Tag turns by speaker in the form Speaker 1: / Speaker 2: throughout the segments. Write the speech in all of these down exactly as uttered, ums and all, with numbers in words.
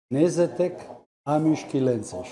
Speaker 1: Nézzetek, Hamis kilences.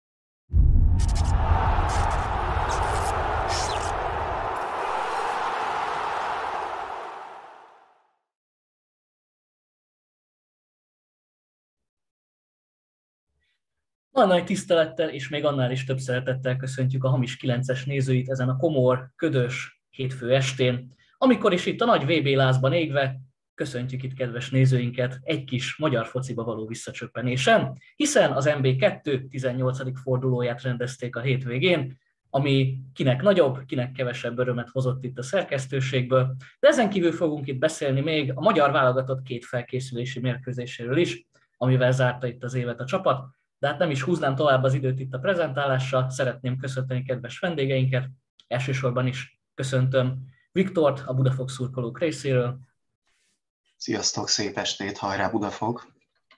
Speaker 2: Nagy nagy tisztelettel és még annál is több szeretettel köszöntjük a Hamis kilences nézőit ezen a komor, ködös hétfő estén, amikor is itt a nagy vé bé lázban égve köszöntjük itt kedves nézőinket egy kis magyar fociba való visszacsöppenésen, hiszen az en bé kettő tizennyolcadik fordulóját rendezték a hétvégén, ami kinek nagyobb, kinek kevesebb örömet hozott itt a szerkesztőségből, de ezen kívül fogunk itt beszélni még a magyar válogatott két felkészülési mérkőzéséről is, amivel zárta itt az évet a csapat. De hát nem is húznám tovább az időt itt a prezentálással, szeretném köszönteni kedves vendégeinket. Elsősorban is köszöntöm Viktort, a Budafok szurkolók részéről.
Speaker 3: Sziasztok, szép estét, hajrá Budafok!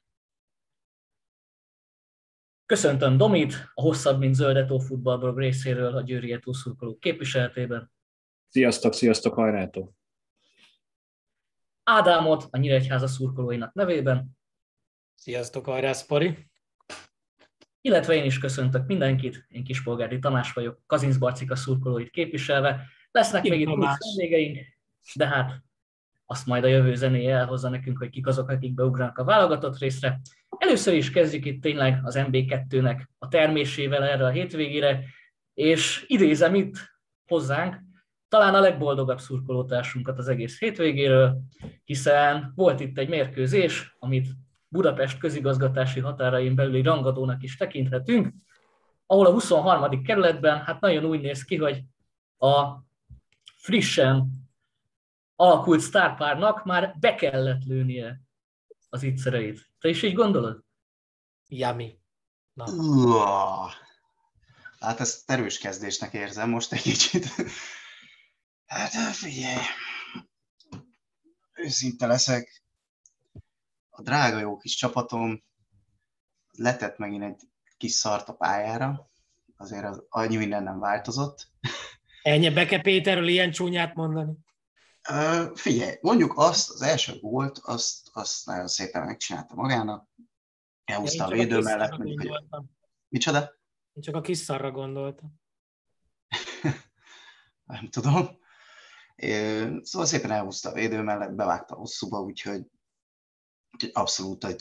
Speaker 2: Köszöntöm Domit, a Hosszabb, mint Zöldetó futballblog részéről, a Győri Etó szurkolók képviseletében.
Speaker 4: Sziasztok, sziasztok, hajrától!
Speaker 2: Ádámot, a Nyíregyháza szurkolóinak nevében.
Speaker 5: Sziasztok, hajrá Szpari!
Speaker 2: Illetve én is köszöntök mindenkit, én Kispolgári Tamás vagyok, Kazinc Barcika szurkolóit képviselve. Lesznek Ki még itt plusz vendégeink, de hát azt majd a jövő zenéje elhozza nekünk, hogy kik azok, akik beugranak a válogatott részre. Először is kezdjük itt tényleg az en bé kettőnek a termésével erre a hétvégére, és idézem itt hozzánk talán a legboldogabb szurkolótársunkat az egész hétvégéről, hiszen volt itt egy mérkőzés, amit Budapest közigazgatási határain belüli rangadónak is tekinthetünk, ahol a huszonharmadik kerületben hát nagyon úgy néz ki, hogy a frissen alakult sztárpárnak már be kellett lőnie az ittszereit. Te is így gondolod?
Speaker 5: Yummy.
Speaker 3: Na. Uah. Hát ezt erős kezdésnek érzem most egy kicsit. Hát figyelj, őszinte leszek. A drága jó kis csapatom letett megint egy kis szart a pályára, azért az annyi minden nem változott.
Speaker 5: Ennyi Beke Péterről ilyen csúnyát mondani?
Speaker 3: Uh, figyelj, mondjuk azt, az első gólt, azt, azt nagyon szépen megcsinálta magának, elhúzta a védő mellett. Mondjuk, hogy... Micsoda?
Speaker 5: Én csak a kis szarra gondoltam.
Speaker 3: Nem tudom. Szóval szépen elhúzta a védő mellett, bevágta a hosszúba, úgyhogy abszolút egy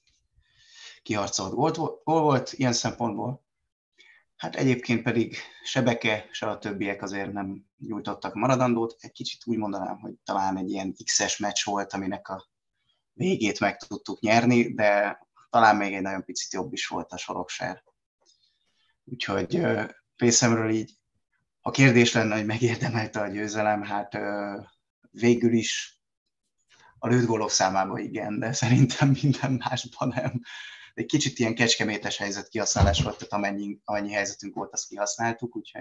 Speaker 3: kiharcolt gól volt ilyen szempontból. Hát egyébként pedig se Beke, se a többiek azért nem nyújtottak maradandót. Egy kicsit úgy mondanám, hogy talán egy ilyen X-es meccs volt, aminek a végét meg tudtuk nyerni, de talán még egy nagyon picit jobb is volt a Soroksári. Úgyhogy részemről így, ha kérdés lenne, hogy megérdemelte a győzelem, hát végül is a lőtt gólok számában igen, de szerintem minden másban nem. Egy kicsit ilyen kecskemétes helyzet kihasználás volt, tehát amennyi, amennyi helyzetünk volt, azt kihasználtuk, úgyhogy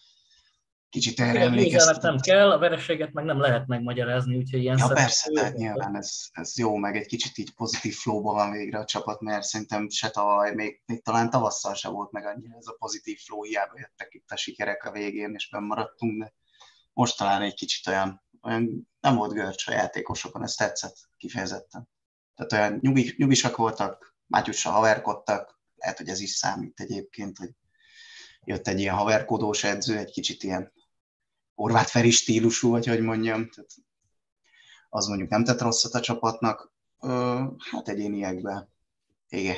Speaker 3: kicsit erre emlékeztetett.
Speaker 2: Nem kell, a vereséget meg nem lehet megmagyarázni, úgyhogy ilyen
Speaker 3: ja, persze, tehát nyilván ez, ez jó, meg egy kicsit így pozitív flowban van végre a csapat, mert szerintem se tavaly, még, még talán tavasszal se volt meg annyira ez a pozitív flow, hiába jöttek itt a sikerek a végén, és bennmaradtunk, de most talán egy kicsit olyan, olyan nem volt görcs a játékosokon, ez tetszett kifejezetten. Tehát olyan nyugi, nyugisak voltak, Mátyussal haverkodtak, lehet, hogy ez is számít egyébként, hogy jött egy ilyen haverkodós edző, egy kicsit ilyen Horváth Feri stílusú, vagy hogy mondjam, tehát az mondjuk nem tett rosszat a csapatnak, Ö, hát egyéniekben, igen.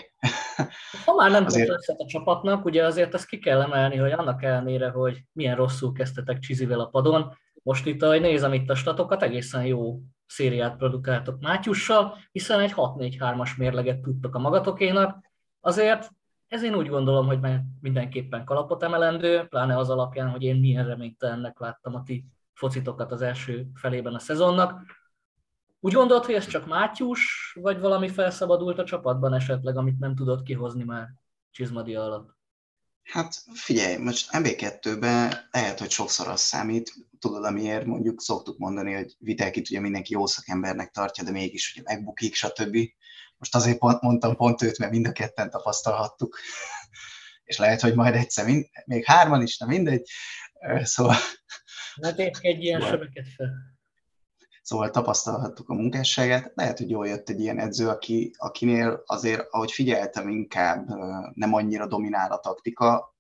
Speaker 2: Ha már nem azért... tett rosszat a csapatnak, ugye azért azt ki kell emelni, hogy annak ellenére, hogy milyen rosszul kezdtetek Csizivel a padon, most itt, ahogy nézem itt a statokat, egészen jó szériát produkáltok Mátyussal, hiszen egy hat négy hármas mérleget tudtok a magatokénak. Azért ez én úgy gondolom, hogy mindenképpen kalapot emelendő, pláne az alapján, hogy én milyen reménytelennek láttam a ti focitokat az első felében a szezonnak. Úgy gondolod, hogy ez csak Mátyus, vagy valami felszabadult a csapatban esetleg, amit nem tudott kihozni már Csizmadia alatt?
Speaker 3: Hát figyelj, most en bé kettőben lehet, hogy sokszor az számít, tudod, amiért mondjuk szoktuk mondani, hogy Vitelkit ugye mindenki jó szakembernek tartja, de mégis ugye megbukik, stb. Most azért pont mondtam pont őt, mert mind a ketten tapasztalhattuk, és lehet, hogy majd egyszer, mind, még hárman is, nem mindegy, szóval...
Speaker 2: Ne tépkedj ilyen sebeket fel.
Speaker 3: Szóval tapasztalhattuk a munkásságát. Lehet, hogy jól jött egy ilyen edző, aki, akinél azért, ahogy figyeltem, inkább nem annyira dominál a taktika.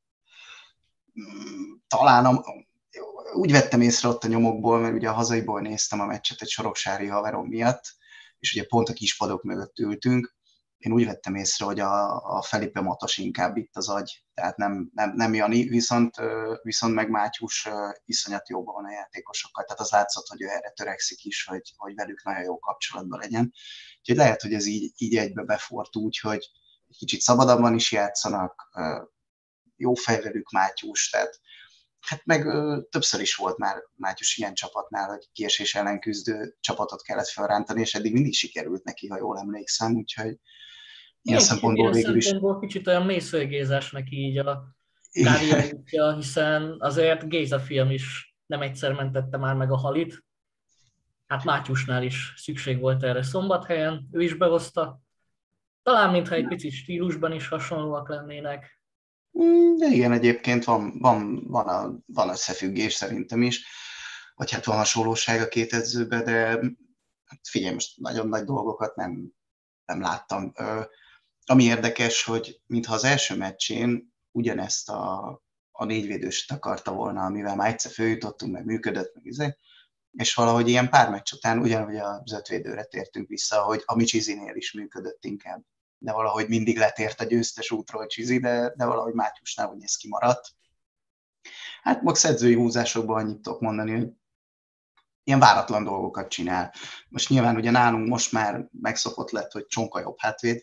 Speaker 3: Talán a, úgy vettem észre ott a nyomokból, mert ugye a hazaiból néztem a meccset egy soroksári haverom miatt, és ugye pont a kispadok mögött ültünk. Én úgy vettem észre, hogy a, a Felipe Matos inkább itt az agy, tehát nem, nem, nem Jani, viszont, viszont meg Mátyus iszonyat jóban van a játékosokkal, tehát az látszott, hogy ő erre törekszik is, hogy, hogy velük nagyon jó kapcsolatban legyen. Úgyhogy lehet, hogy ez így, így egybe befort úgy, hogy egy kicsit szabadabban is játszanak, jó fejvelük Mátyus, tehát hát meg ö, többször is volt már Mátyus ilyen csapatnál, hogy kiesés ellen küzdő csapatot kellett felrántani, és eddig mindig sikerült neki, ha jól emlékszem, úgyhogy ilyen szempontból végül is...
Speaker 2: szempontból kicsit olyan mélyszőgézes neki így a kárjájútja, hiszen azért Géza film is nem egyszer mentette már meg a halit. Hát Mátyusnál is szükség volt erre Szombathelyen, ő is behozta. Talán mintha egy picit stílusban is hasonlóak lennének.
Speaker 3: De igen, egyébként van, van, van, a, van összefüggés szerintem is, vagy hát van hasonlóság a két edzőbe, de figyelj, most nagyon nagy dolgokat nem, nem láttam. Ami érdekes, hogy mintha az első meccsén ugyanezt a, a négyvédőst akarta volna, amivel már egyszer följutottunk, meg működött, meg izé, és valahogy ilyen pár meccs után ugyanúgy az ötvédőre tértünk vissza, hogy a Csizinél is működött inkább. De valahogy mindig letért a győztes útról Csizi, de, de valahogy Mátyusnál úgy ez kimaradt. Hát max edzői húzásokban annyit tudok mondani, hogy ilyen váratlan dolgokat csinál. Most nyilván ugye nálunk most már megszokott lett, hogy Csonka jobb hátvéd,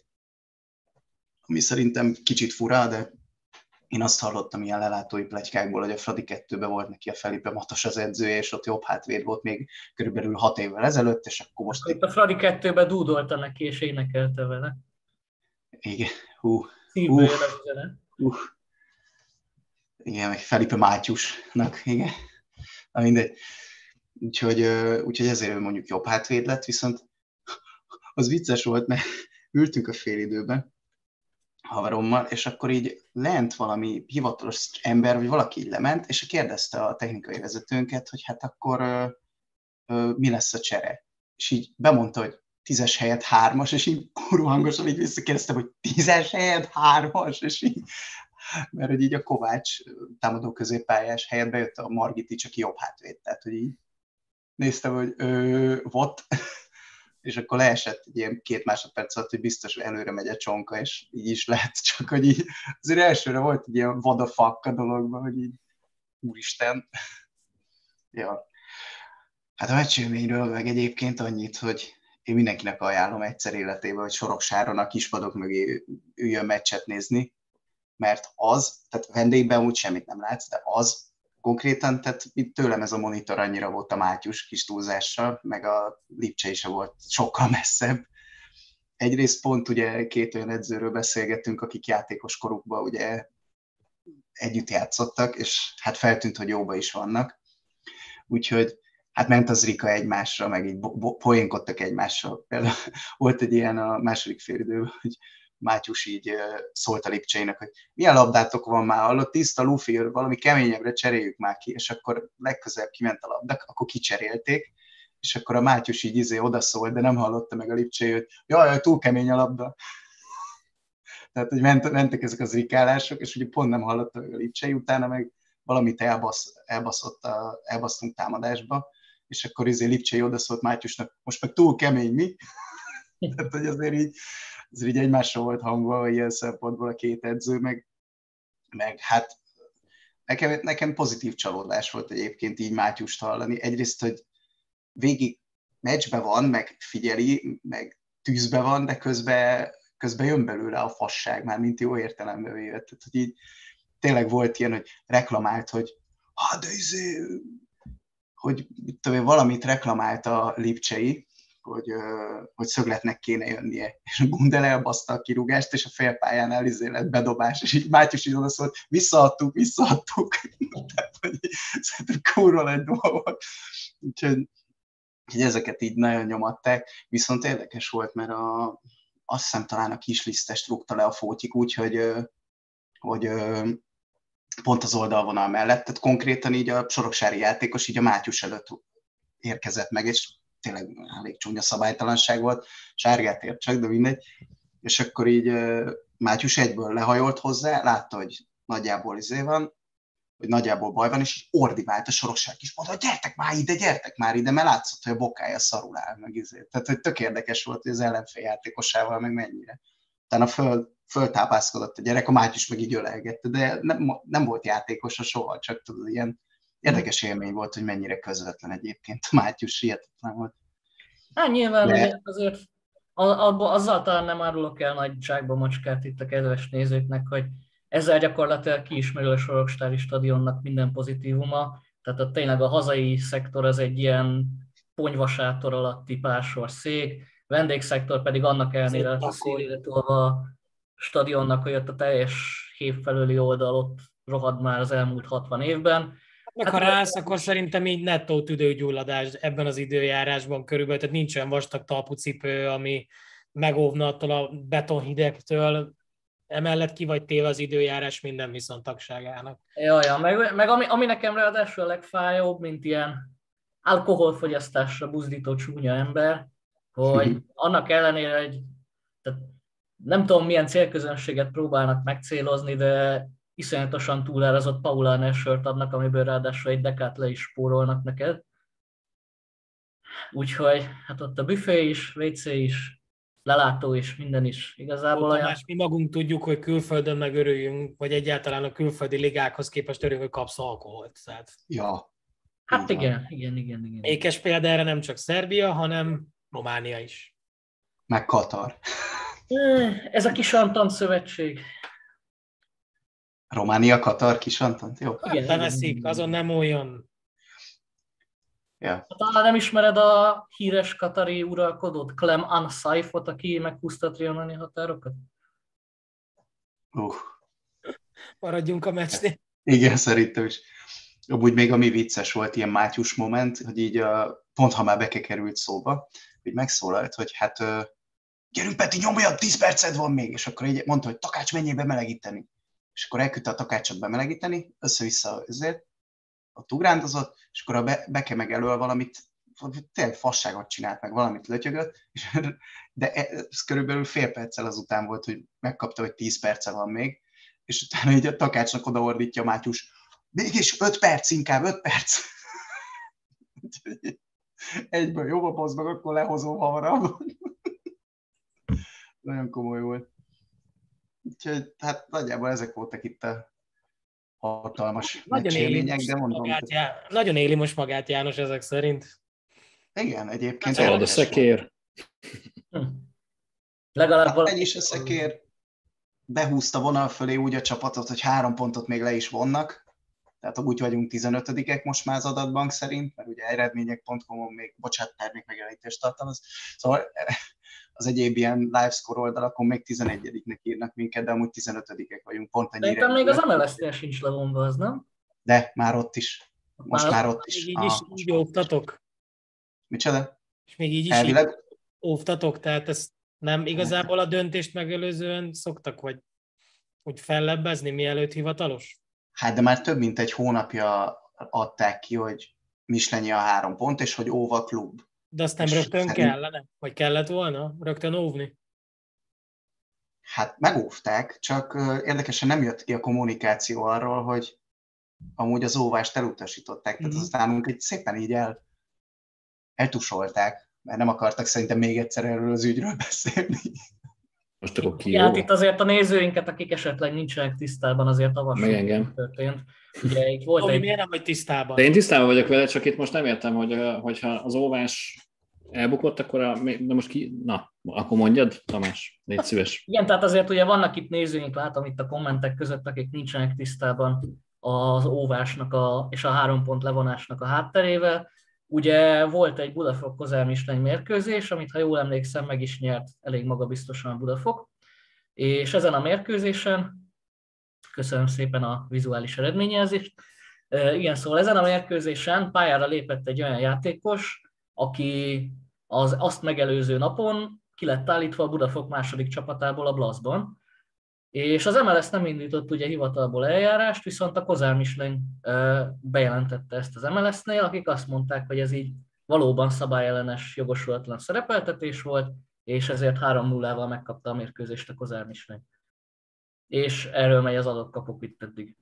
Speaker 3: ami szerintem kicsit fura, de én azt hallottam ilyen lelátói pletykákból, hogy a Fradi kettőben volt neki a Felipe Matos az edzője, és ott jobb hátvéd volt még körülbelül hat évvel ezelőtt, és akkor most...
Speaker 2: Itt a Fradi kettőben dúdolta neki, és énekelte vele.
Speaker 3: Igen, hú.
Speaker 2: Szívből jön az üzenet.
Speaker 3: Uh, igen, meg Felipe Mátyusnak, igen. Na mindegy. Úgyhogy, úgyhogy ezért mondjuk jobb hátvéd lett, viszont az vicces volt, mert ültünk a félidőben haverommal, és akkor így lent valami hivatalos ember, vagy valaki így lement, és kérdezte a technikai vezetőnket, hogy hát akkor ö, ö, mi lesz a csere. És így bemondta, hogy tízes helyett hármas, és így kurva hangosan így visszakérdeztem, hogy tízes helyett hármas, és így, mert hogy így a Kovács támadó középpályás helyett bejött a Margitics, aki jobb hátvéd, tehát hogy így néztem, hogy ö, what? És akkor leesett egy ilyen két másodperc alatt, hogy biztos, hogy előre megy a Csonka, és így is lehet, csak hogy így, azért elsőre volt egy ilyen what the fuck a dologban, hogy így, úristen. Ja. Hát a meccsélményről meg egyébként annyit, hogy én mindenkinek ajánlom egyszer életében, hogy Soroksáron a kispadok mögé üljön meccset nézni, mert az, tehát vendégben úgy semmit nem látsz, de az konkrétan, tehát itt tőlem ez a monitor annyira volt a Mátyus kis túlzással, meg a Lipcsei is volt sokkal messzebb. Egyrészt pont ugye két olyan edzőről beszélgettünk, akik játékos korukban ugye együtt játszottak, és hát feltűnt, hogy jóba is vannak. Úgyhogy hát ment az Rika egymásra, meg így poénkodtak egymással. Például volt egy ilyen a második félidőben, hogy Mátyus így szólt a Lipcseinek, hogy milyen labdátok van már, hallott, tiszta lufi, valami keményebbre cseréljük már ki, és akkor legközelebb kiment a labdak, akkor kicserélték, és akkor a Mátyus így izé odaszólt, de nem hallotta meg a Lipcsei, hogy jaj, jaj, túl kemény a labda. Tehát, hogy ment, mentek ezek az rikálások, és ugye pont nem hallotta meg a Lipcsei, utána meg valamit elbasz, elbaszott a, elbasztunk támadásba, és akkor izé Lipcsei odaszólt Mátyusnak, most meg túl kemény, mi? Tehát, hogy azért így azért így egymásra volt hangolva ilyen szempontból a két edző, meg, meg hát nekem, nekem pozitív csalódás volt egyébként így Mátyust hallani. Egyrészt, hogy végig meccsbe van, meg figyeli, meg tűzbe van, de közben, közben jön belőle a fasság, már mint jó értelemben véve. Tehát, hogy így tényleg volt ilyen, hogy reklamált, hogy hát de izé, hogy tudom, valamit reklamált a Lipcsei, hogy, hogy szögletnek kéne jönnie. És a Gundel elbaszta a kirúgást, és a félpályánál izé lett bedobás, és így Mátyus is oda szólt, visszaadtuk, visszaadtuk. Tehát, hogy szerintem kurva nagy dolog. Úgyhogy, úgyhogy ezeket így nagyon nyomatták. Viszont érdekes volt, mert a, azt hiszem talán a Kislisztest rúgta le a Fótyik, úgyhogy hogy pont az oldalvonal mellett, tehát konkrétan így a soroksári játékos így a Mátyus előtt érkezett meg, és tényleg elég csúnya szabálytalanság volt, sárgát ért csak, de mindegy. És akkor így Mátyus egyből lehajolt hozzá, látta, hogy nagyjából izé van, hogy nagyjából baj van, és így ordivált a Sorosság is, mondta, hogy gyertek már ide, gyertek már ide, mert látszott, hogy a bokája szarul áll, meg izé. Tehát, hogy tök érdekes volt, hogy az ellenfél játékosával meg mennyire. Utána föl, föltápászkodott a gyerek, a Mátyus meg így ölelgette, de nem, nem volt játékosa soha, csak tudod, ilyen érdekes élmény volt, hogy mennyire közvetlen egyébként a Mátyus, hihetetlen volt.
Speaker 2: Hát nyilván
Speaker 3: de...
Speaker 2: azért azzal talán nem árulok el nagyságba macskát itt a kedves nézőknek, hogy ezzel gyakorlatilag kiismerül a Soroksári stadionnak minden pozitívuma, tehát a, tényleg a hazai szektor az egy ilyen ponyvasátor alatti pársor szék, vendégszektor pedig annak ellenére a szélére tolva a stadionnak, hogy ott a teljes hév felőli oldal ott rohad már az elmúlt hatvan évben.
Speaker 5: Meg ha rász, akkor szerintem így nettó tüdőgyulladás ebben az időjárásban körülbelül, tehát nincs olyan vastag talpucipő, ami megóvna attól a betonhidegtől, emellett ki vagy téve az időjárás minden viszontagságának.
Speaker 2: Ja, ja, meg, meg ami, ami nekem ráadásul a legfájóbb, mint ilyen alkoholfogyasztásra buzdító csúnya ember, hogy annak ellenére, hogy tehát nem tudom milyen célközönséget próbálnak megcélozni, de iszonyatosan túlárazott Paulaner sört adnak, amiből ráadásul egy dekát le is spórolnak neked. Úgyhogy hát ott a büfé is, vé cé is, lelátó is, minden is igazából olyan.
Speaker 5: Tamás, mi magunk tudjuk, hogy külföldön meg örüljünk, vagy egyáltalán a külföldi ligákhoz képest örüljünk, hogy kapsz alkoholt. Tehát...
Speaker 3: Ja.
Speaker 2: Hát igen, igen, igen, igen.
Speaker 5: Ékes példa erre nem csak Szerbia, hanem Románia is.
Speaker 3: Meg Katar.
Speaker 2: Ez a kis Antant szövetség.
Speaker 3: Románia, Katar, kis Antant, jó?
Speaker 5: Igen, beveszik, azon nem olyan.
Speaker 3: Ja.
Speaker 2: Talán nem ismered a híres katari uralkodót, Clem An-Saifot, aki meghúzta a trianoni határokat?
Speaker 3: Uh.
Speaker 5: Maradjunk a meccsnél.
Speaker 3: Igen, szerintem is. Amúgy még ami vicces volt, ilyen Mátyus moment, hogy így a, pont ha már Beke került szóba, hogy megszólalt, hogy hát gyerünk Peti, nyomjad, tíz perced van még, és akkor így mondta, hogy Takács, menjél bemelegíteni. És akkor elküldte a Takácsot bemelegíteni, össze-vissza ezért, ott ugrándozott, és akkor a Beke meg elől valamit, tényleg fasságot csinált, meg valamit lötyögött, de ez körülbelül fél perccel azután volt, hogy megkapta, hogy tíz perce van még, és utána így a Takácsnak odaordítja Mátyus, mégis öt perc inkább, öt perc. Egyből jó, bazd meg, akkor lehozom hamarabb. Nagyon komoly volt. Úgyhogy hát nagyjából ezek voltak itt a hatalmas meccsélmények, de mondom.
Speaker 5: Magát, Já... Nagyon éli most magát János ezek szerint.
Speaker 3: Igen, egyébként.
Speaker 4: Szalad a szekér.
Speaker 2: Hm. Legalább
Speaker 3: hát megy is a szekér. Behúzta vonal fölé úgy a csapatot, hogy három pontot még le is vonnak. Tehát úgy vagyunk tizenötödikek most már az adatbank szerint, mert ugye eredmények pont com-on még, bocsánat, termék megjelenítést tartalmaz. Szóval az egyéb ilyen livescore oldalakon még tizenegyediknek írnak minket, de amúgy tizenötödikek vagyunk, pont ennyire.
Speaker 2: Szerintem még az em el es-nél sincs levonva az, nem?
Speaker 3: De, már ott is. Most már, már ott is.
Speaker 5: Még így is ah, így óvtatok.
Speaker 3: Micsoda?
Speaker 5: És még így is
Speaker 3: Elvileg...
Speaker 5: így óvtatok, tehát ezt nem igazából a döntést megelőzően szoktak, vagy úgy fellebbezni, mielőtt hivatalos?
Speaker 3: Hát de már több mint egy hónapja adták ki, hogy Mislenyi a három pont, és hogy óva klub.
Speaker 5: De azt nem és rögtön szerint... kellene? Vagy kellett volna rögtön óvni?
Speaker 3: Hát megóvták, csak érdekesen nem jött ki a kommunikáció arról, hogy amúgy az óvást elutasították. Tehát mm. az nálunk így szépen így el, eltusolták, mert nem akartak szerintem még egyszer erről az ügyről beszélni.
Speaker 4: Most akkor ki
Speaker 2: ja, hát itt azért a nézőinket, akik esetleg nincsenek tisztában, azért avassuk,
Speaker 4: meg engem.
Speaker 2: Történt. Ugye itt volt
Speaker 5: Tomi,
Speaker 2: egy...
Speaker 5: miért nem vagy tisztában?
Speaker 4: De én tisztában vagyok vele, csak itt most nem értem, hogy hogyha az óvás elbukott, akkor a, de most ki, na, akkor mondjad, Tamás, légy szíves.
Speaker 2: Igen, tehát azért ugye vannak itt nézőink, látom itt a kommentek között, akik nincsenek tisztában az óvásnak a, és a három pont levonásnak a hátterével. Ugye volt egy Budafok-Kozár-Misleny mérkőzés, amit ha jól emlékszem, meg is nyert elég magabiztosan a Budafok. És ezen a mérkőzésen, köszönöm szépen a vizuális eredményjelzést, igen, szóval ezen a mérkőzésen pályára lépett egy olyan játékos, aki az azt megelőző napon ki lett állítva a Budafok második csapatából a Blaszban. És az em el es nem indított ugye hivatalból eljárást, viszont a Kozár-Misleny bejelentette ezt az em el es-nél, akik azt mondták, hogy ez így valóban szabályellenes, jogosulatlan szerepeltetés volt, és ezért három nullával megkapta a mérkőzést a Kozár Michelin. És erről megy az adott kapok itt eddig.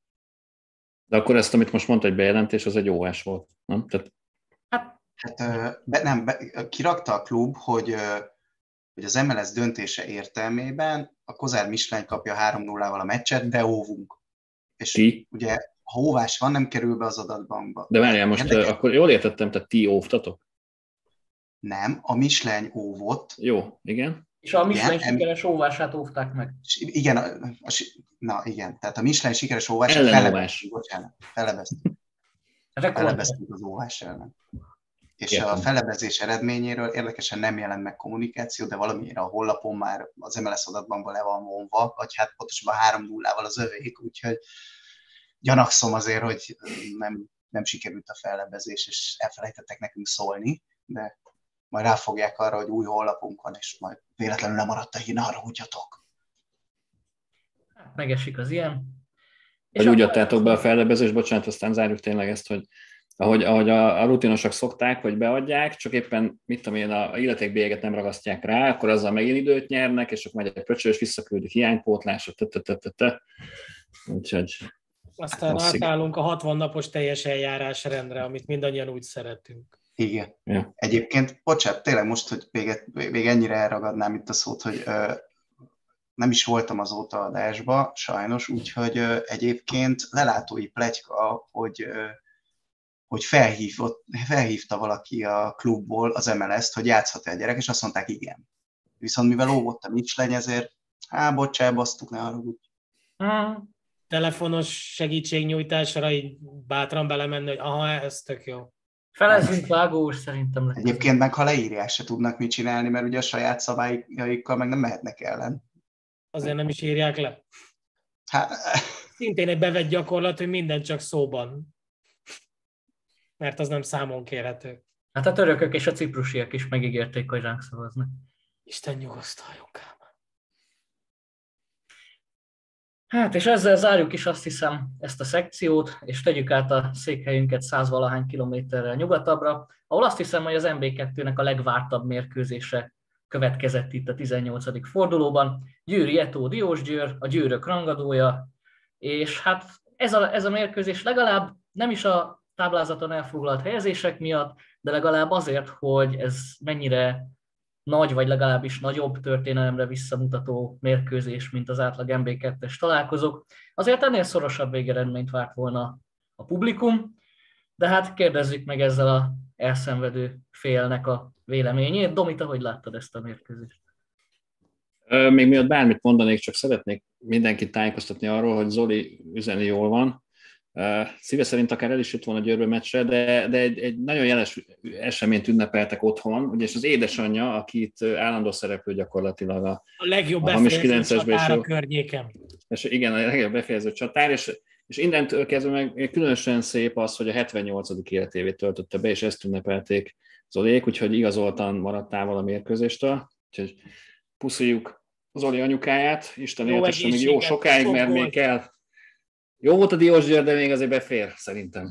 Speaker 4: De akkor ezt, amit most mondta, egy bejelentés, az egy óvás volt, nem? Tehát...
Speaker 2: Hát,
Speaker 3: hát be, nem, be, kirakta a klub, hogy, hogy az em el es döntése értelmében a Kozár Michelin kapja három nullával a meccset, de óvunk. És
Speaker 4: ti?
Speaker 3: ugye, ha óvás van, nem kerül be az adatbankba.
Speaker 4: De várjál, most
Speaker 3: Érdekes?
Speaker 4: akkor jól értettem, tehát ti óvtatok?
Speaker 3: Nem, a Michelin óvott.
Speaker 4: Jó, igen.
Speaker 2: és a Michelin
Speaker 3: Igen,
Speaker 2: sikeres óvását óvták meg.
Speaker 3: Igen, a, a, na igen, tehát a Michelin sikeres óvás,
Speaker 4: ellenóvás.
Speaker 3: Bocsánat, felebeztük. Felebeztük az óvás ellen. És Értem. A felebezés eredményéről érdekesen nem jelent meg kommunikáció, de valamiért a honlapon már az em el es adatbankban le van vonva, vagy hát pontosabban három nullával az övék, úgyhogy gyanakszom azért, hogy nem, nem sikerült a felebezés, és elfelejtettek nekünk szólni, de majd ráfogják arra, hogy új honlapunk van, és majd véletlenül nem maradt a hír, arra húgyatok.
Speaker 2: Hát megesik az ilyen.
Speaker 4: Vagy úgy adtátok be a fellebezést, bocsánat, aztán zárjuk tényleg ezt, hogy ahogy, ahogy a, a rutinosak szokták, hogy beadják, csak éppen, mit tudom én, a illetékbélyeget nem ragasztják rá, akkor azzal megint időt nyernek, és akkor megy egy pöcső, és visszaküldik hiánypótlásra, te. Úgyhogy...
Speaker 5: Aztán átállunk a hatvan napos teljes eljárásrendre, amit mindannyian úgy szeretünk.
Speaker 3: Igen.
Speaker 4: Ja.
Speaker 3: Egyébként, bocsánat, tényleg most, hogy még, még ennyire elragadnám itt a szót, hogy ö, nem is voltam azóta adásba, sajnos, úgyhogy ö, egyébként lelátói pletyka, hogy, ö, hogy felhívott, felhívta valaki a klubból az em el es-t, hogy játszhat-e a gyerek, és azt mondták, igen. Viszont mivel óvott a Michelin, ezért, hát bocsánat, basztuk, ne haragudj.
Speaker 5: Hmm. Telefonos segítségnyújtásra így bátran belemenni, hogy aha, ez tök jó.
Speaker 2: Felezzünk vágó úr, szerintem. Lesz.
Speaker 3: Egyébként meg, ha leírják, se tudnak mit csinálni, mert ugye a saját szabályaikkal meg nem mehetnek ellen.
Speaker 5: Azért nem is írják le.
Speaker 3: Hát...
Speaker 5: Szintén egy bevett gyakorlat, hogy minden csak szóban. Mert az nem számon kérhető.
Speaker 2: Hát a törökök és a ciprusiak is megígérték, hogy ránk szavaznak.
Speaker 5: Isten nyugosztaljon, Kálmán.
Speaker 2: Hát, és ezzel zárjuk is azt hiszem ezt a szekciót, és tegyük át a székhelyünket százvalahány kilométerrel nyugatabbra, ahol azt hiszem, hogy az em bé kettőnek a legvártabb mérkőzése következett itt a tizennyolcadik fordulóban. Győri Eto Diósgyőr, a győrök rangadója, és hát ez a, ez a mérkőzés legalább nem is a táblázaton elfoglalt helyezések miatt, de legalább azért, hogy ez mennyire nagy, vagy legalábbis nagyobb történelemre visszamutató mérkőzés, mint az átlag em bé kettes találkozók. Azért ennél szorosabb végeredményt várt volna a publikum, de hát kérdezzük meg ezzel a elszenvedő félnek a véleményét. Domi, te hogy láttad ezt a mérkőzést?
Speaker 4: Még miatt bármit mondanék, csak szeretnék mindenkit tájékoztatni arról, hogy Zoli üzeni jól van. Szíve szerint akár el is jött volna a Győrbe meccsre, de, de egy, egy nagyon jeles eseményt ünnepeltek otthon, ugyanis az édesanyja, akit állandó szereplő gyakorlatilag a,
Speaker 5: a legjobb
Speaker 4: a hamis
Speaker 5: befejező
Speaker 4: kilencesbe
Speaker 5: csatár a környéken.
Speaker 4: És igen, a legjobb befejező csatár, és, és innentől kezdve meg különösen szép az, hogy a hetvennyolcadik életévét töltötte be, és ezt ünnepelték Zolék, úgyhogy igazoltan maradt távol a mérkőzéstől. Úgyhogy puszoljuk Zoli anyukáját, Isten éltesse még jó sokáig, mert még kell. Jó volt a Diósgyőr, de még azért befér, szerintem.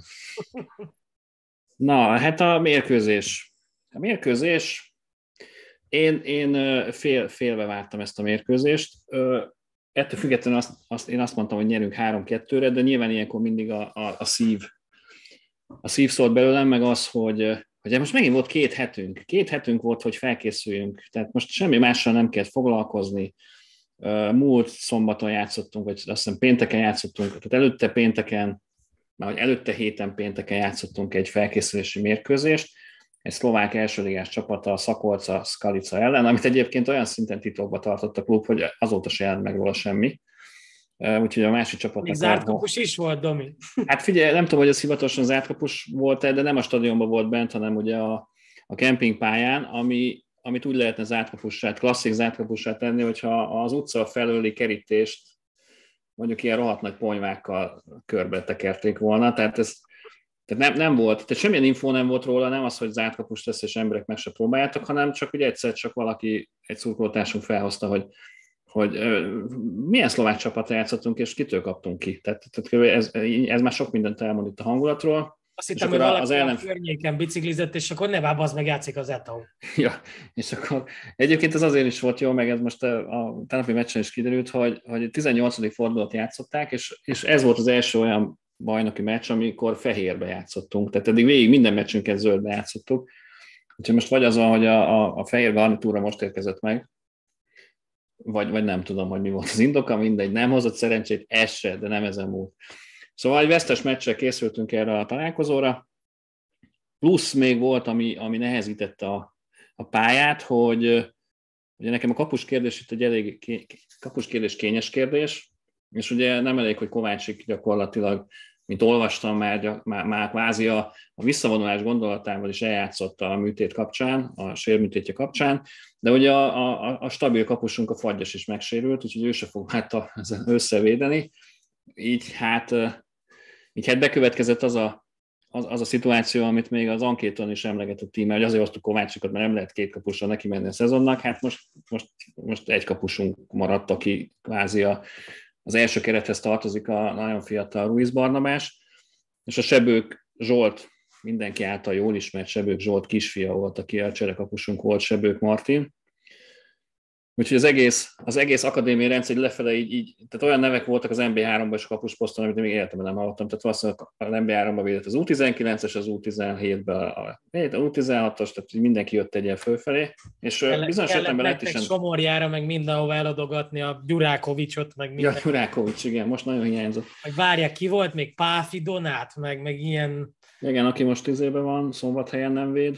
Speaker 4: Na, hát a mérkőzés. A mérkőzés, én, én fél, félve vártam ezt a mérkőzést. Ettől függetlenül azt, azt, én azt mondtam, hogy nyerünk három kettőre, de nyilván ilyenkor mindig a, a, a szív a szív szólt belőlem, meg az, hogy, hogy most megint volt két hetünk. Két hetünk volt, hogy felkészüljünk. Tehát most semmi mással nem kellett foglalkozni. Múlt szombaton játszottunk, vagy azt hiszem pénteken játszottunk, tehát előtte pénteken, vagy előtte héten pénteken játszottunk egy felkészülési mérkőzést, egy szlovák elsőligás csapata, a Szakolca Skalica ellen, amit egyébként olyan szinten titokba tartott a klub, hogy azóta se jelent meg róla semmi. Úgyhogy a másik csapatnak...
Speaker 5: Még zárt kapus is volt, Domi?
Speaker 4: Hát figyelj, nem tudom, hogy ez hivatalosan zárt kapus volt-e, de nem a stadionban volt bent, hanem ugye a, a kempingpályán, ami amit úgy lehetne zártkapussá, klasszik zártkapussá tenni, hogyha az utca felőli kerítést mondjuk ilyen rohadt nagy ponyvákkal körbe tekerték volna, tehát ez tehát nem, nem volt, tehát semmilyen infó nem volt róla, nem az, hogy zártkapus lesz, és emberek meg se próbáljátok, hanem csak ugye egyszer csak valaki, egy szurkolótársunk felhozta, hogy, hogy milyen szlovák csapatra játszottunk, és kitől kaptunk ki. Tehát, tehát ez, ez már sok mindent elmond itt a hangulatról.
Speaker 5: Azt hittem, hogy valaki az ellen... a környéken biciklizett, és akkor ne vábasz meg, játszik az Etau.
Speaker 4: Ja, és akkor egyébként ez azért is volt jó, meg ez most a, a tegnapi meccsen is kiderült, hogy, hogy tizennyolcadik fordulat játszották, és, és ez volt az első olyan bajnoki meccs, amikor fehérbe játszottunk. Tehát eddig végig minden meccsünket zöldbe játszottuk. Úgyhogy most vagy az van, hogy a, a, a fehér garnitúra most érkezett meg, vagy, vagy nem tudom, hogy mi volt az indoka, mindegy, nem hozott szerencsét, ez se, de nem ezen múlt. Szóval egy vesztes meccsel készültünk erre a találkozóra, plusz még volt, ami, ami nehezítette a, a pályát, hogy ugye nekem a kapus kérdés itt egy elég kapus kérdés kényes kérdés, és ugye nem elég, hogy Kovácsik gyakorlatilag, mint olvastam már, már, már kvázi a, a visszavonulás gondolatával is eljátszotta a műtét kapcsán, a sérműtétje kapcsán, de ugye a, a, a stabil kapusunk, a Fagyas is megsérült, úgyhogy ő se fog hát összevédeni. Így hát, így hát bekövetkezett az a, az, az a szituáció, amit még az ankéton is emlegetett tím, hogy azért hoztuk Kovácsikat, mert nem lehet két kapussal neki menni a szezonnak, hát most, most, most egy kapusunk maradt, aki kvázi a, az első kerethez tartozik, a nagyon fiatal Ruiz Barnabás, és a Sebők Zsolt, mindenki által jól ismert Sebők Zsolt kisfia volt, aki a cserekapusunk volt, Sebők Martin. Úgyhogy az egész, az egész akadémiai rendszer lefele így, így, tehát olyan nevek voltak az en bé háromban és a kapusposzton, amit még életemben nem hallottam. Tehát valószínűleg az en bé háromban védett az U tizenkilences, az U tizenhétben a, a U tizenhatos, tehát mindenki jött egyen fölfelé. És
Speaker 5: Kell,
Speaker 4: bizonyos értelemben lett is...
Speaker 5: Kellett Somorjára, meg mindenhova eladogatni a Gyurákovicsot, meg minden.
Speaker 4: Ja, Gyurákovics, igen, most nagyon hiányzott.
Speaker 5: Meg várják, ki volt még Páfi Donát, meg, meg ilyen...
Speaker 4: Igen, aki most tíz éve van, Szombathelyen nem véd.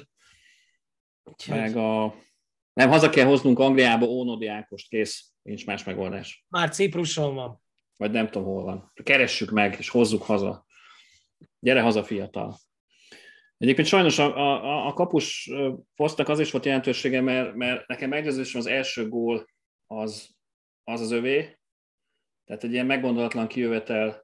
Speaker 4: Meg a... Nem, haza kell hoznunk Angliába Ónodi Ákost, kész, nincs más megoldás.
Speaker 5: Már Cipruson van.
Speaker 4: Vagy nem tudom, hol van. Keressük meg, és hozzuk haza. Gyere haza, fiatal. Egyébként sajnos a, a, a kapus posztnak az is volt jelentősége, mert, mert nekem meggyőződésem az első gól az, az az övé. Tehát egy ilyen meggondolatlan kijövetel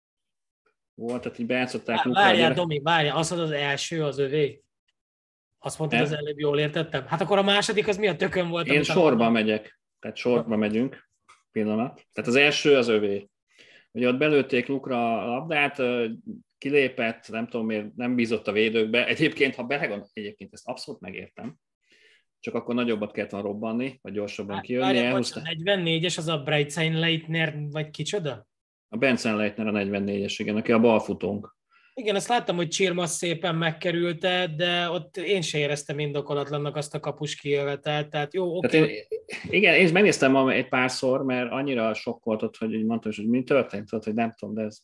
Speaker 4: volt, tehát így bejátszották.
Speaker 5: Várjál, Domi, várjál, az az első az övé. Azt mondtad, az előbb jól értettem? Hát akkor a második az mi a tökön volt?
Speaker 4: Én sorba megyek, tehát sorba megyünk, pillanat. Tehát az első az övé. Ugye ott belőtték Lukra a labdát, kilépett, nem tudom miért, nem bízott a védőkbe. Egyébként, ha belegondolom, egyébként ezt abszolút megértem. Csak akkor nagyobbat kellett volna robbanni, vagy gyorsabban hát, kijönni.
Speaker 5: Várjál, a negyvennégyes az a Breitzein-Leitner, vagy kicsoda?
Speaker 4: A Benson-Leitner a negyvennégyes, igen, aki a balfutónk.
Speaker 5: Igen, azt láttam, hogy Csirmas szépen megkerülte, de ott én se éreztem indokolatlannak azt a kapus kijövetelt, tehát jó, oké. Okay.
Speaker 4: Én, igen, én megnéztem ma egy párszor, mert annyira sokkoltott, hogy így mondtam, hogy mi történt, hogy nem tudom, de ez...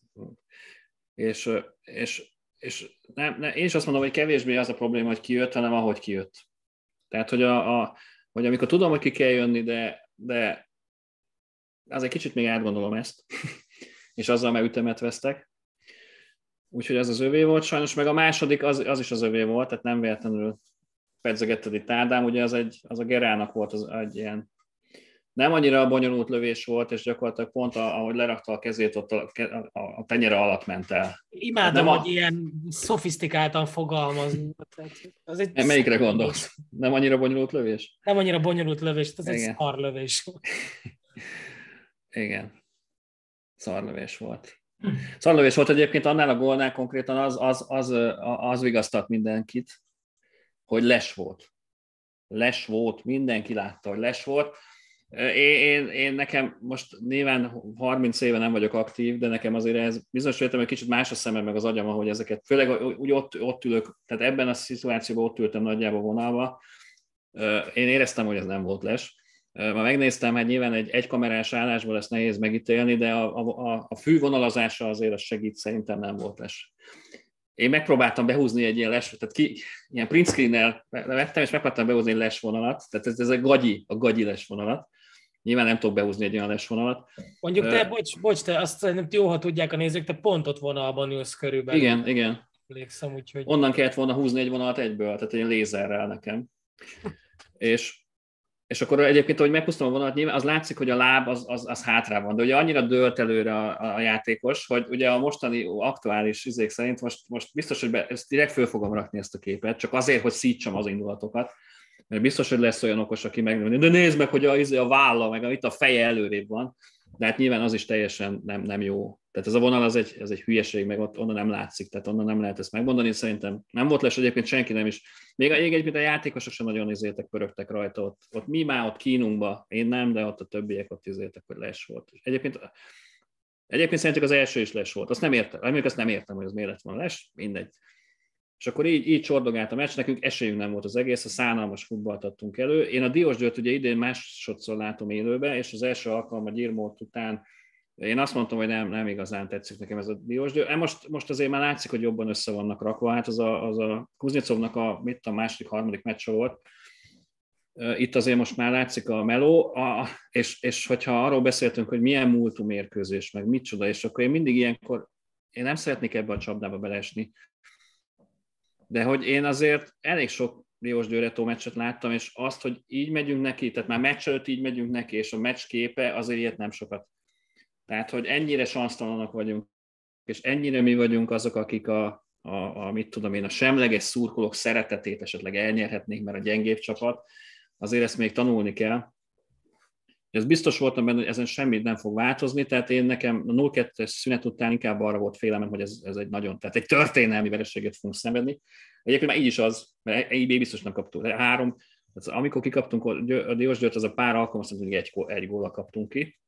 Speaker 4: És, és, és nem, nem, én is azt mondom, hogy kevésbé az a probléma, hogy kijött, hanem ahogy kijött. Tehát, hogy, a, a, hogy amikor tudom, hogy ki kell jönni, de, de az egy kicsit még átgondolom ezt, és azzal már ütemet vesztek. Úgyhogy ez az övé volt, sajnos meg a második az, az is az övé volt, tehát nem véletlenül pedzegetted itt Ádám, ugye az, egy, az a Gerának volt az, egy ilyen nem annyira bonyolult lövés volt, és gyakorlatilag pont ahogy lerakta a kezét, ott a, a, a tenyere alatt ment el.
Speaker 5: Imádom, nem hogy a... ilyen szofisztikáltan fogalmazni. Az egy
Speaker 4: melyikre gondolsz? Nem annyira bonyolult lövés?
Speaker 5: Nem annyira bonyolult lövés, ez egy szarlövés.
Speaker 4: Igen, szarlövés volt. Szarlövés volt egyébként, annál a gólnál konkrétan az, az, az, az vigasztat mindenkit, hogy les volt. Les volt, mindenki látta, hogy les volt. Én, én, én nekem most nyilván harminc éve nem vagyok aktív, de nekem azért ez bizonyos értem, hogy kicsit más a szemem meg az agyam, ahogy ezeket, főleg úgy ott, ott ülök, tehát ebben a szituációban ott ültem nagyjából vonalba. Én éreztem, hogy ez nem volt les. Ma megnéztem, hát nyilván egy egykamerás állásból ezt nehéz megítélni, de a, a, a fűvonalazása azért az segít, szerintem nem volt les. Én megpróbáltam behúzni egy ilyen les, tehát ki, ilyen print screen-nel vettem, és megpróbáltam behúzni egy lesvonalat, tehát ez, ez a gagyi, a gagyi lesvonalat. Nyilván nem tudok behúzni egy olyan lesvonalat.
Speaker 5: Mondjuk te, uh, bocs, bocs, te azt szerintem jó, ha tudják a nézők, te pont ott vonalban ülsz körülbelül.
Speaker 4: Igen, igen.
Speaker 5: Emlékszem, úgyhogy...
Speaker 4: Onnan kellett volna húzni egy vonalat egyből, tehát egy lézerrel nekem. és, és akkor egyébként, ahogy meghúztam a vonalat, nyilván az látszik, hogy a láb az, az, az hátrában van, de ugye annyira dőlt előre a, a játékos, hogy ugye a mostani aktuális izék szerint most, most biztos, hogy be, ezt direkt föl fogom rakni ezt a képet, csak azért, hogy szítsam az indulatokat. Mert biztos, hogy lesz olyan okos, aki megmondja, de nézd meg, hogy a, a válla, meg itt a feje előrébb van, de hát nyilván az is teljesen nem, nem jó. Tehát ez a vonal az egy, ez egy hülyeség, meg ott onnan nem látszik, tehát onnan nem lehet ezt megmondani. Szerintem nem volt les, egyébként senki nem is. Még egyébként a játékosok sem nagyon izéltek, pörögtek rajta ott. Ott mi már ott kínunkba, én nem, de ott a többiek ott izéltek, hogy les volt. Egyébként, egyébként szerintem az első is les volt. Azt nem értem, amikor azt nem értem, hogy az miért lett volna les, mindegy. És akkor így, így csordogált a meccs, nekünk esélyünk nem volt az egész, a szánalmas futballt adtunk elő. Én a Diósgyőrt ugye idén másodszor látom élőbe, és az első alkalom a Gyirmót után én azt mondtam, hogy nem, nem igazán tetszik nekem ez a Diósgyőr. Most, most azért már látszik, hogy jobban össze vannak rakva, hát az a, az a Kuznyecovnak a, mit a második, harmadik meccse volt. Itt azért most már látszik a meló, a, és, és hogyha arról beszéltünk, hogy milyen múltú mérkőzés, meg micsoda, és akkor én mindig ilyenkor, én nem szeretnék ebbe a csapdába beleesni, de hogy én azért elég sok Diósgyőr-Retó meccset láttam, és azt, hogy így megyünk neki, tehát már meccs előtt így megyünk neki, és a meccs képe, azért ilyet nem sokat. Tehát, hogy ennyire sansztalanok vagyunk, és ennyire mi vagyunk azok, akik a, a, a mit tudom én, a semleges szurkolók szeretetét esetleg elnyerhetnénk, mert a gyengébb csapat, azért ezt még tanulni kell. Ez biztos voltam benne, hogy ezen semmit nem fog változni, tehát én nekem a nulla kettes szünet után inkább arra volt félelmem, hogy ez, ez egy nagyon, tehát egy történelmi vereséget fogunk szenvedni. Egyébként már így is az, mert é bé biztos nem kaptunk. Három, tehát amikor kikaptunk a Diósgyőrt, az a pár alkalom, azt mondjuk egy, egy góllal kaptunk ki.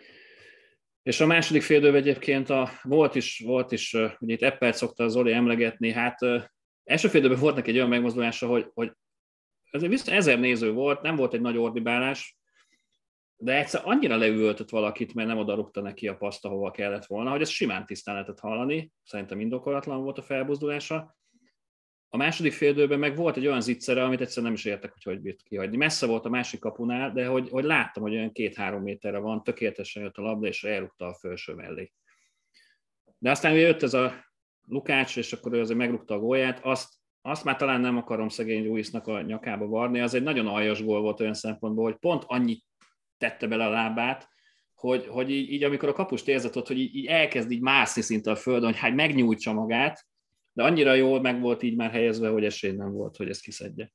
Speaker 4: És a második féldőben egyébként a, volt is, volt is, ugye itt Eppelt szokta Zoli emlegetni, hát első féldőben volt neki egy olyan megmozdulása, hogy, hogy azért viszont ezer néző volt, nem volt egy nagy ordibálás, de egyszer annyira leüvöltött valakit, mert nem oda rúgta neki a paszt, ahova kellett volna, hogy ez simán tisztán lehetett hallani, szerintem indokolatlan volt a felbuzdulása. A második féldőben meg volt egy olyan zicsere, amit egyszerűen nem is értek, hogy hogy bírt kihagyni. Messze volt a másik kapunál, de hogy, hogy láttam, hogy olyan két-három méterre van, tökéletesen jött a labda, és elrúgta a felső mellé. De aztán jött ez a Lukács, és akkor ő azért megrúgta a gólját, azt, azt már talán nem akarom szegény Ruiznak a nyakába varni, az egy nagyon aljas gól volt olyan szempontból, hogy pont annyit tette bele a lábát, hogy, hogy így, így amikor a kapust érzett ott, hogy így, így elkezd így mászni szinte a földön, hogy hát megnyújtsa magát, de annyira jól meg volt így már helyezve, hogy esély nem volt, hogy ezt kiszedje.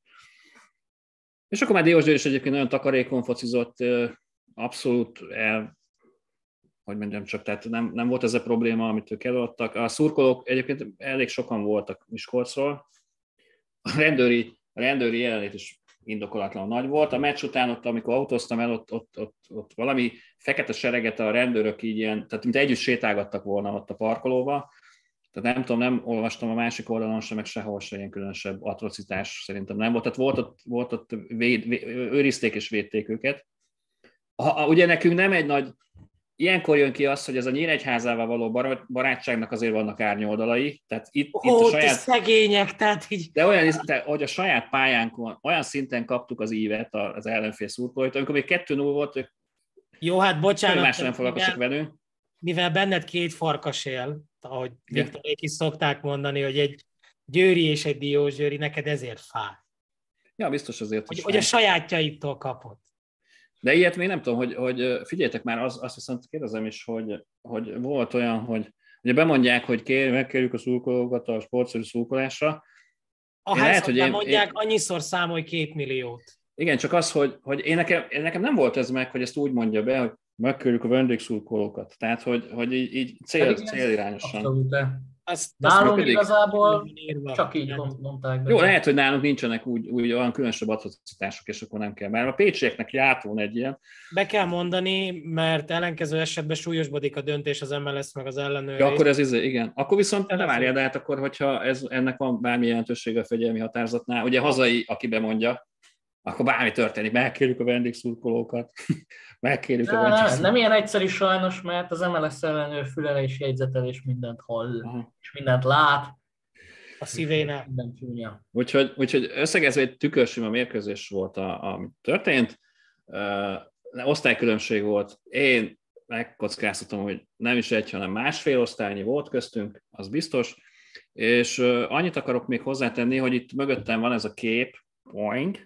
Speaker 4: És akkor már Diósgyőr is egyébként nagyon takarékon focizott, abszolút el, hogy mondjam csak, tehát nem, nem volt ez a probléma, amit ők előadtak. A szurkolók egyébként elég sokan voltak Miskolcról. A rendőri, a rendőri jelenlét is indokolatlan nagy volt. A meccs után ott, amikor autóztam el, ott, ott, ott, ott valami fekete sereget a rendőrök így ilyen, tehát mint együtt sétálgattak volna ott a parkolóba. Tehát nem tudom, nem olvastam a másik oldalon sem, meg sehol sem ilyen különösebb atrocitás szerintem nem volt. Tehát volt ott, volt ott véd, véd, őrizték és védték őket. Ha, ugye nekünk nem egy nagy, ilyenkor jön ki az, hogy ez a Nyíregyházával való barátságnak azért vannak árnyoldalai. Tehát itt,
Speaker 5: Ó,
Speaker 4: itt a saját...
Speaker 5: szegények, tehát így...
Speaker 4: De olyan, de, hogy a saját pályánkon olyan szinten kaptuk az ívet az ellenfél szurkolóit, amikor még kettő null volt, ők
Speaker 5: jó, hát bocsánat,
Speaker 4: más nem foglalkoztak velünk.
Speaker 5: Mivel benned két farkas él, ahogy Viktorék is szokták mondani, hogy egy győri és egy diósgyőri, neked ezért fáj.
Speaker 4: Ja, biztos azért,
Speaker 5: hogy, hogy a sajátjaitól kapod.
Speaker 4: De ilyet még nem tudom, hogy, hogy figyeljetek már, az, azt viszont kérdezem is, hogy, hogy volt olyan, hogy ugye bemondják, hogy kér, megkérjük a szurkolókat a sportszerű szurkolásra.
Speaker 5: Ahányszor bemondják, én... annyiszor számolj két milliót.
Speaker 4: Igen, csak az, hogy, hogy én nekem, nekem nem volt ez meg, hogy ezt úgy mondja be, hogy megkérjük a vendégszurkolókat. Tehát, hogy, hogy így, így cél, célirányosan.
Speaker 2: Abszolút.
Speaker 5: Azt,
Speaker 2: nálunk igazából csak így mondták be.
Speaker 4: Jó, lehet, hogy nálunk nincsenek úgy, úgy olyan különösebb atrocitások, és akkor nem kell. Mert a pécsieknek járt volna egy ilyen.
Speaker 5: Be kell mondani, mert ellenkező esetben súlyosbodik a döntés az em el es meg az ellenőr.
Speaker 4: Ja, akkor ez izé, igen. Akkor viszont nem várjál, de hát akkor, hogyha ez, ennek van bármi jelentősége a fegyelmi határozatnál, ugye hazai, aki bemondja, akkor bármi történik, megkérjük a vendégszurkolókat, megkérjük
Speaker 2: ne,
Speaker 4: a vendégszurkolókat.
Speaker 2: Nem ilyen egyszerű sajnos, mert az em el es ellenőr fülele és jegyzetel, és mindent hall, aha, és mindent lát.
Speaker 5: A szívének.
Speaker 2: Minden csúnya.
Speaker 4: Úgyhogy, úgyhogy összegezve egy tükörsima mérkőzés volt, a, ami történt. Uh, osztálykülönbség volt. Én megkockáztatom, hogy nem is egy, hanem másfél osztálynyi volt köztünk, az biztos. És uh, annyit akarok még hozzátenni, hogy itt mögöttem van ez a kép, poing.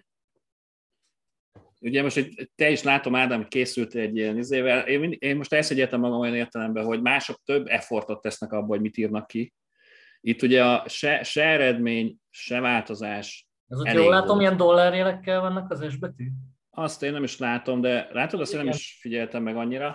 Speaker 4: Ugye most itt, te is látom, Ádám, hogy készült egy ilyen izével. Én, én most elszegyeltem magam olyan értelemben, hogy mások több effortot tesznek abba, hogy mit írnak ki. Itt ugye a se, se eredmény, se változás.
Speaker 2: Ez ott jól látom, ilyen dollárjelekkel vannak az S betű?
Speaker 4: Azt én nem is látom, de látod, azt én nem is figyeltem meg annyira.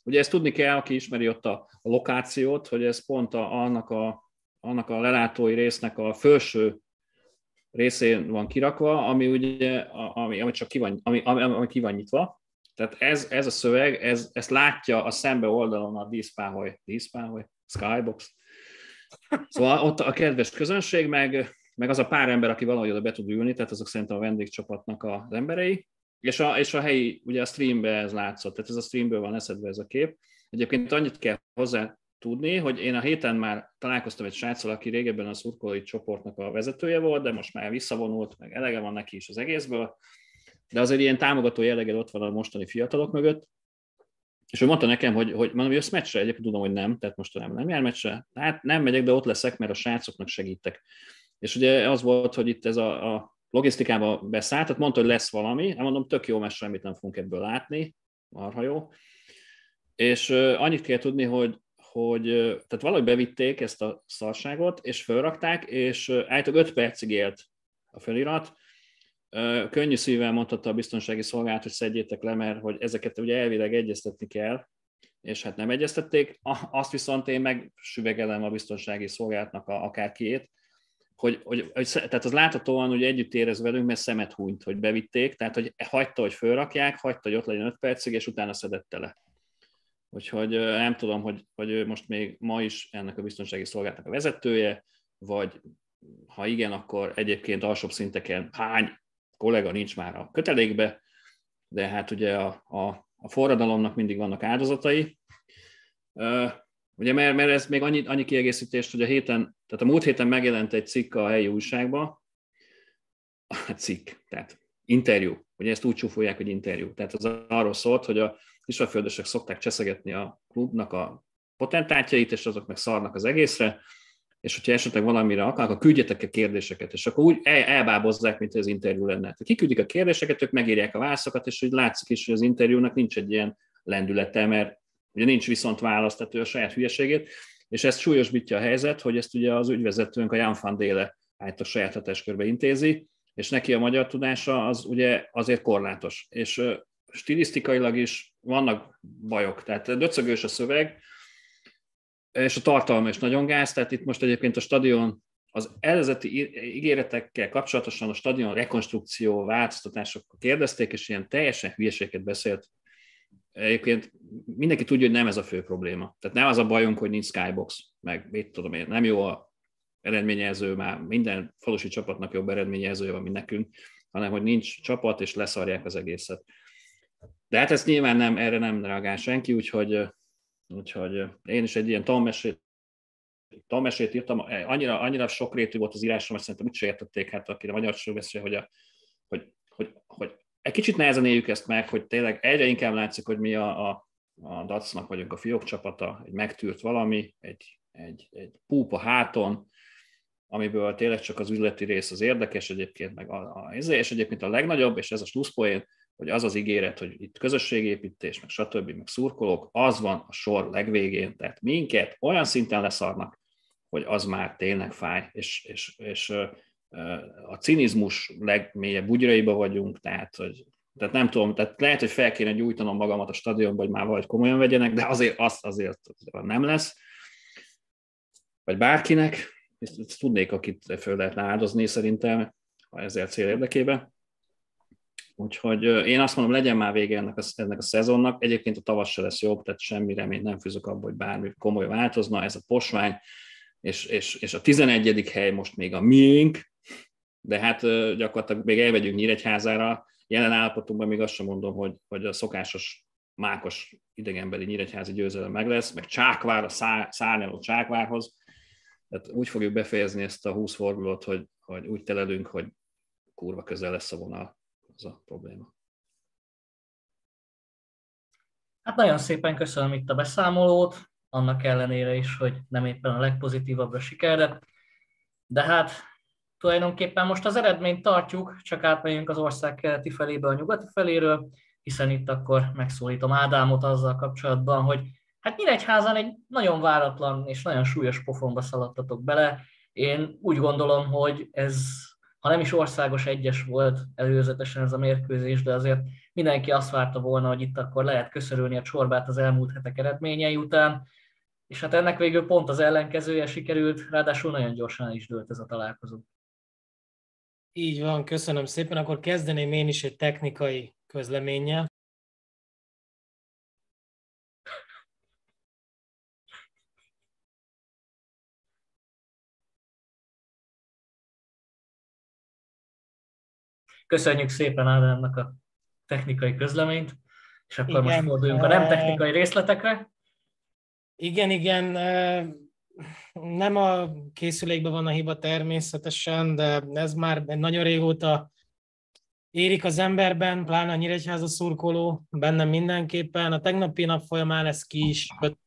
Speaker 4: Ugye ezt tudni kell, aki ismeri ott a, a lokációt, hogy ez pont a, annak, a, annak a lelátói résznek a felső részén van kirakva, ami ugye, ami, ami csak ki van, ami, ami, ami ki van nyitva. Tehát ez, ez a szöveg, ez, ezt látja a szembe oldalon a díszpáholy, díszpáholy, Skybox. Szóval ott a kedves közönség, meg, meg az a pár ember, aki valahogy oda be tud ülni, tehát azok szerintem a vendégcsapatnak az emberei, és a, és a helyi, ugye a streamben ez látszott, tehát ez a streamből van leszedve ez a kép. Egyébként annyit kell hozzá tudni, hogy én a héten már találkoztam egy sráccal, aki régebben a szurkolói csoportnak a vezetője volt, de most már visszavonult, meg elege van neki is az egészből, de azért ilyen támogató jelleggel ott van a mostani fiatalok mögött, és ő mondta nekem, hogy, hogy mondom, hogy jössz meccsre, egyébként tudom, hogy nem, tehát mostanában nem jár meccsre, hát nem megyek, de ott leszek, mert a srácoknak segítek. És ugye az volt, hogy itt ez a, a logisztikába beszállt, tehát mondta, hogy lesz valami, hát mondom, tök jó, mert semmit nem fogunk ebből látni, marha jó. És uh, annyit kell tudni, hogy, hogy uh, tehát valahogy bevitték ezt a szarságot, és felrakták, és uh, állítólag öt percig élt a felirat. Uh, könnyű szívvel mondhatta a biztonsági szolgálat, hogy szedjétek le, mert hogy ezeket ugye elvileg egyeztetni kell, és hát nem egyeztették. Azt viszont én meg süvegelem a biztonsági szolgálatnak a, akárkiét, hogy, hogy, hogy tehát az láthatóan ugye együtt érez velünk, mert szemet hunyt, hogy bevitték, tehát hogy hagyta, hogy fölrakják, hagyta, hogy ott legyen öt percig, és utána szedette le. Úgyhogy nem tudom, hogy, hogy ő most még ma is ennek a biztonsági szolgálatnak a vezetője, vagy ha igen, akkor egyébként alsóbb szinteken hány kollega nincs már a kötelékbe, de hát ugye a, a, a forradalomnak mindig vannak áldozatai. Ugye, mert, mert ez még annyi, annyi kiegészítést, hogy a héten, tehát a múlt héten megjelent egy cikk a helyi újságban, a cikk, tehát interjú, ugye ezt úgy csúfolják, hogy interjú. Tehát az arról szólt, hogy a kisvallföldösek szokták cseszegetni a klubnak a potentátjait, és azok meg szarnak az egészre, és hogyha esetleg valamire akarnak, akkor küldjetek a kérdéseket, és akkor úgy el, elbábozzák, mint ez interjú lenne. Tehát kiküldik a kérdéseket, ők megírják a válaszokat, és úgy látszik is, hogy az interjúnak nincs egy ilyen lendülete, mert ugye nincs viszont válasz, tehát ő a saját hülyeségét, és ezt súlyosbítja a helyzet, hogy ezt ugye az ügyvezetőnk, a Jan van Déle a saját hatáskörbe intézi, és neki a magyar tudása az ugye azért korlátos. És uh, stilisztikailag is vannak bajok, tehát döcögős a szöveg, és a tartalma is nagyon gáz, tehát itt most egyébként a stadion, az eredeti ígéretekkel kapcsolatosan a stadion rekonstrukció, változtatások kérdezték, és ilyen teljesen hülyeséget beszélt. Egyébként mindenki tudja, hogy nem ez a fő probléma. Tehát nem az a bajunk, hogy nincs Skybox, meg mit tudom én, nem jó a eredményjelző, már minden falusi csapatnak jobb eredményjelzője van, mint nekünk, hanem hogy nincs csapat, és leszarják az egészet. De hát ezt nyilván nem, erre nem reagál senki, úgyhogy, úgyhogy én is egy ilyen tanmesét, tanmesét írtam, annyira, annyira sokrétű volt az írásom, hogy szerintem úgy se értették, hát akire magyar sem beszél, hogy, a, hogy, hogy, hogy egy kicsit nehezen éljük ezt meg, hogy tényleg egyre inkább látszik, hogy mi a, a, a dacnak vagyunk a fiók csapata, egy megtűrt valami, egy, egy, egy púp a háton, amiből tényleg csak az üzleti rész az érdekes egyébként, meg a, a, és egyébként a legnagyobb, és ez a slusszpoén, hogy az az ígéret, hogy itt közösségépítés, meg stb., meg szurkolók, az van a sor legvégén, tehát minket olyan szinten leszarnak, hogy az már tényleg fáj, és, és, és a cinizmus legmélyebb bugyraiba vagyunk, tehát, hogy, tehát nem tudom, tehát lehet, hogy fel kéne gyújtanom magamat a stadionba, hogy már valahogy komolyan vegyenek, de azért azt azért nem lesz. Vagy bárkinek, ezt tudnék, akit föl lehetne áldozni szerintem, ha ezzel cél érdekében. Úgyhogy én azt mondom, legyen már vége ennek a, ennek a szezonnak. Egyébként a tavasz se lesz jobb, tehát semmi reményt nem fűzök abba, hogy bármi komoly változna. Ez a posvány, és, és, és a tizenegyedik hely most még a miénk, de hát gyakorlatilag még elvegyünk Nyíregyházára. Jelen állapotunkban még azt sem mondom, hogy, hogy a szokásos mákos idegenbeli nyíregyházi győzelem meg lesz, meg Csákvár, a szá, szárnyaló Csákvárhoz. Tehát úgy fogjuk befejezni ezt a húsz fordulót, hogy, hogy úgy telelünk, hogy kurva közel lesz a vonal. Az a probléma.
Speaker 2: Hát nagyon szépen köszönöm itt a beszámolót, annak ellenére is, hogy nem éppen a legpozitívabbra sikerre. De hát tulajdonképpen most az eredményt tartjuk, csak átmegyünk az ország keleti felébe a nyugati feléről, hiszen itt akkor megszólítom Ádámot azzal kapcsolatban, hogy hát Nyíregyházan egy nagyon váratlan és nagyon súlyos pofonba szaladtatok bele. Én úgy gondolom, hogy ez, ha nem is országos egyes volt előzetesen ez a mérkőzés, de azért Mindenki azt várta volna, hogy itt akkor lehet köszörülni a csorbát az elmúlt hetek eredményei után, és hát ennek végül pont az ellenkezője sikerült, ráadásul nagyon gyorsan is dőlt ez a találkozó.
Speaker 5: Így van, köszönöm szépen. Akkor kezdeném én is egy technikai közleménnyel.
Speaker 2: Köszönjük szépen Ádámnak a technikai közleményt, és akkor igen, most forduljunk a
Speaker 5: e...
Speaker 2: nem technikai részletekre.
Speaker 5: Igen, igen, nem a készülékben van a hiba természetesen, de ez már nagyon régóta érik az emberben, pláne a Nyíregyháza szurkoló, bennem mindenképpen. A tegnapi nap folyamán ez ki is jött.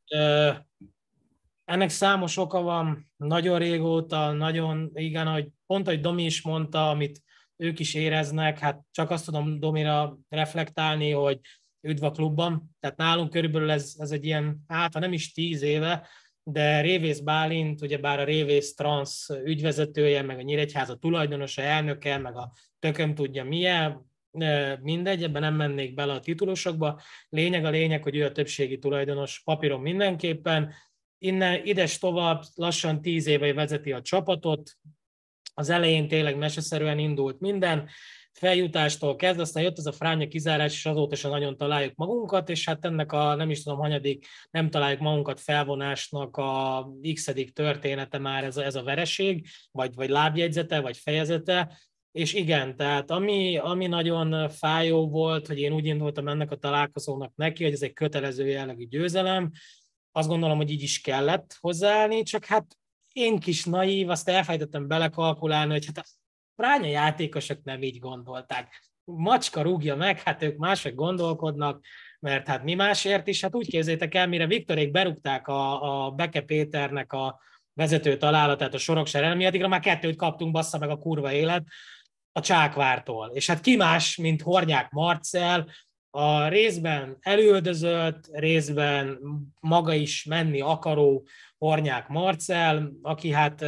Speaker 5: Ennek számos oka van, nagyon régóta, nagyon, igen, ahogy pont, ahogy Domi is mondta, amit ők is éreznek, hát csak azt tudom Domira reflektálni, hogy üdv a klubban. Tehát nálunk körülbelül ez, ez egy ilyen, hát ha nem is tíz éve, de Révész Bálint, ugyebár a Révész Transz ügyvezetője, meg a Nyíregyháza tulajdonosa, elnöke, meg a tököm tudja milyen, mindegy, ebben nem mennék bele a titulusokba. Lényeg a lényeg, hogy ő a többségi tulajdonos papíron mindenképpen. Innen ides tovább lassan tíz éve vezeti a csapatot. Az elején tényleg meseszerűen indult minden, feljutástól kezdve, aztán jött ez a fránya kizárás, és azóta sem nagyon találjuk magunkat, és hát ennek a nem is tudom hanyadik, nem találjuk magunkat felvonásnak a x-edik története már ez a, ez a vereség, vagy, vagy lábjegyzete, vagy fejezete, és igen, tehát ami, ami nagyon fájó volt, hogy én úgy indultam ennek a találkozónak neki, hogy ez egy kötelező jellegű győzelem, azt gondolom, hogy így is kellett hozzáállni, csak hát én kis naív, azt elfejtettem belekalkulálni, hogy hát a fránya játékosok nem így gondolták. Macska rúgja meg, hát ők mások gondolkodnak, mert hát mi másért is, hát úgy képzeljétek el, mire Viktorék berúgták a, a Beke Péternek a vezető találatát a Sorokság ellen, mi addigra már kettőt kaptunk, bassza meg a kurva élet a Csákvártól. És hát ki más, mint Hornyák Marcell, a részben elüldözött, részben maga is menni akaró Hornyák Marcell, aki hát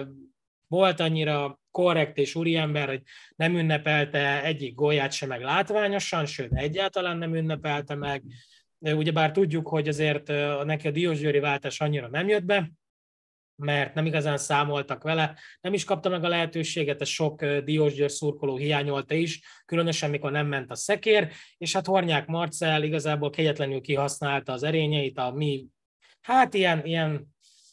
Speaker 5: volt annyira korrekt és úriember, hogy nem ünnepelte egyik gólját sem meg látványosan, sőt, egyáltalán nem ünnepelte meg. Ugyebár tudjuk, hogy azért neki a Diósgyőri váltás annyira nem jött be, mert nem igazán számoltak vele, nem is kapta meg a lehetőséget, ez sok Diósgyőr szurkoló hiányolta is, különösen mikor nem ment a szekér, és hát Hornyák Marcell igazából kegyetlenül kihasználta az erényeit, a mi, hát ilyen, ilyen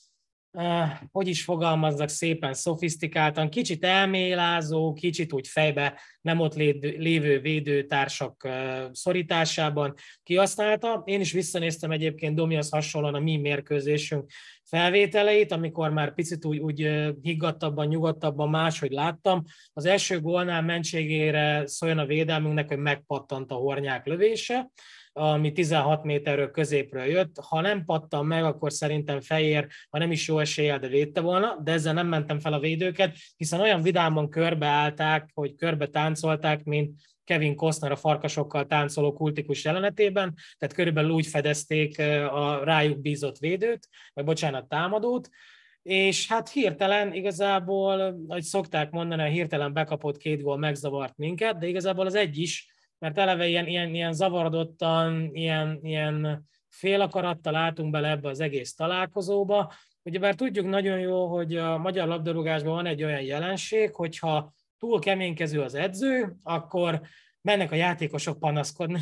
Speaker 5: Uh, hogy is fogalmazzak szépen, szofisztikáltan, kicsit elmélázó, kicsit úgy fejbe nem ott lévő védőtársak uh, szorításában kihasználta. Én is visszanéztem egyébként Domihoz hasonlóan a mi mérkőzésünk felvételeit, amikor már picit úgy, úgy uh, higgadtabban, nyugodtabban máshogy láttam. Az első gólnál mentségére szóljon a védelmünknek, hogy megpattant a Hornyák lövése, ami tizenhat méterről középről jött. Ha nem pattan meg, akkor szerintem Fejér, ha nem is jó eséllyel, de védte volna, de ezzel nem mentem fel a védőket, hiszen olyan vidámon körbeállták, hogy körbe táncolták, mint Kevin Costner a farkasokkal táncoló kultikus jelenetében, tehát körülbelül úgy fedezték a rájuk bízott védőt, vagy bocsánat, támadót, és hát hirtelen igazából, ahogy szokták mondani, a hirtelen bekapott két gól megzavart minket, de igazából az egy is, mert eleve ilyen, ilyen, ilyen zavarodottan, ilyen, ilyen félakarattal álltunk bele ebbe az egész találkozóba. Ugyebár tudjuk nagyon jó, hogy a magyar labdarúgásban van egy olyan jelenség, hogyha túl keménykező az edző, akkor mennek a játékosok panaszkodni.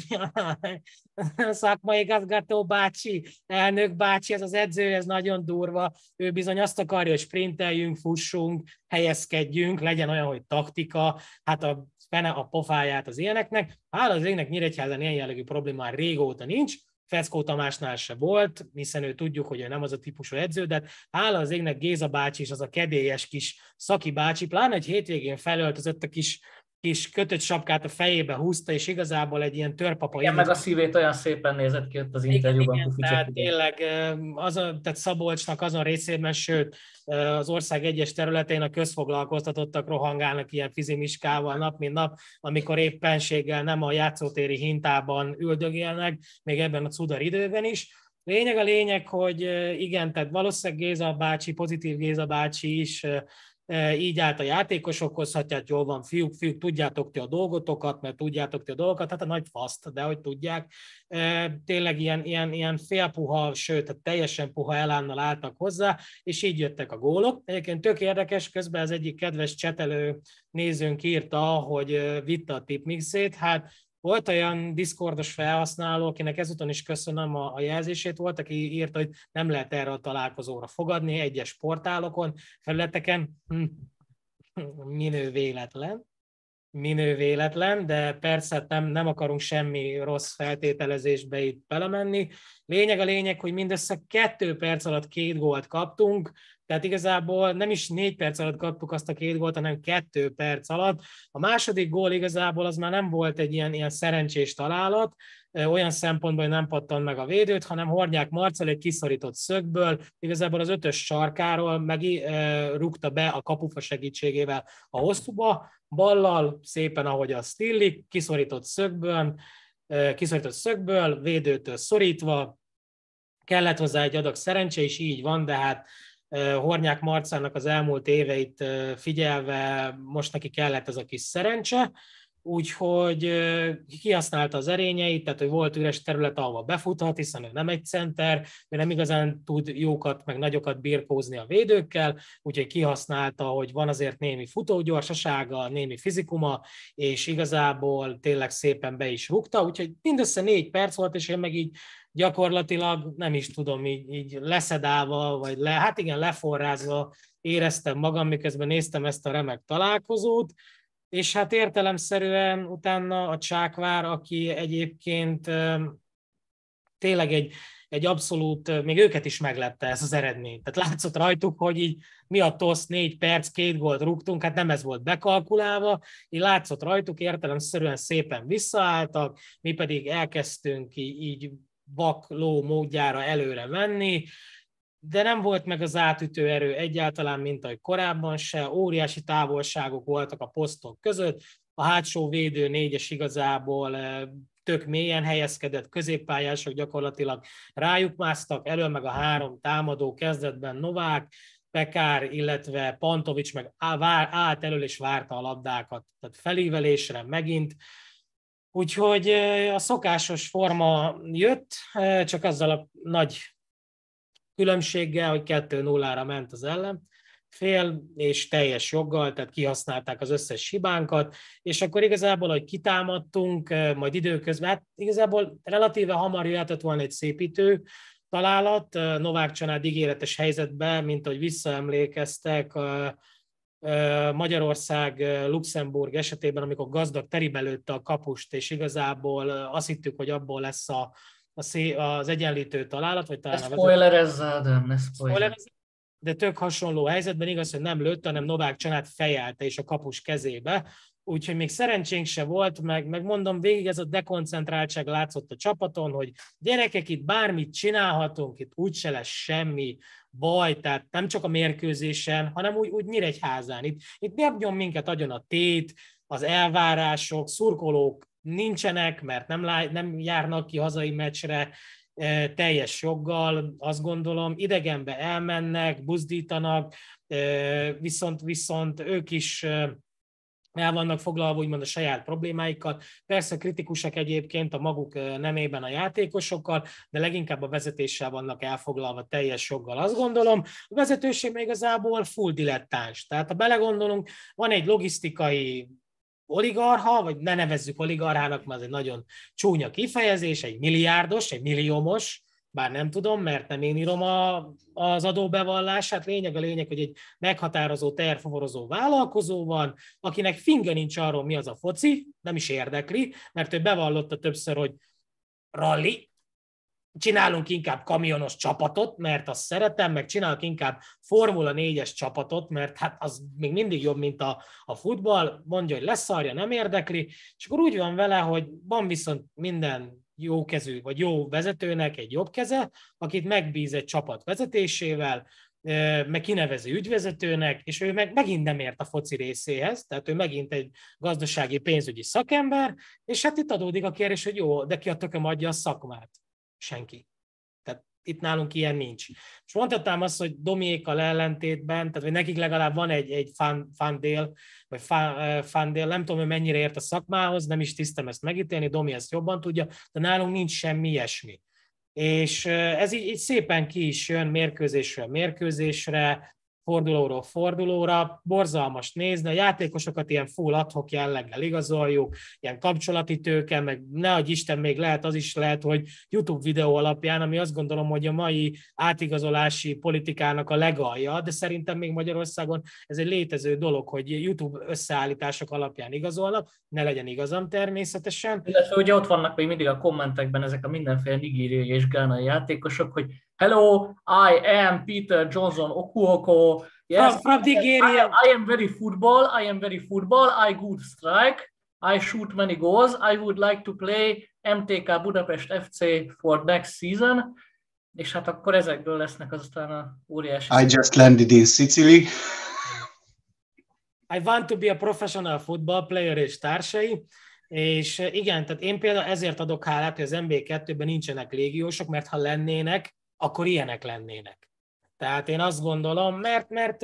Speaker 5: Szakmai igazgató bácsi, elnök bácsi, ez az edző, ez nagyon durva. Ő bizony azt akarja, hogy sprinteljünk, fussunk, helyezkedjünk, legyen olyan, hogy taktika, hát a fene a pofáját az ilyeneknek. Hála az égnek Nyíregyházán ilyen jellegű probléma már régóta nincs, Feckó Tamásnál se volt, hiszen ő tudjuk, hogy ő nem az a típusú edző, de hála az égnek Géza bácsi is az a kedélyes kis Szaki bácsi, pláne egy hétvégén felöltözött a kis, kis kötött sapkát a fejébe húzta, és igazából egy ilyen törpapa...
Speaker 2: Igen, meg a szívét olyan szépen nézett ki ott az interjúban.
Speaker 5: Igen, igen, tehát tényleg azon, tehát Szabolcsnak azon részében, sőt, az ország egyes területén a közfoglalkoztatottak rohangálnak ilyen fizimiskával nap, mint nap, amikor éppenséggel nem a játszótéri hintában üldögélnek, még ebben a cudar időben is. Lényeg a lényeg, hogy igen, tehát valószínűleg Géza bácsi, pozitív Géza bácsi is így állt a játékosokhoz, hát, hát jól van, fiúk, fiúk, tudjátok ti a dolgotokat, mert tudjátok ti a dolgokat, hát a nagy faszt, de hogy tudják. Tényleg ilyen, ilyen, ilyen félpuha, sőt, hát teljesen puha elánnal álltak hozzá, és így jöttek a gólok. Egyébként tök érdekes, közben az egyik kedves csetelő nézőnk írta, hogy vitte a tipmixét, hát volt olyan Discordos felhasználó, akinek ezúton is köszönöm a, a jelzését, volt, aki írta, hogy nem lehet erre a találkozóra fogadni egyes portálokon, felületeken. Hm. Minő véletlen. Minő véletlen, de persze nem, nem akarunk semmi rossz feltételezésbe itt belemenni. Lényeg a lényeg, hogy mindössze kettő perc alatt két gólt kaptunk, tehát igazából nem is négy perc alatt kaptuk azt a két gólt, hanem kettő perc alatt. A második gól igazából az már nem volt egy ilyen, ilyen szerencsés találat, olyan szempontból, hogy nem pattant meg a védőt, hanem Hornyák Marcell egy kiszorított szögből, igazából az ötös sarkáról meg e, rúgta be a kapufa segítségével a hosszúba, ballal, szépen ahogy azt illik, kiszorított szögből, e, kiszorított szögből, védőtől szorítva, kellett hozzá egy adag szerencse, és így van, de hát Hornyák Marcellnak az elmúlt éveit figyelve most neki kellett ez a kis szerencse, úgyhogy kihasználta az erényeit, tehát hogy volt üres terület, ahova befuthat, hiszen ő nem egy center, ő nem igazán tud jókat, meg nagyokat birkózni a védőkkel, úgyhogy kihasználta, hogy van azért némi futógyorsasága, némi fizikuma, és igazából tényleg szépen be is rúgta, úgyhogy mindössze négy perc volt, és én meg így gyakorlatilag nem is tudom, így, így leszedálva, vagy le, hát igen, leforrázva éreztem magam, miközben néztem ezt a remek találkozót, és hát értelemszerűen utána a Csákvár, aki egyébként tényleg egy, egy abszolút, még őket is meglepte ez az eredmény. Tehát látszott rajtuk, hogy így mi a tosz, négy perc, két gólt rúgtunk, hát nem ez volt bekalkulálva, így látszott rajtuk, értelemszerűen szépen visszaálltak, mi pedig elkezdtünk így, így vakló módjára előre menni, de nem volt meg az átütő erő egyáltalán, mint ahogy korábban se, óriási távolságok voltak a posztok között, a hátsó védő négyes igazából tök mélyen helyezkedett, középpályások gyakorlatilag rájuk másztak, elől meg a három támadó kezdetben Novák, Pekár, illetve Pantovics meg állt elől és várta a labdákat, tehát felívelésre megint. Úgyhogy a szokásos forma jött, csak azzal a nagy különbséggel, hogy kettő nullára ment az ellenfél, és teljes joggal, tehát kihasználták az összes hibánkat, és akkor igazából, hogy kitámadtunk, majd időközben, hát igazából relatíve hamar jöhetett volna egy szépítő találat, Novák Csanád ígéretes helyzetben, mint ahogy visszaemlékeztek, Magyarország, Luxemburg esetében, amikor Gazdag teribe lőtte a kapust, és igazából azt hittük, hogy abból lesz a, a szé, az egyenlítő találat, vagy talán
Speaker 2: ne spoilerezz, Ádám, ne spoilerezz.
Speaker 5: De tök hasonló helyzetben igaz, hogy nem lőtt, hanem Novák Csanád fejelte és a kapus kezébe, úgyhogy még szerencsénk se volt, meg, meg mondom, végig ez a dekoncentráltság látszott a csapaton, hogy gyerekek, itt bármit csinálhatunk, itt úgyse lesz semmi baj, tehát nem csak a mérkőzésen, hanem úgy, úgy Nyíregyházán. Itt, itt nyom minket agyon a tét, az elvárások, szurkolók nincsenek, mert nem, lá, nem járnak ki hazai meccsre e, teljes joggal, azt gondolom, idegenbe elmennek, buzdítanak, e, viszont, viszont ők is e, el vannak foglalva úgymond a saját problémáikkal. Persze kritikusak egyébként a maguk nemében a játékosokkal, de leginkább a vezetéssel vannak elfoglalva teljes joggal, azt gondolom. A vezetőség még igazából full dilettáns. Tehát ha belegondolunk, van egy logisztikai oligarha, vagy ne nevezzük oligarchának, mert ez egy nagyon csúnya kifejezés, egy milliárdos, egy milliómos, bár nem tudom, mert nem én írom a, az adóbevallását. Lényeg a lényeg, hogy egy meghatározó, tervforozó vállalkozó van, akinek finge nincs arról, mi az a foci, nem is érdekli, mert ő bevallotta többször, hogy rally, csinálunk inkább kamionos csapatot, mert azt szeretem, meg csinálok inkább Formula négyes csapatot, mert hát az még mindig jobb, mint a, a futball, mondja, hogy leszarja, nem érdekli, és akkor úgy van vele, hogy van viszont minden jó kezű, vagy jó vezetőnek egy jobb keze, akit megbíz egy csapat vezetésével, meg kinevezi ügyvezetőnek, és ő meg megint nem ért a foci részéhez, tehát ő megint egy gazdasági pénzügyi szakember, és hát itt adódik a kérdés, hogy jó, de ki a tököm adja a szakmát? Senki. Tehát itt nálunk ilyen nincs. És mondhatnám azt, hogy Domiékkal ellentétben, tehát hogy nekik legalább van egy, egy fan, fan dél, vagy fan, fan dél, nem tudom, hogy mennyire ért a szakmához, nem is tisztem ezt megítélni, Domi ezt jobban tudja, de nálunk nincs semmi ilyesmi. És ez így, így szépen ki is jön mérkőzésről mérkőzésre, fordulóról fordulóra, borzalmas nézni, a játékosokat ilyen full ad-hoc jelleggel igazoljuk, ilyen kapcsolati tőke, meg nehogy Isten, még lehet, az is lehet, hogy YouTube videó alapján, ami azt gondolom, hogy a mai átigazolási politikának a legalja, de szerintem még Magyarországon ez egy létező dolog, hogy YouTube összeállítások alapján igazolnak, ne legyen igazam természetesen.
Speaker 2: Illetve ugye ott vannak még mindig a kommentekben ezek a mindenféle nigériai és gánai játékosok, hogy hello, I am Peter Johnson Okuoko. Yes,
Speaker 5: from, from Nigeria.
Speaker 2: I, am, I am very football. I am very football. I good strike. I shoot many goals. I would like to play em té ká Budapest ef cé for next season. És hát akkor ezekből lesznek aztán a óriási...
Speaker 3: I just landed in Sicily.
Speaker 5: I want to be a professional football player és társai. És igen, tehát én például ezért adok hálát, hogy az en bé kettőben nincsenek légiósok, mert ha lennének, akkor ilyenek lennének. Tehát én azt gondolom, mert, mert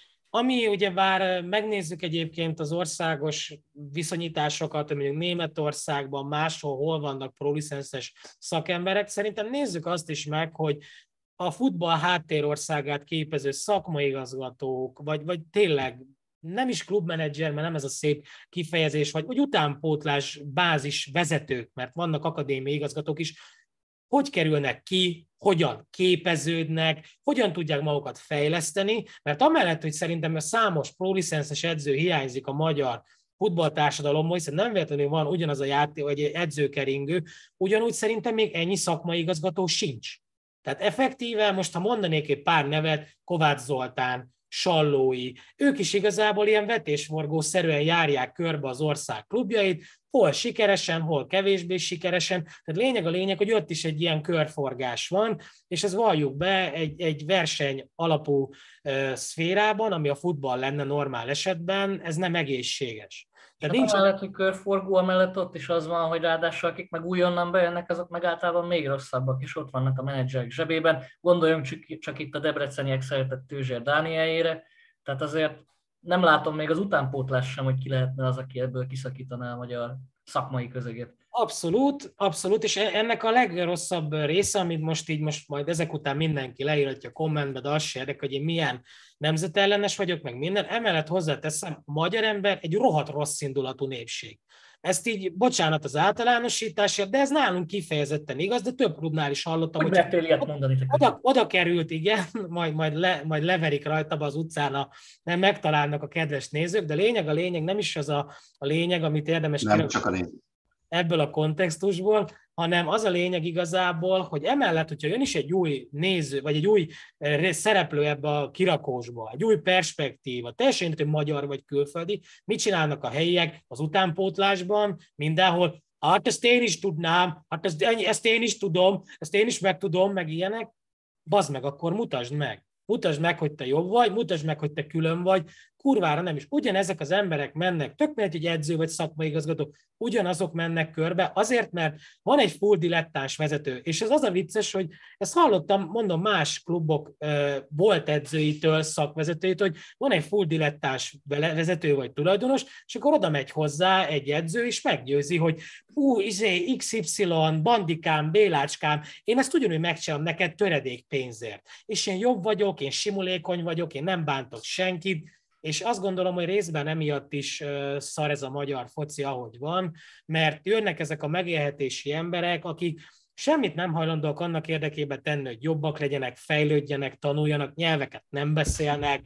Speaker 5: ami ugye bár megnézzük egyébként az országos viszonyításokat, mondjuk Németországban, máshol, hol vannak prolicenszes szakemberek, szerintem nézzük azt is meg, hogy a futball háttérországát képező szakmai igazgatók, vagy, vagy tényleg nem is klubmenedzser, mert nem ez a szép kifejezés, vagy, vagy utánpótlás bázis vezetők, mert vannak akadémiai igazgatók is, hogy kerülnek ki, hogyan képeződnek, hogyan tudják magukat fejleszteni, mert amellett, hogy szerintem a számos prolicenszes edző hiányzik a magyar futballtársadalomból, hiszen nem véletlenül van ugyanaz a játék, vagy edzőkeringő, ugyanúgy szerintem még ennyi szakmai igazgató sincs. Tehát effektíve, most ha mondanék egy pár nevet, Kovács Zoltán, Sallói, ők is igazából ilyen vetésforgószerűen járják körbe az ország klubjait, hol sikeresen, hol kevésbé sikeresen. Tehát lényeg a lényeg, hogy ott is egy ilyen körforgás van, és ez valljuk be egy, egy verseny alapú uh, szférában, ami a futball lenne normál esetben, ez nem egészséges.
Speaker 2: Tehát nincs amellett, hogy körforgó, amellett ott is az van, hogy ráadásul akik meg újonnan bejönnek, azok meg általában még rosszabbak, és ott vannak a menedzserek zsebében. Gondoljunk csak, csak itt a debreceniek szeretett Tőzsér Dánielére, tehát azért nem látom még az utánpótlás sem, hogy ki lehetne az, aki ebből kiszakítaná a magyar szakmai közeget.
Speaker 5: Abszolút, abszolút, és ennek a legrosszabb része, amit most így most majd ezek után mindenki leírhatja kommentbe, de az se érdekel, hogy én milyen nemzetellenes vagyok, meg minden. Emellett hozzáteszem, a magyar ember egy rohadt rossz indulatú népség. Ezt így, bocsánat az általánosításért, de ez nálunk kifejezetten igaz, de több klubnál is hallottam,
Speaker 2: hogy mertél ilyet mondani.
Speaker 5: Oda, oda került, igen, majd, majd, le, majd leverik rajta az utcán, a, nem megtalálnak a kedves nézők, de lényeg a lényeg, nem is az a, a lényeg, amit érdemes
Speaker 3: nem csak a lényeg.
Speaker 5: Ebből a kontextusból, hanem az a lényeg igazából, hogy emellett, hogyha jön is egy új néző, vagy egy új szereplő ebbe a kirakósba, egy új perspektíva, teljesen hogy magyar vagy külföldi, mit csinálnak a helyiek az utánpótlásban, mindenhol, hát ezt én is tudnám, hát ezt, ezt én is tudom, ezt én is megtudom, meg ilyenek, bazd meg, akkor mutasd meg. Mutasd meg, hogy te jobb vagy, mutasd meg, hogy te külön vagy, kurvára nem is. Ugyanezek az emberek mennek, tök mindegy, hogy edző vagy szakmai igazgató, ugyanazok mennek körbe, azért, mert van egy full dilettáns vezető, és ez az a vicces, hogy ezt hallottam, mondom, más klubok uh, volt edzőitől, szakvezetőitől, hogy van egy full dilettáns vezető vagy tulajdonos, és akkor oda megy hozzá egy edző, és meggyőzi, hogy hú, izé, iksz ipszilon, bandikám, bélácskám, én ezt ugyanúgy megcsinálom neked töredék pénzért. És én jobb vagyok, én simulékony vagyok, én nem bántok senkit, és azt gondolom, hogy részben emiatt is szar ez a magyar foci, ahogy van, mert jönnek ezek a megélhetési emberek, akik semmit nem hajlandóak annak érdekében tenni, hogy jobbak legyenek, fejlődjenek, tanuljanak, nyelveket nem beszélnek.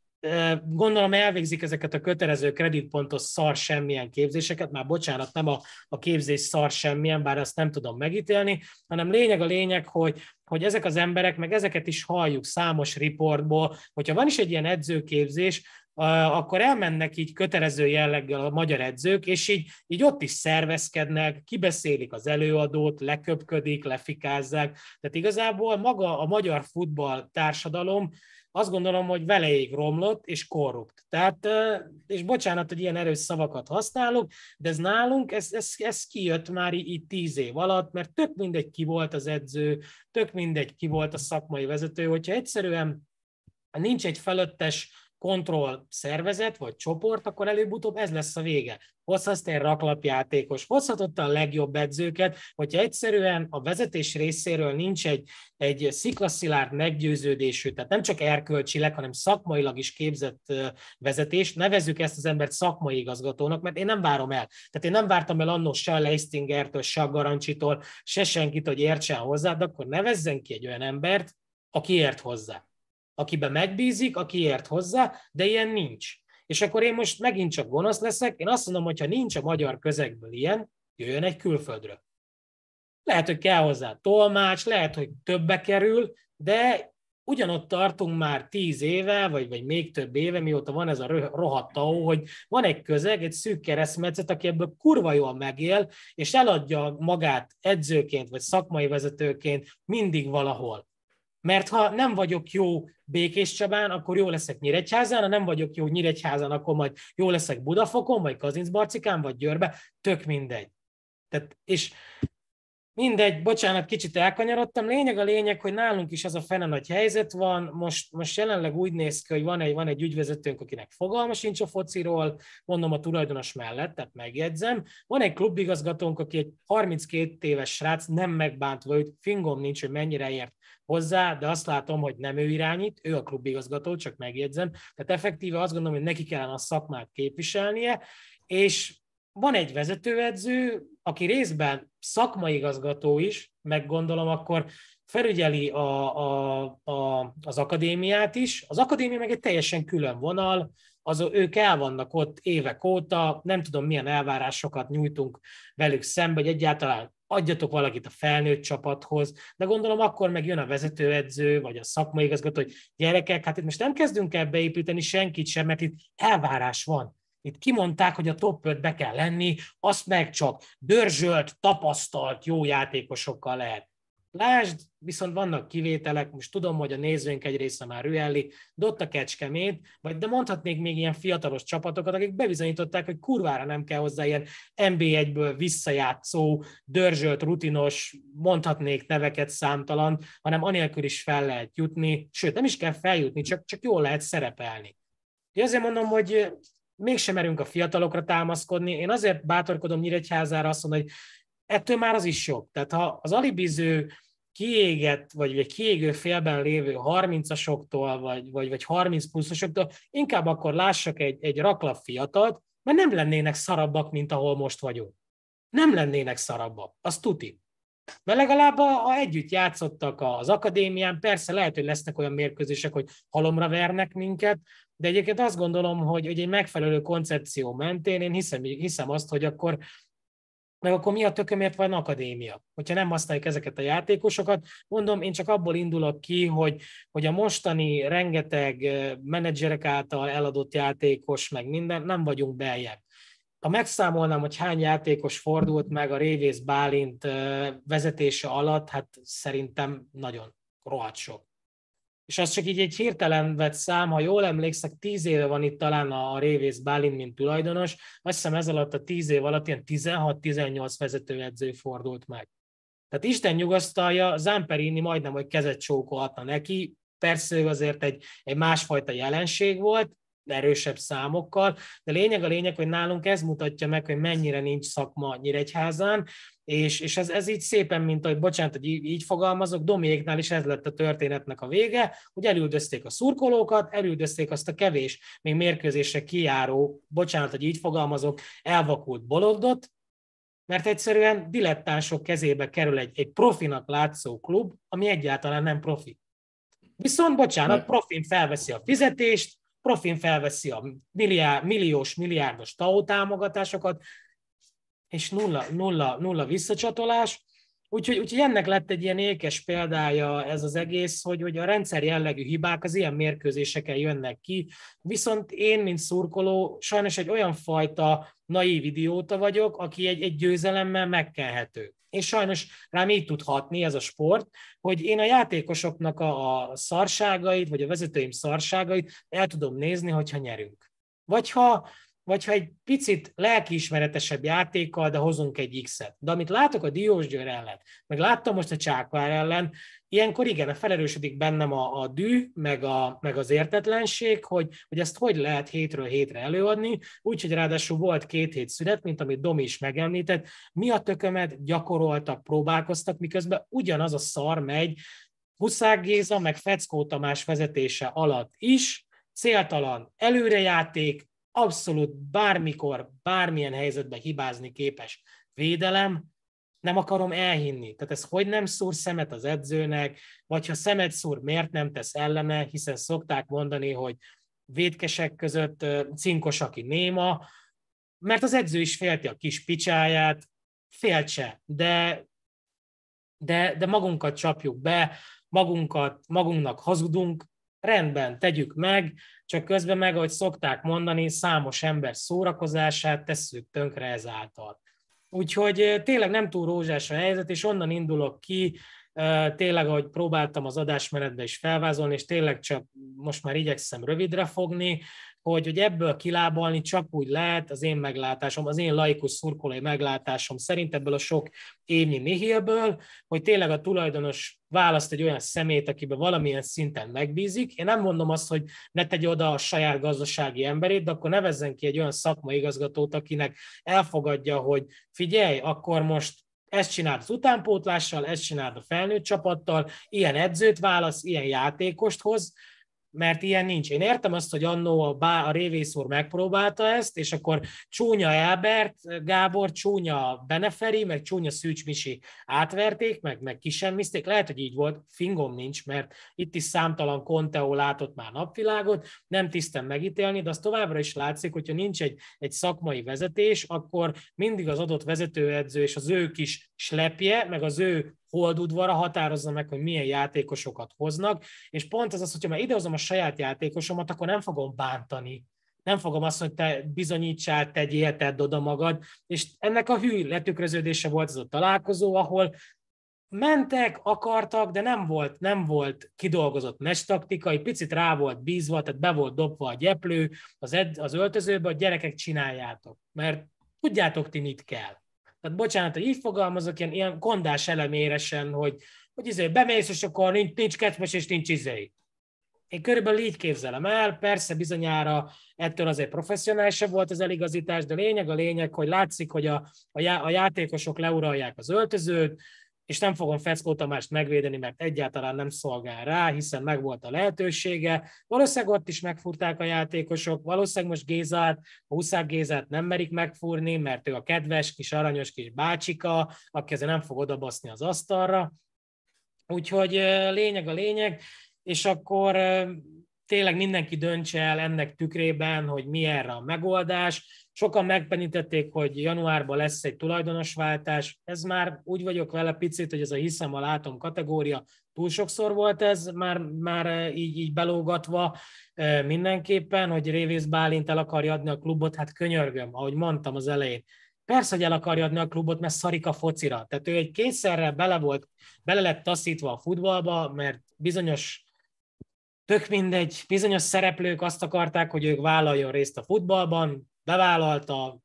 Speaker 5: Gondolom elvégzik ezeket a kötelező kreditpontos szar semmilyen képzéseket, már bocsánat, nem a, a képzés szar semmilyen, bár azt nem tudom megítélni, hanem lényeg a lényeg, hogy, hogy ezek az emberek, meg ezeket is halljuk számos riportból, hogyha van is egy ilyen edzőképzés, akkor elmennek így kötelező jelleggel a magyar edzők, és így, így ott is szervezkednek, kibeszélik az előadót, leköpködik, lefikázzák. Tehát igazából maga a magyar futball társadalom azt gondolom, hogy veleig romlott és korrupt. Tehát, és bocsánat, hogy ilyen erős szavakat használok, de ez nálunk, ez, ez, ez kijött már így tíz év alatt, mert tök mindegy ki volt az edző, tök mindegy ki volt a szakmai vezető, hogyha egyszerűen nincs egy fölöttes kontroll szervezet vagy csoport, akkor előbb-utóbb ez lesz a vége. Hozhatsz te egy raklapjátékos, hozhatod a legjobb edzőket, hogyha egyszerűen a vezetés részéről nincs egy, egy sziklaszilárd meggyőződésű, tehát nem csak erkölcsileg, hanem szakmailag is képzett vezetés. Nevezzük ezt az embert szakmai igazgatónak, mert én nem várom el. Tehát én nem vártam el annó se a Leistingertől, se a Garancsitól, se senkit, hogy értsen hozzá, de akkor nevezzen ki egy olyan embert, aki ért hozzá. Akiben megbízik, aki ért hozzá, de ilyen nincs. És akkor én most megint csak gonosz leszek, én azt mondom, hogy ha nincs a magyar közegből ilyen, jöjjön egy külföldről. Lehet, hogy kell hozzá tolmács, lehet, hogy többe kerül, de ugyanott tartunk már tíz éve, vagy, vagy még több éve, mióta van ez a rohadt tau, hogy van egy közeg, egy szűk keresztmetszet, aki ebből kurva jól megél, és eladja magát edzőként, vagy szakmai vezetőként mindig valahol. Mert ha nem vagyok jó Békés Csabán, akkor jó leszek Nyíregyházán, ha nem vagyok jó Nyíregyházán, akkor majd jó leszek Budafokon, vagy Kazincbarcikán, vagy Győrbe, tök mindegy. Tehát, és mindegy, bocsánat, kicsit elkanyarodtam. Lényeg a lényeg, hogy nálunk is az a fene nagy helyzet van. Most, most jelenleg úgy néz ki, hogy van egy, van egy ügyvezetőnk, akinek fogalma sincs a fociról, mondom a tulajdonos mellett, tehát megjegyzem. Van egy klubigazgatónk, aki egy harminckét éves srác, nem megbántva őt, fingom nincs, hogy mennyire ért hozzá, de azt látom, hogy nem ő irányít, ő a klubigazgató, csak megjegyzem. Tehát effektíve azt gondolom, hogy neki kellene a szakmát képviselnie, és van egy vezetőedző, aki részben szakmai igazgató is, meg gondolom akkor felügyeli a, a, a, az akadémiát is. Az akadémia meg egy teljesen külön vonal, az, ők el vannak ott évek óta, nem tudom milyen elvárásokat nyújtunk velük szembe, hogy egyáltalán adjatok valakit a felnőtt csapathoz, de gondolom akkor meg jön a vezetőedző, vagy a szakmai igazgató, hogy gyerekek, hát itt most nem kezdünk el beépíteni senkit sem, mert itt elvárás van. Itt kimondták, hogy a top ötbe kell lenni, azt meg csak dörzsölt, tapasztalt, jó játékosokkal lehet. Lásd, viszont vannak kivételek, most tudom, hogy a nézőink egy része már rühelli, de ott a Kecskemét, vagy de mondhatnék még ilyen fiatalos csapatokat, akik bebizonyították, hogy kurvára nem kell hozzá ilyen en bé egyből visszajátszó, dörzsölt, rutinos, mondhatnék neveket számtalan, hanem anélkül is fel lehet jutni, sőt, nem is kell feljutni, csak, csak jól lehet szerepelni. Én azért mondom, hogy mégsem merünk a fiatalokra támaszkodni, én azért bátorkodom Nyíregyházára azt mondani, hogy ettől már az is jobb. Tehát ha az alibiző kiégett, vagy egy kiégő félben lévő harmincasoktól, vagy, vagy, vagy harminc pluszosoktól, inkább akkor lássak egy, egy raklap fiatalt, mert nem lennének szarabbak, mint ahol most vagyunk. Nem lennének szarabbak, az tuti. Mert legalább, ha együtt játszottak az akadémián, persze lehet, hogy lesznek olyan mérkőzések, hogy halomra vernek minket, de egyébként azt gondolom, hogy egy megfelelő koncepció mentén én hiszem, hiszem azt, hogy akkor meg akkor mi a tökömért van akadémia? Hogyha nem használjuk ezeket a játékosokat, mondom, én csak abból indulok ki, hogy, hogy a mostani rengeteg menedzserek által eladott játékos, meg minden, nem vagyunk beljebb. Ha megszámolnám, hogy hány játékos fordult meg a Révész Bálint vezetése alatt, hát szerintem nagyon rohadt sok. És az csak így egy hirtelen vett szám, ha jól emlékszek, tíz éve van itt talán a Révész Bálint, mint tulajdonos, azt hiszem ez alatt a tíz év alatt ilyen tizenhat-tizennyolc vezetőedző fordult meg. Tehát Isten nyugasztalja, Zamperini majdnem, hogy kezet csókolhatna neki, persze ő azért egy, egy másfajta jelenség volt, erősebb számokkal, de lényeg a lényeg, hogy nálunk ez mutatja meg, hogy mennyire nincs szakma Nyíregyházán, és, és ez, ez így szépen, mint ahogy, bocsánat, hogy így, így fogalmazok, Domiéknál is ez lett a történetnek a vége, hogy elüldözték a szurkolókat, elüldözték azt a kevés, még mérkőzésre kijáró, bocsánat, hogy így fogalmazok, elvakult bolondot, mert egyszerűen dilettánsok kezébe kerül egy, egy profinak látszó klub, ami egyáltalán nem profi. Viszont, bocsánat, profin felveszi a fizetést, profin felveszi a milliárd, milliós, milliárdos tau támogatásokat, és nulla, nulla, nulla visszacsatolás. Úgyhogy, úgyhogy ennek lett egy ilyen ékes példája ez az egész, hogy, hogy a rendszer jellegű hibák az ilyen mérkőzéseken jönnek ki, viszont én, mint szurkoló, sajnos egy olyan fajta naív idióta vagyok, aki egy, egy győzelemmel megkenhető. És sajnos rám így tud hatni ez a sport, hogy én a játékosoknak a, a szarságait, vagy a vezetőim szarságait el tudom nézni, hogyha nyerünk. Vagy ha vagy ha egy picit lelkiismeretesebb játékkal, de hozunk egy X-et. De amit látok a Diósgyőr ellen, meg láttam most a Csákvár ellen, ilyenkor igen, felerősödik bennem a, a dű, meg, a, meg az értetlenség, hogy, hogy ezt hogy lehet hétről hétre előadni, úgyhogy ráadásul volt két hét szünet, mint amit Domi is megemlített, mi a tökömet gyakoroltak, próbálkoztak, miközben ugyanaz a szar megy Huszák Géza, meg Feckó Tamás vezetése alatt is, céltalan előrejáték, abszolút bármikor, bármilyen helyzetben hibázni képes védelem, nem akarom elhinni. Tehát ez hogy nem szúr szemet az edzőnek, vagy ha szemet szúr, miért nem tesz ellene, hiszen szokták mondani, hogy vétkesek között cinkos, aki néma, mert az edző is félti a kis picsáját, féltse, de, de, de magunkat csapjuk be, magunkat, magunknak hazudunk, rendben, tegyük meg, csak közben meg, ahogy szokták mondani, számos ember szórakozását tesszük tönkre ezáltal. Úgyhogy tényleg nem túl rózsás a helyzet, és onnan indulok ki, tényleg, ahogy próbáltam az adásmenetbe is felvázolni, és tényleg csak most már igyekszem rövidre fogni, hogy, hogy ebből kilábalni csak úgy lehet, az én meglátásom, az én laikus szurkolói meglátásom szerint ebből a sok évnyi nihilből, hogy tényleg a tulajdonos választ egy olyan szemét, akiben valamilyen szinten megbízik. Én nem mondom azt, hogy ne tegye oda a saját gazdasági emberét, de akkor nevezzen ki egy olyan szakmai igazgatót, akinek elfogadja, hogy figyelj, akkor most ezt csináld az utánpótlással, ezt csináld a felnőtt csapattal, ilyen edzőt válasz, ilyen játékost hoz, mert ilyen nincs. Én értem azt, hogy annó a, Bá, a Révész úr megpróbálta ezt, és akkor csúnya Elbert Gábor, csúnya Beneferi, meg csúnya Szűcs Misi átverték, meg, meg kisemmizték. Lehet, hogy így volt, fingom nincs, mert itt is számtalan Conteó látott már napvilágot, nem tisztem megítélni, de az továbbra is látszik, hogyha nincs egy, egy szakmai vezetés, akkor mindig az adott vezetőedző és az ő kis slepje, meg az ő holdudvara határozza meg, hogy milyen játékosokat hoznak, és pont ez az, hogyha már idehozom a saját játékosomat, akkor nem fogom bántani. Nem fogom azt, hogy te bizonyítsál, tegyél, tedd oda magad, és ennek a hű letükröződése volt ez a találkozó, ahol mentek, akartak, de nem volt, nem volt kidolgozott mestaktika, egy picit rá volt bízva, tehát be volt dobva a gyeplő az, ed, az öltözőbe, a gyerekek csináljátok, mert tudjátok ti mit kell. Tehát bocsánat, hogy így fogalmazok, ilyen, ilyen kondás eleméresen, hogy, hogy izé, bemész, és akkor nincs, nincs ketmes, és nincs izé. Én körülbelül így képzelem el, persze bizonyára ettől azért professzionálisabb volt az eligazítás, de lényeg a lényeg, hogy látszik, hogy a, a, já, a játékosok leuralják az öltözőt, és nem fogom Feckó Tamást megvédeni, mert egyáltalán nem szolgál rá, hiszen megvolt a lehetősége. Valószínűleg ott is megfúrták a játékosok, valószínűleg most Gézát, a Huszák Gézát nem merik megfúrni, mert ő a kedves, kis aranyos kis bácsika, aki ezzel nem fog odabaszni az asztalra. Úgyhogy lényeg a lényeg, és akkor tényleg mindenki döntse el ennek tükrében, hogy mi erre a megoldás. Sokan megpenítették, hogy januárban lesz egy tulajdonosváltás. Ez már úgy vagyok vele picit, hogy ez a hiszem, a látom kategória túl sokszor volt ez, már, már így, így belógatva mindenképpen, hogy Révész Bálint el akarja adni a klubot, hát könyörgöm, ahogy mondtam az elején. Persze, hogy el akarja adni a klubot, mert szarik a focira. Tehát ő egy kényszerrel bele volt, bele lett taszítva a futballba, mert bizonyos tök mindegy, bizonyos szereplők azt akarták, hogy ők vállaljon részt a futballban, bevállalta,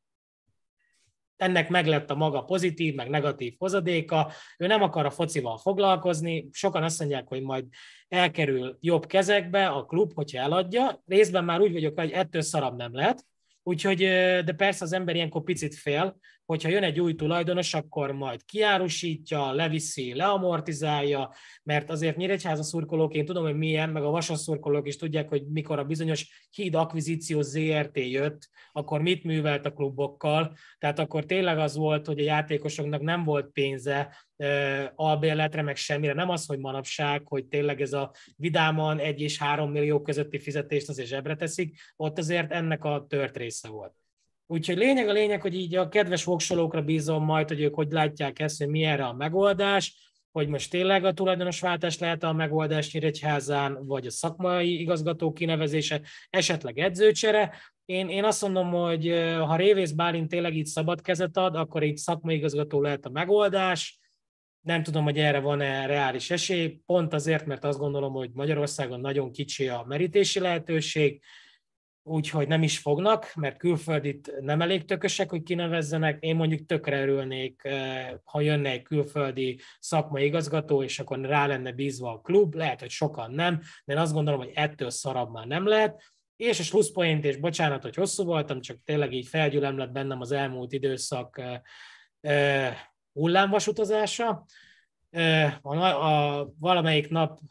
Speaker 5: ennek meglett a maga pozitív, meg negatív hozadéka, ő nem akar a focival foglalkozni, sokan azt mondják, hogy majd elkerül jobb kezekbe a klub, hogyha eladja, részben már úgy vagyok, hogy ettől szarabb nem lehet, úgyhogy, de persze az ember ilyenkor picit fél, hogyha jön egy új tulajdonos, akkor majd kiárusítja, leviszi, leamortizálja, mert azért Nyíregyháza szurkolók, én tudom, hogy milyen, meg a Vasas szurkolók is tudják, hogy mikor a bizonyos Híd Akvizíció zé er té jött, akkor mit művelt a klubokkal, tehát akkor tényleg az volt, hogy a játékosoknak nem volt pénze albérletre, meg semmire, nem az, hogy manapság, hogy tényleg ez a vidáman egy és három millió közötti fizetést azért zsebre teszik, ott azért ennek a tört része volt. Úgyhogy lényeg a lényeg, hogy így a kedves voksolókra bízom majd, hogy ők hogy látják ezt, hogy mi erre a megoldás, hogy most tényleg a tulajdonosváltás lehet a megoldás Nyíregyházán, vagy a szakmai igazgató kinevezése, esetleg edzőcsere. Én, én azt mondom, hogy ha Révész Bálint tényleg így szabad kezet ad, akkor így szakmai igazgató lehet a megoldás. Nem tudom, hogy erre van-e reális esély, pont azért, mert azt gondolom, hogy Magyarországon nagyon kicsi a merítési lehetőség, úgyhogy nem is fognak, mert külföldit nem elég tökösek, hogy kinevezzenek. Én mondjuk tökre örülnék, ha jönne egy külföldi szakmai igazgató, és akkor rá lenne bízva a klub, lehet, hogy sokan nem, de én azt gondolom, hogy ettől szarabb már nem lehet. És a slusszpoint, és bocsánat, hogy hosszú voltam, csak tényleg így felgyülem lett bennem az elmúlt időszak hullámvasutazása. A, a valamelyik nap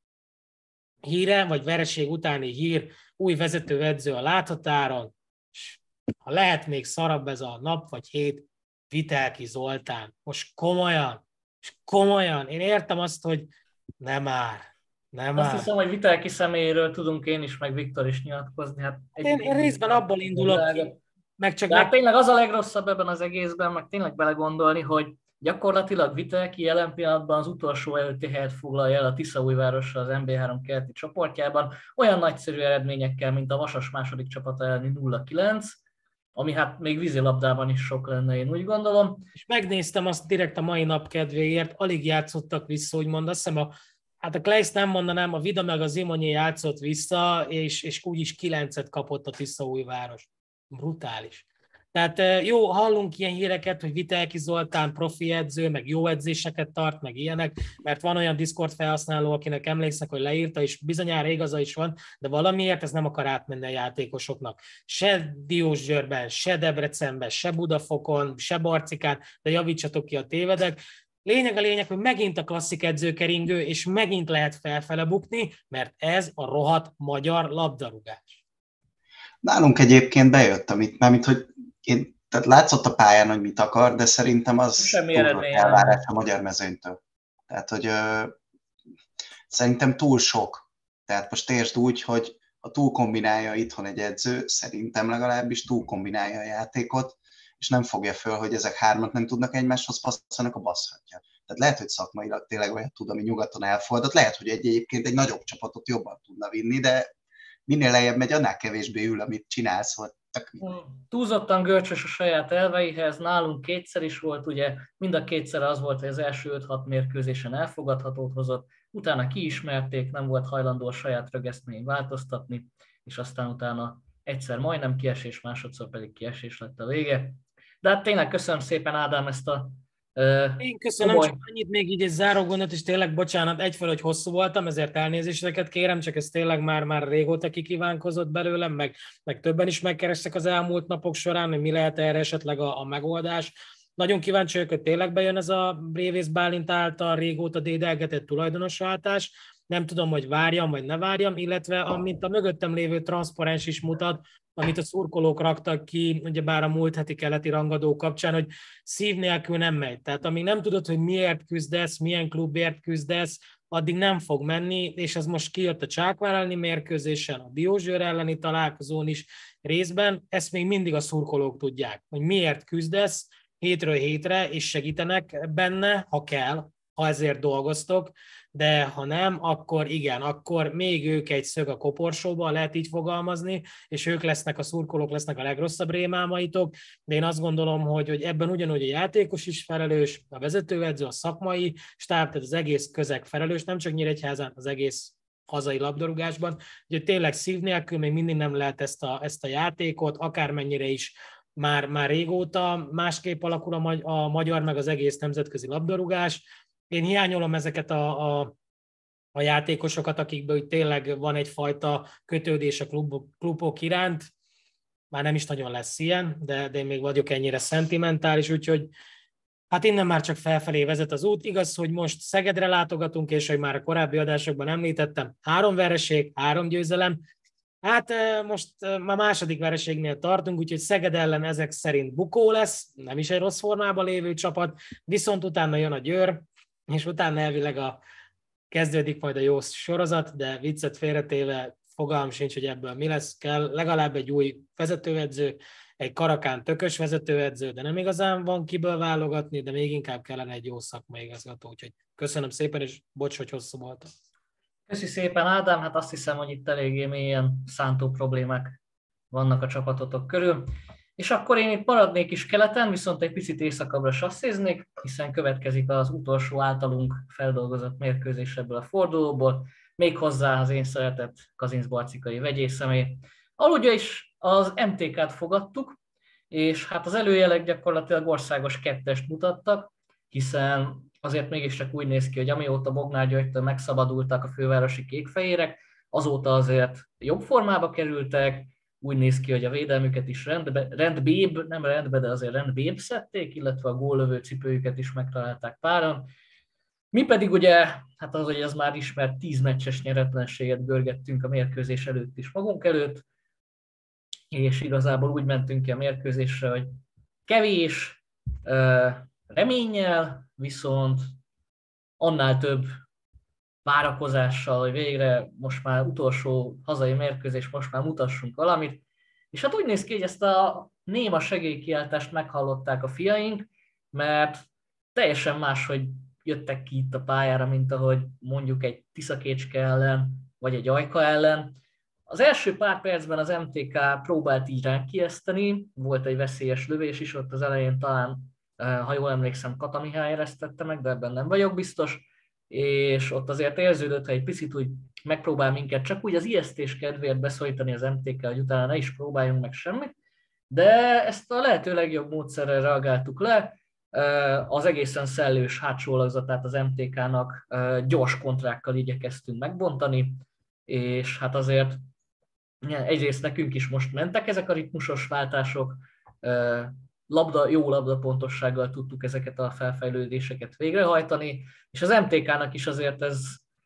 Speaker 5: híre, vagy vereség utáni hír, új vezetőedző a láthatáron, és ha lehet még szarabb ez a nap vagy hét, Vitelki Zoltán. Most komolyan, és komolyan, én értem azt, hogy nem már, nem
Speaker 2: Azt
Speaker 5: már.
Speaker 2: hiszem, hogy Vitelki személyéről tudunk én is, meg Viktor is nyilatkozni. Hát
Speaker 5: én, én részben abból indulok ki, meg csak...
Speaker 2: De hát
Speaker 5: meg...
Speaker 2: tényleg az a legrosszabb ebben az egészben, meg tényleg belegondolni, hogy gyakorlatilag Vitelki jelen pillanatban az utolsó előtti helyet foglalja el a Tiszaújvárossal az em bé három keleti csoportjában, olyan nagyszerű eredményekkel, mint a Vasas második csapata elleni nulla kilenc, ami hát még vízilabdában is sok lenne, én úgy gondolom.
Speaker 5: És megnéztem azt direkt a mai nap kedvéért, alig játszottak vissza, úgymond, azt hiszem a Hát a Kleisz nem mondanám, a Vida meg a Zimonyi játszott vissza, és, és úgyis kilencet kapott a Tiszaújváros. Brutális. Tehát jó, hallunk ilyen híreket, hogy Vitelki Zoltán profi edző, meg jó edzéseket tart, meg ilyenek, mert van olyan Discord felhasználó, akinek emlékszek, hogy leírta, és bizonyára igaza is van, de valamiért ez nem akar átmenni a játékosoknak. Se Diósgyőrben, se Debrecenben, se Budafokon, se Barcikán, de javítsatok ki a tévedek. Lényeg a lényeg, hogy megint a klasszik edzőkeringő, és megint lehet felfele bukni, mert ez a rohadt magyar labdarúgás.
Speaker 3: Nálunk egyébként bejött, amit, mármint, hogy én, tehát látszott a pályán, hogy mit akar, de szerintem az túl elvárás a magyar mezőnytől. Tehát, hogy ö, szerintem túl sok. Tehát most értsd úgy, hogy ha túl kombinálja itthon egy edző, szerintem legalábbis túl kombinálja a játékot, és nem fogja föl, hogy ezek hármat nem tudnak egymáshoz passzolni, a baszhatja. Tehát lehet, hogy szakmailag tényleg olyat tud, ami nyugaton elfogadott, lehet, hogy egy, egyébként egy nagyobb csapatot jobban tudna vinni, de minél lejjebb megy, annál kevésbé ül, amit csinálsz. Vagy
Speaker 2: túlzottan görcsös a saját elveihez, nálunk kétszer is volt, ugye mind a kétszer az volt, hogy az első öt-hat mérkőzésen elfogadhatót hozott, utána kiismerték, nem volt hajlandó a saját rögesztményt változtatni, és aztán utána egyszer majdnem kiesés, másodszor pedig kiesés lett a vége. De hát tényleg köszönöm szépen, Ádám, ezt a uh,
Speaker 5: Én köszönöm,
Speaker 2: komoly...
Speaker 5: csak annyit még így egy záró gondot, és tényleg bocsánat, egyfelől, hogy hosszú voltam, ezért elnézéseket kérem, csak ez tényleg már, már régóta kikívánkozott belőlem, meg, meg többen is megkerestek az elmúlt napok során, hogy mi lehet erre esetleg a, a megoldás. Nagyon kíváncsi vagyok, hogy tényleg bejön ez a Révész Bálint által régóta dédelgetett tulajdonosváltás. Nem tudom, hogy várjam, vagy ne várjam, illetve amint a mögöttem lévő transzparens is mutat, amit a szurkolók raktak ki, ugyebár a múlt heti keleti rangadó kapcsán, hogy szív nélkül nem megy. Tehát amíg nem tudod, hogy miért küzdesz, milyen klubért küzdesz, addig nem fog menni, és ez most kijött a Csákvár elleni mérkőzésen, a Diósgyőr elleni találkozón is részben, ezt még mindig a szurkolók tudják, hogy miért küzdesz hétről hétre, és segítenek benne, ha kell, ha ezért dolgoztok, de ha nem, akkor igen, akkor még ők egy szög a koporsóba, lehet így fogalmazni, és ők lesznek, a szurkolók lesznek a legrosszabb rémálmaitok, de én azt gondolom, hogy, hogy ebben ugyanúgy a játékos is felelős, a vezetőedző, a szakmai stáb, tehát az egész közeg felelős, nem csak Nyíregyházán, az egész hazai labdarúgásban, úgyhogy tényleg szív nélkül még mindig nem lehet ezt a, ezt a játékot, akármennyire is már, már régóta másképp alakul a, magy- a magyar, meg az egész nemzetközi labdarúgás. Én hiányolom ezeket a, a, a játékosokat, akikből hogy tényleg van egyfajta kötődés a klubok, klubok iránt. Már nem is nagyon lesz ilyen, de, de én még vagyok ennyire szentimentális, úgyhogy hát innen már csak felfelé vezet az út. Igaz, hogy most Szegedre látogatunk, és hogy már a korábbi adásokban említettem, három vereség, három győzelem. Hát most már második vereségnél tartunk, úgyhogy Szeged ellen ezek szerint bukó lesz, nem is egy rossz formában lévő csapat, viszont utána jön a Győr, és utána elvileg a, kezdődik majd a jó sorozat, de viccet félretéve fogalmam sincs, hogy ebből mi lesz, kell legalább egy új vezetőedző, egy Karakán tökös vezetőedző, de nem igazán van kiből válogatni, de még inkább kellene egy jó szakmai igazgató. Úgyhogy köszönöm szépen, és bocs, hogy hosszú volt.
Speaker 2: Köszi szépen, Ádám, hát azt hiszem, hogy itt eléggé mélyen szántó problémák vannak a csapatotok körül. És akkor én itt maradnék is keleten, viszont egy picit északabbra sasszéznék, hiszen következik az utolsó általunk feldolgozott mérkőzés ebből a fordulóból, méghozzá az én szeretett kazincbarcikai vegyészemé. Aludja is az em té ká-t fogadtuk, és hát az előjelek gyakorlatilag országos kettest mutattak, hiszen azért mégiscsak úgy néz ki, hogy amióta Bognár Györgytől megszabadultak a fővárosi kékfehérek, azóta azért jobb formába kerültek, úgy néz ki, hogy a védelmüket is rendbe, rendbébb, nem rendbe, de azért rendbébb szedték, illetve a góllövő cipőjüket is megtalálták páran. Mi pedig ugye, hát az, hogy az már ismert tíz meccses nyeretlenséget görgettünk a mérkőzés előtt is magunk előtt, és igazából úgy mentünk ki a mérkőzésre, hogy kevés reménnyel, viszont annál több várakozással, hogy végre most már utolsó hazai mérkőzés, most már mutassunk valamit. És hát úgy néz ki, hogy ezt a néma segélykiáltást meghallották a fiaink, mert teljesen máshogy jöttek ki itt a pályára, mint ahogy mondjuk egy Tiszakécske ellen, vagy egy Ajka ellen. Az első pár percben az em té ká próbált így ránk kijeszteni, volt egy veszélyes lövés is, ott az elején talán, ha jól emlékszem, Kata Mihály eresztette meg, de ebben nem vagyok biztos, és ott azért érződött, hogy egy picit úgy megpróbál minket csak úgy az ijesztés kedvéért beszólítani az em té ká, hogy utána ne is próbáljunk meg semmit, de ezt a lehető legjobb módszerrel reagáltuk le, az egészen szellős hátsó alakzatát az em té ká-nak gyors kontrákkal igyekeztünk megbontani, és hát azért egyrészt nekünk is most mentek ezek a ritmusos váltások, labda, jó labdapontossággal tudtuk ezeket a felfejlődéseket végrehajtani, és az em té ká-nak is azért ez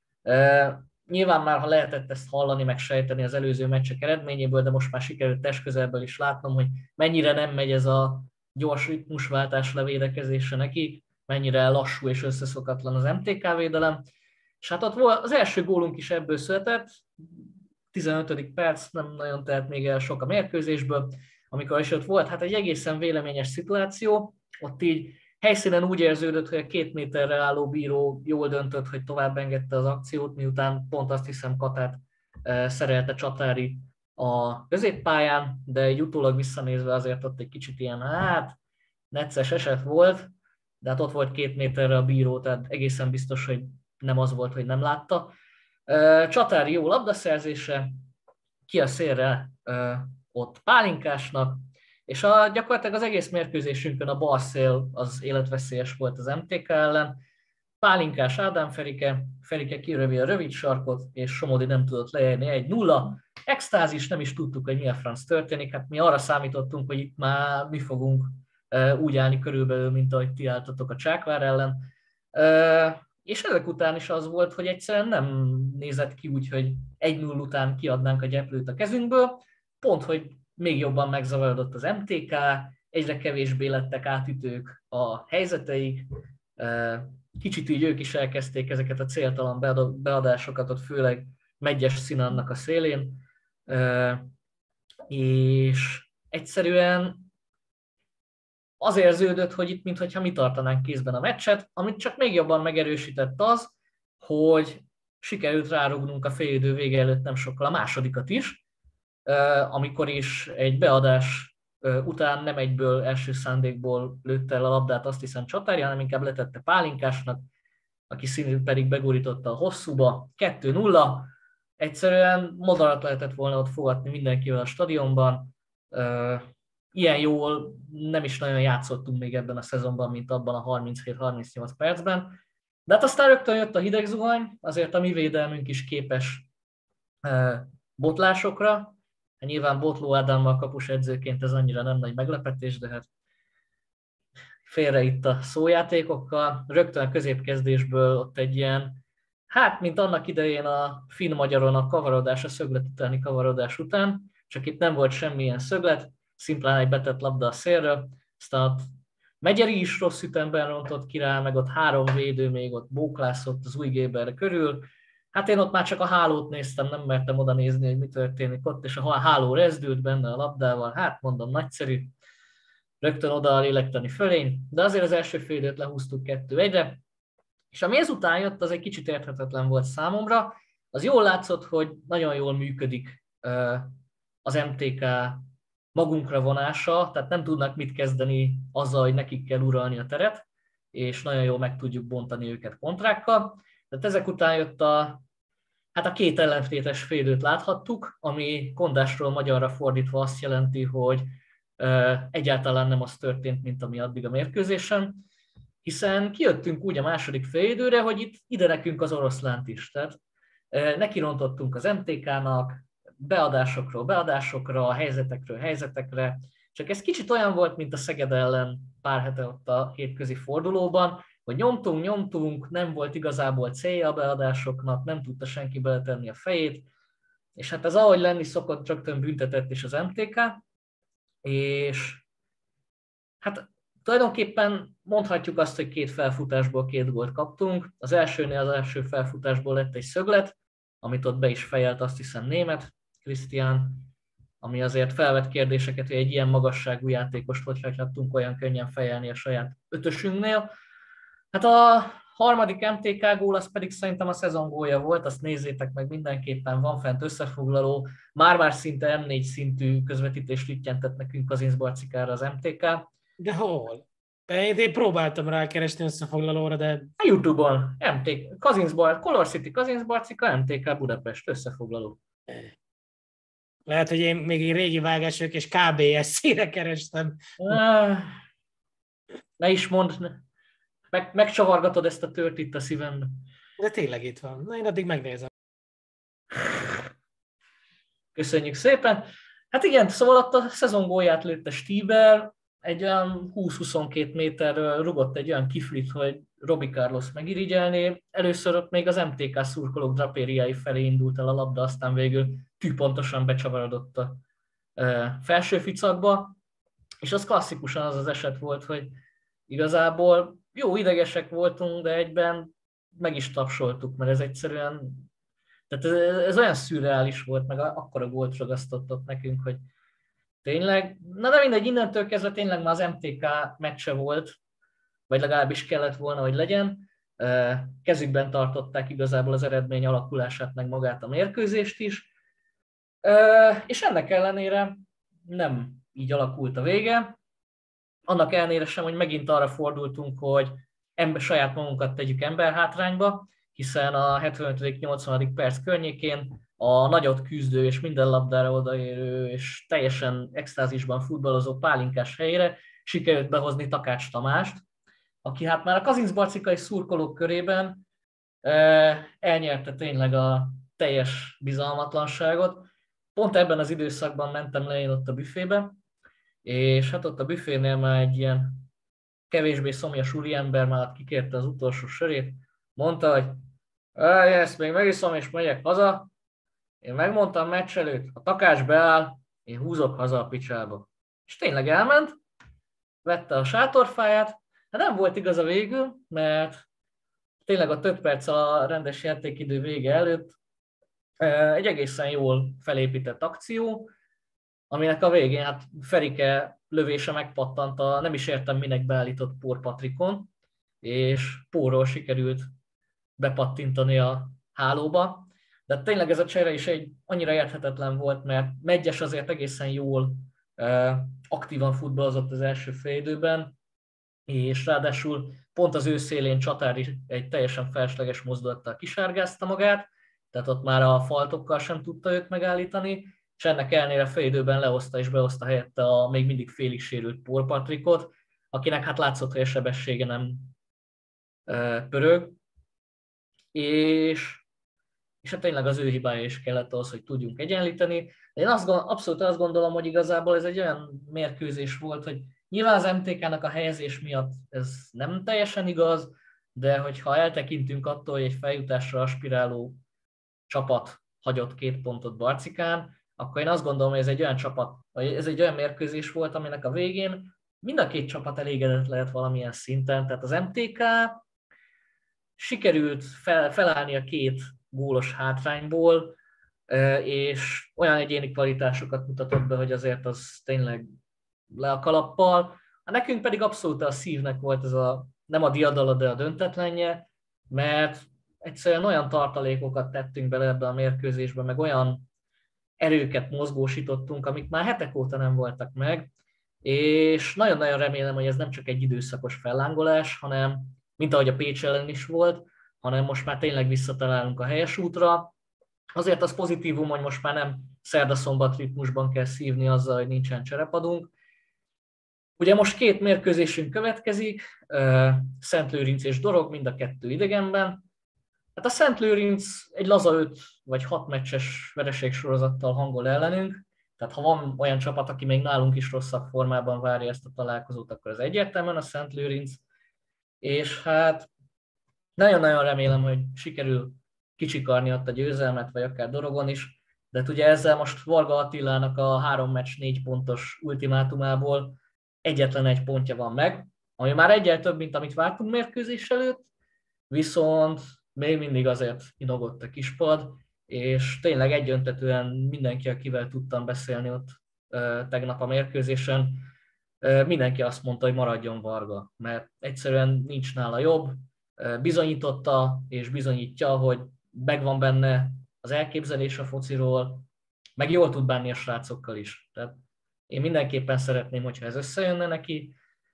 Speaker 2: e, nyilván már, ha lehetett ezt hallani, meg sejteni az előző meccsek eredményéből, de most már sikerült testközelből is látnom, hogy mennyire nem megy ez a gyors ritmusváltás levédekezése nekik, mennyire lassú és összeszokatlan az em té ká védelem. És hát ott volt, az első gólunk is ebből született, tizenötödik perc, nem nagyon tehet még el sok a mérkőzésből, amikor is ott volt, hát egy egészen véleményes szituáció, ott így helyszínen úgy érződött, hogy a két méterre álló bíró jól döntött, hogy tovább engedte az akciót, miután pont azt hiszem Katát e, szerelte Csatári a középpályán, de egy utólag visszanézve azért ott egy kicsit ilyen, hát necces eset volt, de hát ott volt két méterre a bíró, tehát egészen biztos, hogy nem az volt, hogy nem látta. E, Csatári jó labdaszerzése, ki a szélre e, ott Pálinkásnak, és a, gyakorlatilag az egész mérkőzésünkön a bal szél az életveszélyes volt az em té ká ellen. Pálinkás Ádám Ferike, Ferike kirövi a rövid sarkot, és Somodi nem tudott leérni egy nulla. Extázis, nem is tudtuk, hogy mi a franc történik, hát mi arra számítottunk, hogy itt már mi fogunk e, úgy állni körülbelül, mint ahogy ti álltatok a Csákvár ellen. E, és ezek után is az volt, hogy egyszerűen nem nézett ki úgy, hogy egy null után kiadnánk a gyeplőt a kezünkből, pont, hogy még jobban megzavarodott az em té ká, egyre kevésbé lettek átütők a helyzeteik, kicsit így ők is elkezdték ezeket a céltalan beadásokat, ott főleg Megyes Színannak a szélén, és egyszerűen az érződött, hogy itt mintha mi tartanánk kézben a meccset, amit csak még jobban megerősített az, hogy sikerült rárugnunk a félidő vége előtt nem sokkal a másodikat is, amikor is egy beadás után nem egyből első szándékból lőtte el a labdát, azt hiszem Csatári, hanem inkább letette Pálinkásnak, aki szintén pedig begurította a hosszúba. kettő nulla. Egyszerűen madarat lehetett volna ott fogadni mindenkivel a stadionban. Ilyen jól nem is nagyon játszottunk még ebben a szezonban, mint abban a harminchét-harmincnyolc percben. De hát aztán rögtön jött a hideg zuhany, azért a mi védelmünk is képes botlásokra. Nyilván Botló Ádámmal kapus edzőként ez annyira nem nagy meglepetés, de hát félre itt a szójátékokkal. Rögtön a középkezdésből ott egy ilyen, hát mint annak idején a finn-magyaron a kavarodás, a szöglet utáni kavarodás után, csak itt nem volt semmilyen szöglet, szimplán egy betett labda a szélről, aztán ott Megyeri is rossz ütemben rontott ki rá, meg ott három védő még ott bóklászott az új Géberre körül. Hát én ott már csak a hálót néztem, nem mertem oda nézni, hogy mi történik ott, és a háló rezdült benne a labdával, hát mondom, nagyszerű, rögtön oda a lélektani fölény, de azért az első fél időt lehúztuk kettő egyre, és ami ezután jött, az egy kicsit érthetetlen volt számomra, az jól látszott, hogy nagyon jól működik az em té ká magunkra vonása, tehát nem tudnak mit kezdeni azzal, hogy nekik kell uralni a teret, és nagyon jól meg tudjuk bontani őket kontrákkal. Tehát ezek után jött a, hát a két ellentétes félidőt láthattuk, ami kondásról magyarra fordítva azt jelenti, hogy egyáltalán nem az történt, mint ami addig a mérkőzésen, hiszen kijöttünk úgy a második félidőre, hogy itt ide nekünk az oroszlánt is. Tehát nekirontottunk az em té ká-nak, beadásokról beadásokra, helyzetekről helyzetekre, csak ez kicsit olyan volt, mint a Szeged ellen pár hete ott a hétközi fordulóban, hogy nyomtunk, nyomtunk, nem volt igazából célja a beadásoknak, nem tudta senki beletenni a fejét, és hát ez ahogy lenni szokott, rögtön büntetett is az em té ká, és hát tulajdonképpen mondhatjuk azt, hogy két felfutásból két gólt kaptunk. Az elsőnél az első felfutásból lett egy szöglet, amit ott be is fejelt, azt hiszem német, Krisztián, ami azért felvett kérdéseket, hogy egy ilyen magasságú játékost hogy tudtunk olyan könnyen fejelni a saját ötösünknél. Hát a harmadik em té ká gól, az pedig szerintem a szezon gólja volt, azt nézzétek meg mindenképpen, van fent összefoglaló, már-már szinte em négy szintű közvetítést ügyentett nekünk Kazincbarcikára az em té ká.
Speaker 5: De hol? Én próbáltam rákeresni összefoglalóra, de...
Speaker 2: A YouTube-on, em té ká, Kazincbar, Color City Kazincbarcika, em té ká Budapest összefoglaló.
Speaker 5: Lehet, hogy én még egy régi vágások és ká bé es cé-re kerestem.
Speaker 2: Ne is mondd, meg, megcsavargatod ezt a tört itt a szívembe.
Speaker 5: De tényleg itt van. Na, én addig megnézem.
Speaker 2: Köszönjük szépen. Hát igen, szóval ott a szezon gólját lőtte Stieber, egy olyan húsz-huszonkettő méterről rugott egy olyan kiflit, hogy Robbie Carlos megirigyelné. Először ott még az em té ká szurkolók drapériái felé indult el a labda, aztán végül tűpontosan becsavarodott a felső ficakba, és az klasszikusan az az eset volt, hogy igazából jó idegesek voltunk, de egyben meg is tapsoltuk, mert ez egyszerűen, tehát ez, ez olyan szürreális volt, meg akkora gólt ragasztottak nekünk, hogy tényleg, na de mindegy, innentől kezdve tényleg már az em té ká meccse volt, vagy legalábbis kellett volna, hogy legyen. Kezükben tartották igazából az eredmény alakulását, meg magát a mérkőzést is. És ennek ellenére nem így alakult a vége. Annak ellenére sem, hogy megint arra fordultunk, hogy ember, saját magunkat tegyük emberhátrányba, hiszen a hetvenötödik-nyolcvanadik perc környékén a nagyot küzdő és minden labdára odaérő és teljesen extázisban futballozó Pálinkás helyére sikerült behozni Takács Tamást, aki hát már a kazincbarcikai szurkolók körében elnyerte tényleg a teljes bizalmatlanságot. Pont ebben az időszakban mentem le én ott a büfébe, és hát ott a büfénél már egy ilyen kevésbé szomjas úriember már kikérte az utolsó sörét, mondta, hogy ezt még megiszom és megyek haza. Én megmondtam meccs előtt, a Takács beáll, én húzok haza a picsába. És tényleg elment, vette a sátorfáját, hát nem volt igaza végül, mert tényleg a több perc a rendes játékidő vége előtt egy egészen jól felépített akció, aminek a végén hát Ferike lövése megpattant a nem is értem minek beállított Pór Patrikon, és Pórról sikerült bepattintani a hálóba. De tényleg ez a csere is egy annyira érthetetlen volt, mert Medgyes azért egészen jól aktívan futballozott az első félidőben, és ráadásul pont az ő szélén Csatári egy teljesen felesleges mozdulattal kisárgázta magát, tehát ott már a faltokkal sem tudta őt megállítani, és ennek ellenére félidőben lehozta és behozta helyette a még mindig félig sérült Pór Patrikot, akinek hát látszott, hogy a sebessége nem pörög, és, és hát tényleg az ő hibája is kellett ahhoz, hogy tudjunk egyenlíteni. De én azt, abszolút azt gondolom, hogy igazából ez egy olyan mérkőzés volt, hogy nyilván az em té ká-nak a helyezés miatt ez nem teljesen igaz, de hogyha eltekintünk attól, hogy egy feljutásra aspiráló csapat hagyott két pontot Barcikán, akkor én azt gondolom, hogy ez egy olyan csapat, vagy ez egy olyan mérkőzés volt, aminek a végén mind a két csapat elégedett lehet valamilyen szinten. Tehát az em té ká sikerült fel, felállni a két gólos hátrányból, és olyan egyéni kvalitásokat mutatott be, hogy azért az tényleg le a kalappal. Nekünk pedig abszolút a szívnek volt ez a, nem a diadala, de a döntetlenje, mert egyszerűen olyan tartalékokat tettünk bele ebbe a mérkőzésbe, meg olyan erőket mozgósítottunk, amik már hetek óta nem voltak meg, és nagyon-nagyon remélem, hogy ez nem csak egy időszakos fellángolás, hanem, mint ahogy a Pécs ellen is volt, hanem most már tényleg visszatalálunk a helyes útra. Azért az pozitívum, hogy most már nem szerda-szombat ritmusban kell szívni azzal, hogy nincsen cserepadunk. Ugye most két mérkőzésünk következik, Szentlőrinc és Dorog, mind a kettő idegenben. Hát a Szentlőrinc egy laza öt vagy hat meccses vereségsorozattal hangol ellenünk, tehát ha van olyan csapat, aki még nálunk is rosszabb formában várja ezt a találkozót, akkor az egyértelműen a Szentlőrinc. És hát nagyon-nagyon remélem, hogy sikerül kicsikarni ott a győzelmet, vagy akár Dorogon is, de ugye ezzel most Varga Attilának a három meccs négy pontos ultimátumából egyetlen egy pontja van meg, ami már egyel több, mint amit vártunk mérkőzés előtt, viszont még mindig azért inogott a kispad, és tényleg egyöntetően mindenki, akivel tudtam beszélni ott tegnap a mérkőzésen, mindenki azt mondta, hogy maradjon Varga, mert egyszerűen nincs nála jobb, bizonyította és bizonyítja, hogy megvan benne az elképzelés a fociról, meg jól tud bánni a srácokkal is. Tehát én mindenképpen szeretném, hogyha ez összejönne neki.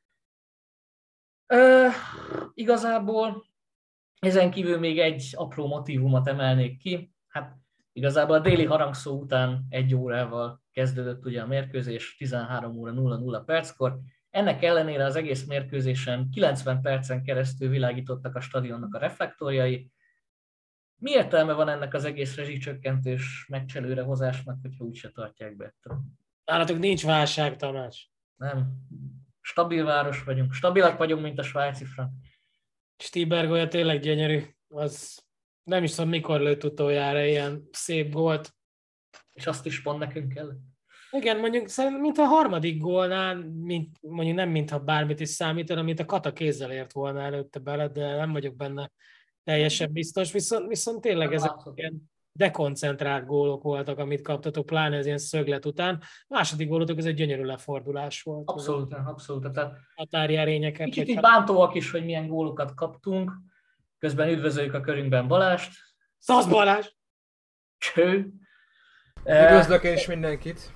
Speaker 2: E, igazából ezen kívül még egy apró motívumot emelnék ki. Hát igazából a déli harangszó után egy órával kezdődött ugye a mérkőzés, tizenhárom óra nulla nulla perckor. Ennek ellenére az egész mérkőzésen kilencven percen keresztül világítottak a stadionnak a reflektorjai. Mi értelme van ennek az egész rezsicsökkentés megcselőre hozásnak, hogyha úgyse tartják be?
Speaker 5: Nálatok nincs válság, Tamás.
Speaker 2: Nem. Stabil város vagyunk. Stabilak vagyunk, mint a svájci frank.
Speaker 5: Stibergolya tényleg gyönyörű. Az nem is tudom, mikor lőtt utoljára ilyen szép gólt.
Speaker 2: És azt is pont nekünk kell.
Speaker 5: Igen, mondjuk szerintem, mint a harmadik gólnál, mint, mondjuk nem mintha bármit is számítana, mint a Kata kézzel ért volna előtte bele, de nem vagyok benne teljesen biztos. Viszont, viszont tényleg ezek ilyen dekoncentrált gólok voltak, amit kaptatok, pláne ez ilyen szöglet után. A második gólotok ez egy gyönyörű lefordulás volt.
Speaker 2: Abszolút, abszolút. Tehát
Speaker 5: határjárényeket.
Speaker 2: kicsit így bántóak is, hogy milyen gólokat kaptunk. Közben üdvözöljük a körünkben Balást.
Speaker 5: Szasz Balázs!
Speaker 2: Cső!
Speaker 6: Üdvözlök én is mindenkit!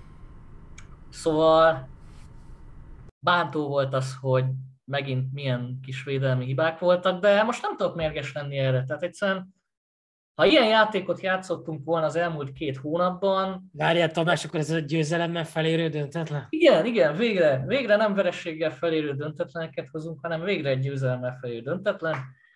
Speaker 2: Szóval bántó volt az, hogy megint milyen kis védelmi hibák voltak, de most nem tudok mérges lenni erre. Tehát egyszerűen, ha ilyen játékot játszottunk volna az elmúlt két hónapban...
Speaker 5: Várjál, Tamás, akkor ez a győzelemmel felérő döntetlen?
Speaker 2: Igen, igen, végre, végre nem vereséggel felérő döntetleneket hozunk, hanem végre egy győzelemmel felérő döntetlen.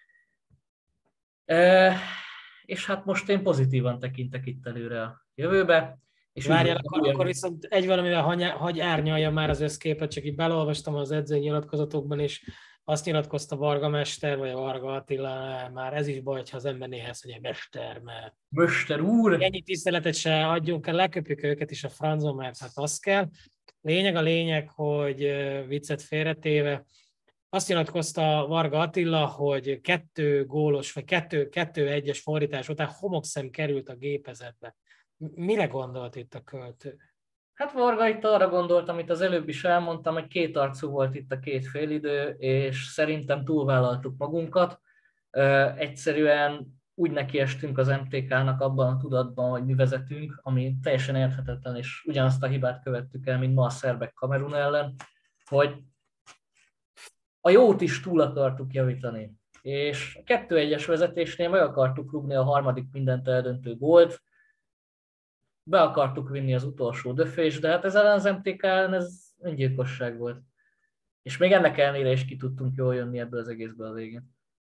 Speaker 2: E, és hát most én pozitívan tekintek itt előre a jövőbe. És
Speaker 5: várjál, akkor, akkor viszont egy valamivel hagy, hagy árnyalja már az összképet, csak így belolvastam az edzői nyilatkozatokban, és azt nyilatkozta Varga mester, vagy a Varga Attila, már ez is baj, ha az ember néhez, hogy egy mester, mert...
Speaker 2: Mester úr!
Speaker 5: Ennyi tiszteletet se adjunk el, leköpjük őket is a francon, mert hát az kell. Lényeg a lényeg, hogy viccet félretéve, azt nyilatkozta Varga Attila, hogy kettő gólos, vagy kettő, kettő egyes fordítás után homokszem került a gépezetbe. Mire gondolt itt a költő?
Speaker 2: Hát Varga itt arra gondolt, amit az előbb is elmondtam, hogy két arcú volt itt a két félidő, és szerintem túlvállaltuk magunkat. Egyszerűen úgy nekiestünk az em té ká-nak abban a tudatban, hogy mi vezetünk, ami teljesen érthetetlen, és ugyanazt a hibát követtük el, mint ma a szerbek Kamerun ellen, hogy a jót is túl akartuk javítani. És a kettő egyes vezetésnél meg akartuk rúgni a harmadik mindent eldöntő gólt, be akartuk vinni az utolsó döfést, de hát ez ellen az em té ká ellen ez öngyilkosság volt. És még ennek ellenére is ki tudtunk jól jönni ebből az egészből a végén.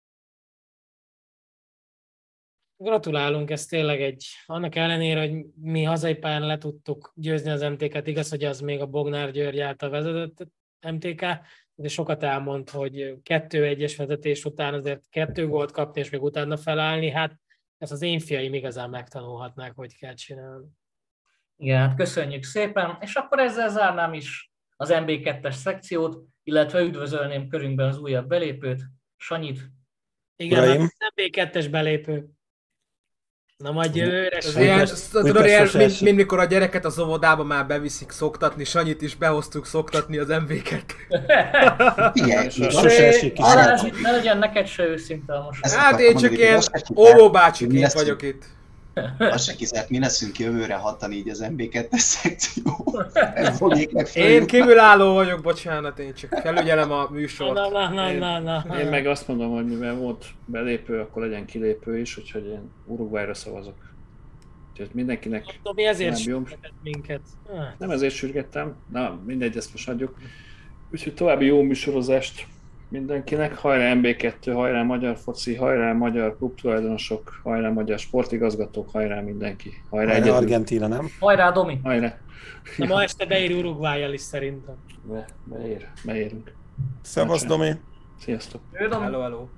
Speaker 5: Gratulálunk, ez tényleg egy, annak ellenére, hogy mi hazai pályán le tudtuk győzni az em té ká-t, igaz, hogy az még a Bognár György által vezetett em té ká, de sokat elmond, hogy kettő egyes vezetés után azért kettő gólt kapni, és még utána felállni, hát ezt az én fiaim igazán megtanulhatnák, hogy kell csinálni.
Speaker 2: Igen, hát köszönjük szépen, és akkor ezzel zárnám is az en bé kettes szekciót, illetve üdvözölném körünkben az újabb belépőt, Sanyit.
Speaker 5: Igen, az em bé kettes belépő. Na majd jövőre
Speaker 6: Ez
Speaker 5: sem.
Speaker 6: ilyen, tudod, ilyen,
Speaker 1: sose
Speaker 6: mint,
Speaker 1: esik.
Speaker 6: mint mikor a gyereket az óvodába már beviszik szoktatni, Sanyit is behoztuk szoktatni az em vé kettőt.
Speaker 3: Figyelj,
Speaker 4: Sose
Speaker 1: Sose esik ki
Speaker 2: Balázs,
Speaker 1: sem.
Speaker 2: itt ne legyen neked se őszinte most.
Speaker 3: Ezt
Speaker 6: Hát
Speaker 3: akartam
Speaker 6: én csak
Speaker 3: mondani,
Speaker 6: ilyen
Speaker 3: hogy azt se kizárt,
Speaker 6: óvóbácsiként
Speaker 3: mi leszünk-
Speaker 6: vagyok itt.
Speaker 3: azt se kizárt, mi leszünk jövőre hatan így az em bé kettes szekció. Nem fogjuk meg
Speaker 6: Én
Speaker 3: följön.
Speaker 6: kívülálló vagyok, bocsánat, én csak felügyelem a
Speaker 5: Na,
Speaker 6: műsort.
Speaker 5: na, na, na, na, na.
Speaker 4: Én meg azt mondom, hogy mivel volt belépő, akkor legyen kilépő is, úgyhogy én Uruguayra szavazok. Úgyhogy mindenkinek
Speaker 5: Tomi ezért
Speaker 4: további jó-
Speaker 5: sürgetett minket. Ah.
Speaker 4: Nem ezért sürgettem, na mindegy, ezt most adjuk. Úgyhogy további jó műsorozást mindenkinek. Hajrá em bé kettő, hajrá magyar foci, hajrá magyar klubtulajdonosok, hajrá magyar sportigazgatók, hajrá mindenki. Hajrá
Speaker 1: Hajrá
Speaker 4: egyedül.
Speaker 1: Argentína, nem?
Speaker 2: Hajrá, Domi!
Speaker 4: Hajrá.
Speaker 5: Na ma este beír Uruguayjal is szerintem.
Speaker 4: Be, beér, beérünk.
Speaker 7: Szevasz, Domi!
Speaker 4: Sziasztok.
Speaker 2: Ő, Domi.
Speaker 6: Hello, hello.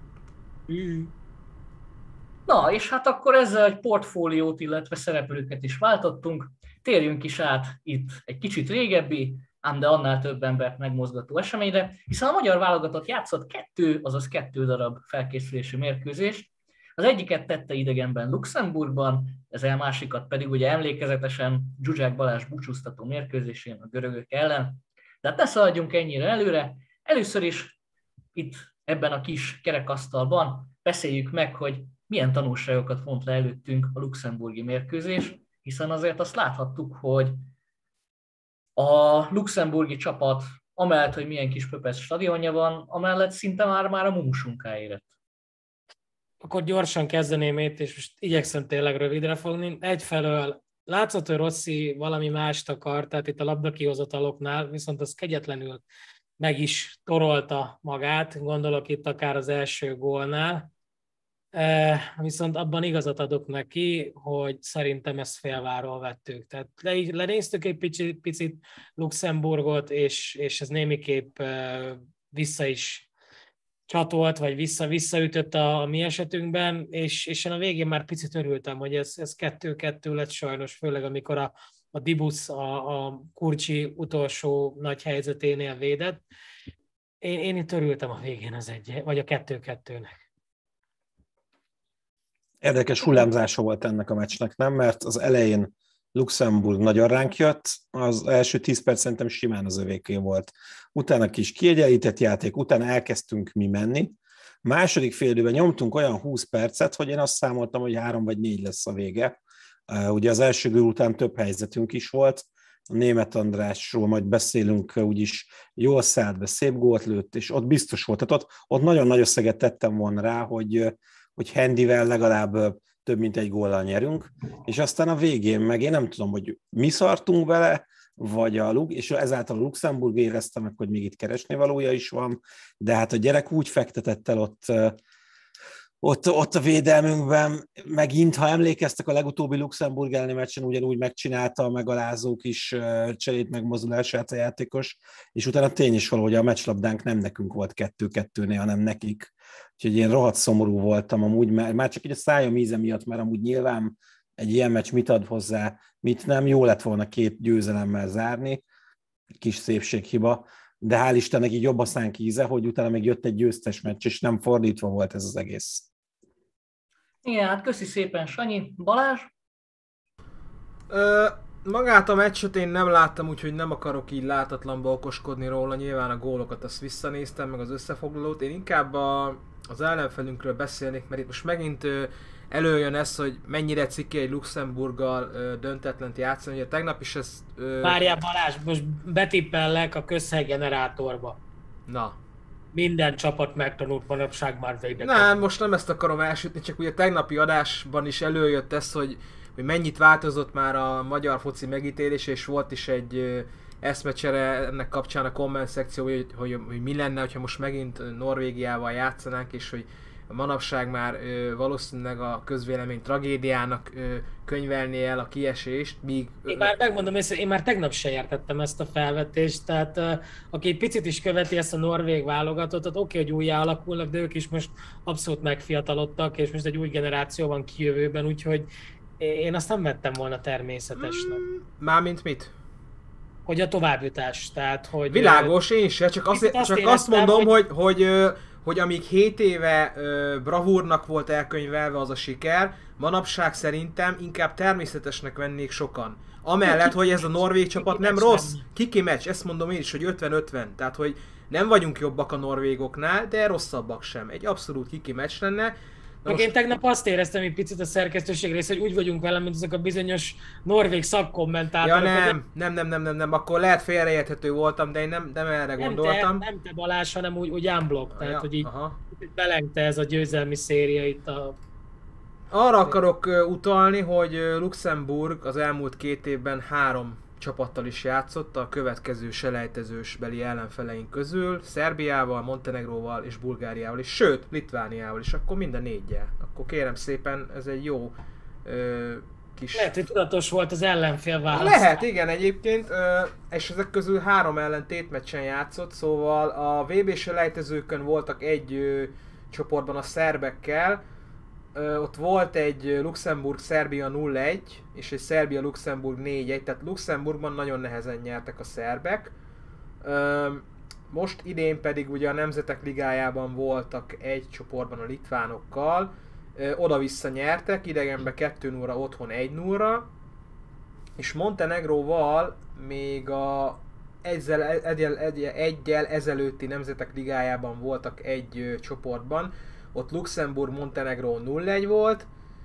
Speaker 2: Na, és hát akkor ezzel egy portfóliót, illetve szereplőket is váltottunk. Térjünk is át itt egy kicsit régebbi, ám de annál több embert megmozgató eseményre, hiszen a magyar válogatott játszott kettő, azaz kettő darab felkészülési mérkőzést. Az egyiket tette idegenben Luxemburgban, ez a másikat pedig ugye emlékezetesen Zsuzsák Balázs búcsúztató mérkőzésén a görögök ellen. De hát ne szaladjunk ennyire előre. Először is itt ebben a kis kerekasztalban beszéljük meg, hogy milyen tanulságokat vont le előttünk a luxemburgi mérkőzés, hiszen azért azt láthattuk, hogy a luxemburgi csapat, amellett, hogy milyen kis pöpesz stadionja van, amellett szinte már, már a mumusunká érett.
Speaker 5: Akkor gyorsan kezdeném itt, és most igyekszem tényleg rövidre fogni. Egyfelől látszott, hogy Rossi valami mást akar, tehát itt a labdakihozataloknál, viszont az kegyetlenül meg is torolta magát, gondolok itt akár az első gólnál. E, viszont abban igazat adok neki, hogy szerintem ezt félváról vettük. Tehát le, lenéztük egy picit, picit Luxemburgot, és, és ez némiképp e, vissza is csatolt, vagy vissza, visszaütött a, a mi esetünkben, és, és én a végén már picit örültem, hogy ez, ez kettő-kettő lett sajnos, főleg amikor a, a Dibusz a, a Kurcsi utolsó nagy helyzeténél védett. Én, én itt örültem a végén az egy, vagy a kettő-kettőnek.
Speaker 1: Érdekes hullámzása volt ennek a meccsnek, nem? Mert az elején Luxemburg nagyon ránk jött, az első tíz perc szerintem simán az övéké volt. Utána kis kiegyenlített játék, utána elkezdtünk mi menni. Második fél időben nyomtunk olyan húsz percet, hogy én azt számoltam, hogy három vagy négy lesz a vége. Ugye az első gól után több helyzetünk is volt. A Németh Andrásról majd beszélünk, úgyis jól szállt be, szép gólt lőtt, és ott biztos volt. Tehát ott, ott nagyon nagy összeget tettem volna rá, hogy hogy handivel legalább több mint egy góllal nyerünk, és aztán a végén meg én nem tudom, hogy mi szartunk vele, vagy a és ezáltal a Luxemburg érezte meg, hogy még itt keresni valója is van, de hát a gyerek úgy fektetett el ott, ott, ott a védelmünkben, megint, ha emlékeztek a legutóbbi Luxemburg elleni meccsen, ugyanúgy megcsinálta a megalázó kis cserét megmozdulását a játékos, és utána tény is való, hogy a meccslabdánk nem nekünk volt kettő-kettőnél, hanem nekik. Úgyhogy én rohadt szomorú voltam amúgy, mert már csak így a szájam íze miatt, mert amúgy nyilván egy ilyen meccs mit ad hozzá, mit nem, jó lett volna két győzelemmel zárni, kis szépséghiba, de hál' Istennek így jobb a szánk íze, hogy utána még jött egy győztes meccs, és nem fordítva volt ez az egész.
Speaker 2: Igen, hát köszi szépen, Sanyi. Balázs?
Speaker 6: Ö, magát a meccset én nem láttam, úgyhogy nem akarok így látatlanba okoskodni róla, nyilván a gólokat azt visszanéztem, meg az összefoglalót. Én inkább a, az ellenfelünkről beszélnék, mert itt most megint ö, előjön ez, hogy mennyire ciki egy Luxemburggal ö, döntetlent játszani. Ugye tegnap is ez... Ö...
Speaker 5: Várjál Balázs, most betippellek a közhelygenerátorba.
Speaker 6: Na.
Speaker 5: Minden csapat megtanult manapság már védekezni.
Speaker 6: Nem, most nem ezt akarom elsütni, csak ugye a tegnapi adásban is előjött ez, hogy, hogy mennyit változott már a magyar foci megítélése, és volt is egy ö, eszmecsere ennek kapcsán a komment szekcióban, hogy, hogy, hogy mi lenne, ha most megint Norvégiával játszanánk, és hogy manapság már ö, valószínűleg a közvélemény tragédiának ö, könyvelné el a kiesést, míg...
Speaker 5: Én már megmondom, én már tegnap se értettem ezt a felvetést, tehát uh, aki egy picit is követi ezt a norvég válogatottat, oké, okay, hogy újjá alakulnak, de ők is most abszolút megfiatalodtak, és most egy új generáció van kijövőben, úgyhogy én azt nem vettem volna természetesnek.
Speaker 6: Mm, mármint mit?
Speaker 5: Hogy a továbbjutás, tehát hogy...
Speaker 6: Világos, én se, csak, azért,
Speaker 5: azt
Speaker 6: csak
Speaker 5: éreztem,
Speaker 6: azt mondom, hogy, hogy, hogy, hogy amíg hét éve ö, bravúrnak volt elkönyvelve az a siker, manapság szerintem inkább természetesnek vennék sokan. Amellett, hogy ez a norvég csapat nem rossz, kiki meccs, ezt mondom én is, hogy ötven ötven, tehát hogy nem vagyunk jobbak a norvégoknál, de rosszabbak sem. Egy abszolút kiki meccs lenne.
Speaker 5: Most... Én tegnap azt éreztem egy picit a szerkesztőség rész, hogy úgy vagyunk vele, mint azok a bizonyos norvég szakkommentátorok.
Speaker 6: Ja nem, nem, nem, nem, nem, nem, akkor lehet félreérthető voltam, de én nem, nem erre
Speaker 5: nem
Speaker 6: gondoltam.
Speaker 5: Te, nem te Balázs, hanem úgy, úgy unblock, tehát
Speaker 6: ja,
Speaker 5: hogy így
Speaker 6: aha.
Speaker 5: belengte ez a győzelmi széria itt a...
Speaker 6: Arra akarok uh, utalni, hogy uh, Luxemburg az elmúlt két évben három csapattal is játszott a következő selejtezősbeli ellenfeleink közül, Szerbiával, Montenegróval és Bulgáriával is, sőt, Litvániával is, akkor minden négyel. Akkor kérem szépen, ez egy jó ö, kis...
Speaker 5: Lehet, hogy tudatos volt az ellenfél válasz.
Speaker 6: Lehet, igen, egyébként, ö, és ezek közül három ellen tétmeccsen játszott, szóval a vé bé selejtezőkön voltak egy ö, csoportban a szerbekkel, Ö, ott volt egy Luxemburg-Szerbia nulla egy, és egy Szerbia-Luxemburg négy egy, tehát Luxemburgban nagyon nehezen nyertek a szerbek. Ö, most idén pedig ugye a Nemzetek Ligájában voltak egy csoportban a litvánokkal, ö, oda-vissza nyertek, idegenben kettő nulla, otthon egy nulla, és Montenegróval még a egyel, egyel, egyel, egyel ezelőtti Nemzetek Ligájában voltak egy ö, csoportban. Ott Luxemburg-Montenegró nulla egy volt,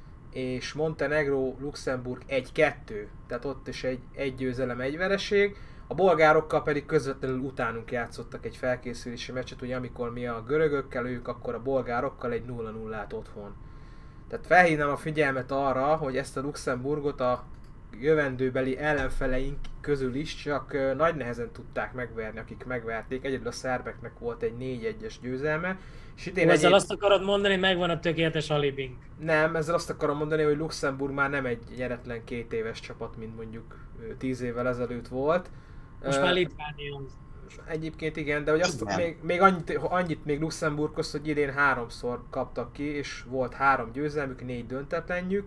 Speaker 6: és Montenegró-Luxemburg egy kettő, tehát ott is egy, egy győzelem, egy vereség. A bolgárokkal pedig közvetlenül utánunk játszottak egy felkészülési meccset, ugye amikor mi a görögökkel, ők akkor a bolgárokkal egy nulla nullát otthon. Tehát felhívnám a figyelmet arra, hogy ezt a Luxemburgot a jövendőbeli ellenfeleink közül is csak nagy nehezen tudták megverni, akik megverték. Egyedül a szerbeknek volt egy négy egyes győzelme. És idén
Speaker 5: ezzel
Speaker 6: egyéb...
Speaker 5: azt akarod mondani, megvan a tökéletes alibink.
Speaker 6: Nem, ezzel azt akarom mondani, hogy Luxemburg már nem egy nyeretlen két éves csapat, mint mondjuk tíz évvel ezelőtt volt.
Speaker 5: Most uh, már Litvánia.
Speaker 6: Egyébként igen, de hogy azt még, még annyit, annyit még Luxemburghoz, hogy idén háromszor kaptak ki, és volt három győzelmük, négy döntetlenjük.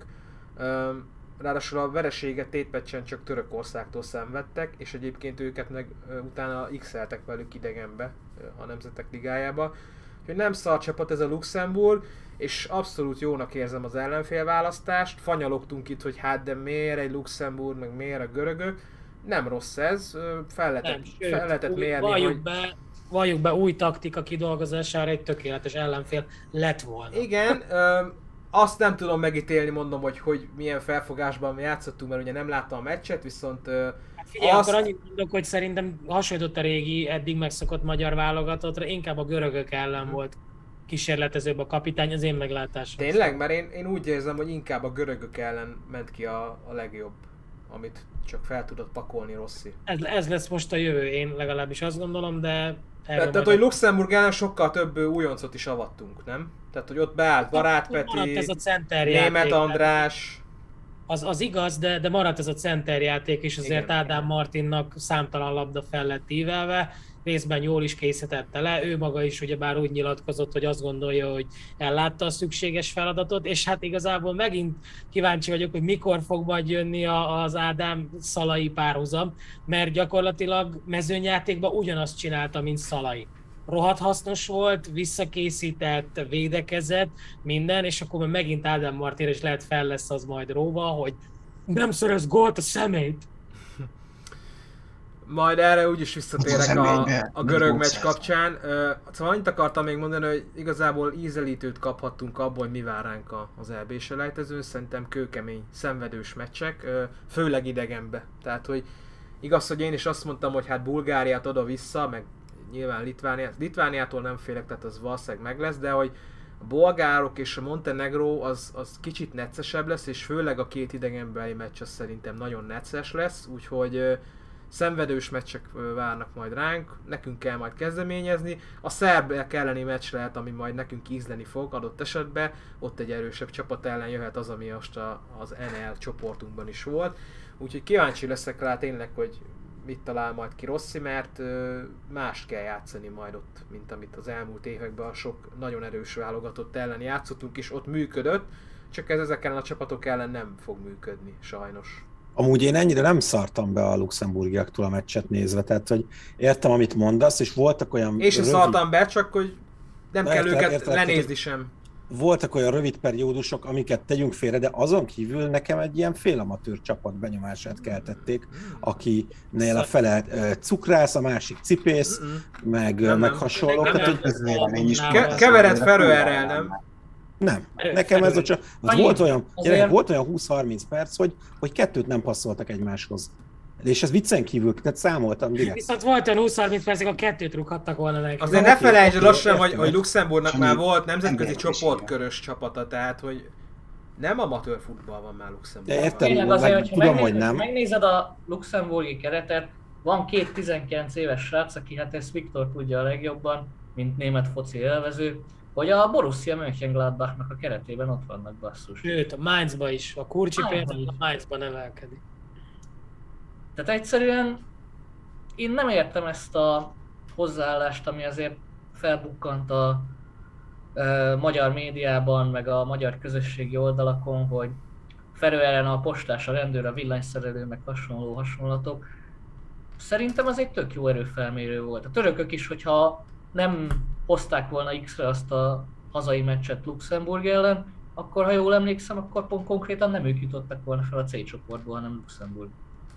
Speaker 6: Um, Ráadásul a vereséget tétmeccsen csak Törökországtól szenvedtek, és egyébként őket meg uh, utána x-eltek velük idegenbe uh, a Nemzetek Ligájába. Úgyhogy nem szar csapat ez a Luxemburg, és abszolút jónak érzem az ellenfélválasztást. Fanyalogtunk itt, hogy hát de miért egy Luxemburg, meg miért a görögök. Nem rossz ez, fel lehetett, nem, sőt, fel lehetett mérni,
Speaker 5: valljuk
Speaker 6: hogy...
Speaker 5: Be, valljuk be, új taktika kidolgozására egy tökéletes ellenfél lett volna.
Speaker 6: Igen, ö, azt nem tudom megítélni, mondom, hogy, hogy milyen felfogásban játszottunk, mert ugye nem láttam a meccset, viszont... Ö,
Speaker 5: hát figyelj, azt... akkor annyit mondok, hogy szerintem hasonlított a régi, eddig megszokott magyar válogatottra, inkább a görögök ellen hmm. volt kísérletezőbb a kapitány, az én meglátásom.
Speaker 6: Tényleg? Mert én, én úgy érzem, hogy inkább a görögök ellen ment ki a, a legjobb, amit csak fel tudott pakolni Rossi.
Speaker 5: Ez, ez lesz most a jövő, én legalábbis azt gondolom, de...
Speaker 6: Tehát, tehát hogy Luxemburg ellen sokkal több újoncot is avattunk, nem? Tehát, hogy ott beállt Barát Peti, Németh András...
Speaker 5: Az, az igaz, de, de maradt ez a centerjáték, és azért igen, Ádám igen. Martinnak számtalan labda fel lett ívelve, részben jól is készítette le, ő maga is ugyebár úgy nyilatkozott, hogy azt gondolja, hogy ellátta a szükséges feladatot, és hát igazából megint kíváncsi vagyok, hogy mikor fog majd jönni az Ádám Szalai párhuzam, mert gyakorlatilag mezőnyjátékban ugyanazt csinálta, mint Szalai. Rohadt hasznos volt, visszakészített, védekezett, minden, és akkor megint Ádám Martinra is lehet fel lesz az majd róva, hogy nem szerez gólt a szemét.
Speaker 6: Majd erre úgyis visszatérek a, a görög meccs kapcsán. Szóval annyit akartam még mondani, hogy igazából ízelítőt kaphattunk abból, hogy mi vár ránk az é bé selejtezőn. Szerintem kőkemény, szenvedős meccsek, főleg idegenbe. Tehát, hogy igaz, hogy én is azt mondtam, hogy hát Bulgáriát oda-vissza, meg nyilván Litvániát. Litvániától nem félek, tehát az valószínűleg meg lesz, de hogy a bolgárok és a Montenegró az, az kicsit neccesebb lesz, és főleg a két idegenbeli meccs az szerintem nagyon necces lesz, úgyhogy szenvedős meccsek várnak majd ránk, nekünk kell majd kezdeményezni. A szerbek elleni meccs lehet, ami majd nekünk ízleni fog adott esetben, ott egy erősebb csapat ellen jöhet az, ami most a, az en el csoportunkban is volt. Úgyhogy kíváncsi leszek rá tényleg, hogy mit talál majd ki Rossi, mert mást kell játszani majd ott, mint amit az elmúlt években a sok nagyon erős válogatott ellen játszottunk, és ott működött, csak ez ezek ellen a csapatok ellen nem fog működni, sajnos.
Speaker 1: Amúgy én ennyire nem szartam be a luxemburgiaktól a meccset nézve, tehát hogy értem, amit mondasz, és voltak olyan...
Speaker 6: Én sem
Speaker 1: rövid...
Speaker 6: szartam be, csak hogy nem
Speaker 1: Na,
Speaker 6: kell
Speaker 1: értelek,
Speaker 6: őket
Speaker 1: értelek,
Speaker 6: lenézni sem.
Speaker 1: Voltak olyan rövid periódusok, amiket tegyünk félre, de azon kívül nekem egy ilyen félamatőr csapat benyomását keltették, akinél a fele cukrász, a másik cipész, meg,
Speaker 6: nem,
Speaker 1: meg
Speaker 6: nem.
Speaker 1: hasonlók.
Speaker 5: Nem,
Speaker 1: Tehát,
Speaker 5: nem,
Speaker 1: hogy
Speaker 3: Ez vélemény is.
Speaker 6: Ke- kevered Feröerrel, nem?
Speaker 1: nem, nekem ez a csak, volt olyan,
Speaker 2: Azért-
Speaker 1: gyerek, volt olyan húsz-harminc perc, hogy, hogy kettőt nem passzoltak egymáshoz. És ez viccen kívül, tehát számoltam direkt.
Speaker 5: Viszont volt olyan húsz-harminc percig, a kettőt rúghattak volna neki.
Speaker 6: Azért
Speaker 1: Na,
Speaker 6: ne
Speaker 1: oké,
Speaker 6: felejtsd
Speaker 1: oké,
Speaker 6: el sem, hogy,
Speaker 1: értem.
Speaker 6: hogy Luxemburgnak
Speaker 3: Semmi
Speaker 6: már volt nemzetközi
Speaker 3: emberisége.
Speaker 6: csoportkörös csapata, tehát hogy nem amatőr futball van már Luxemburgban.
Speaker 1: De értem.
Speaker 2: Tényleg azért,
Speaker 1: meg
Speaker 2: hogyha
Speaker 1: tudom,
Speaker 2: megnézed,
Speaker 1: hogy nem.
Speaker 2: megnézed a luxemburgi keretet, van két tizenkilenc éves srác, aki hát ezt Viktor tudja a legjobban, mint német foci élvező, hogy a Borussia Mönchengladbachnak a keretében ott vannak, basszus.
Speaker 5: Sőt, a Mainzba is. A Kurcsi
Speaker 2: Mainzba
Speaker 5: például
Speaker 2: is.
Speaker 5: a Mainzba nevelkedik.
Speaker 2: Tehát egyszerűen én nem értem ezt a hozzáállást, ami azért felbukkant a e, magyar médiában, meg a magyar közösségi oldalakon, hogy Feröeren a postás, a rendőr, a villanyszerelő, meg hasonló hasonlatok. Szerintem ez egy tök jó erőfelmérő volt. A törökök is, hogyha nem hozták volna X-re azt a hazai meccset Luxemburg ellen, akkor ha jól emlékszem, akkor pont konkrétan nem ők jutottak volna fel a C csoportból, hanem Luxemburg.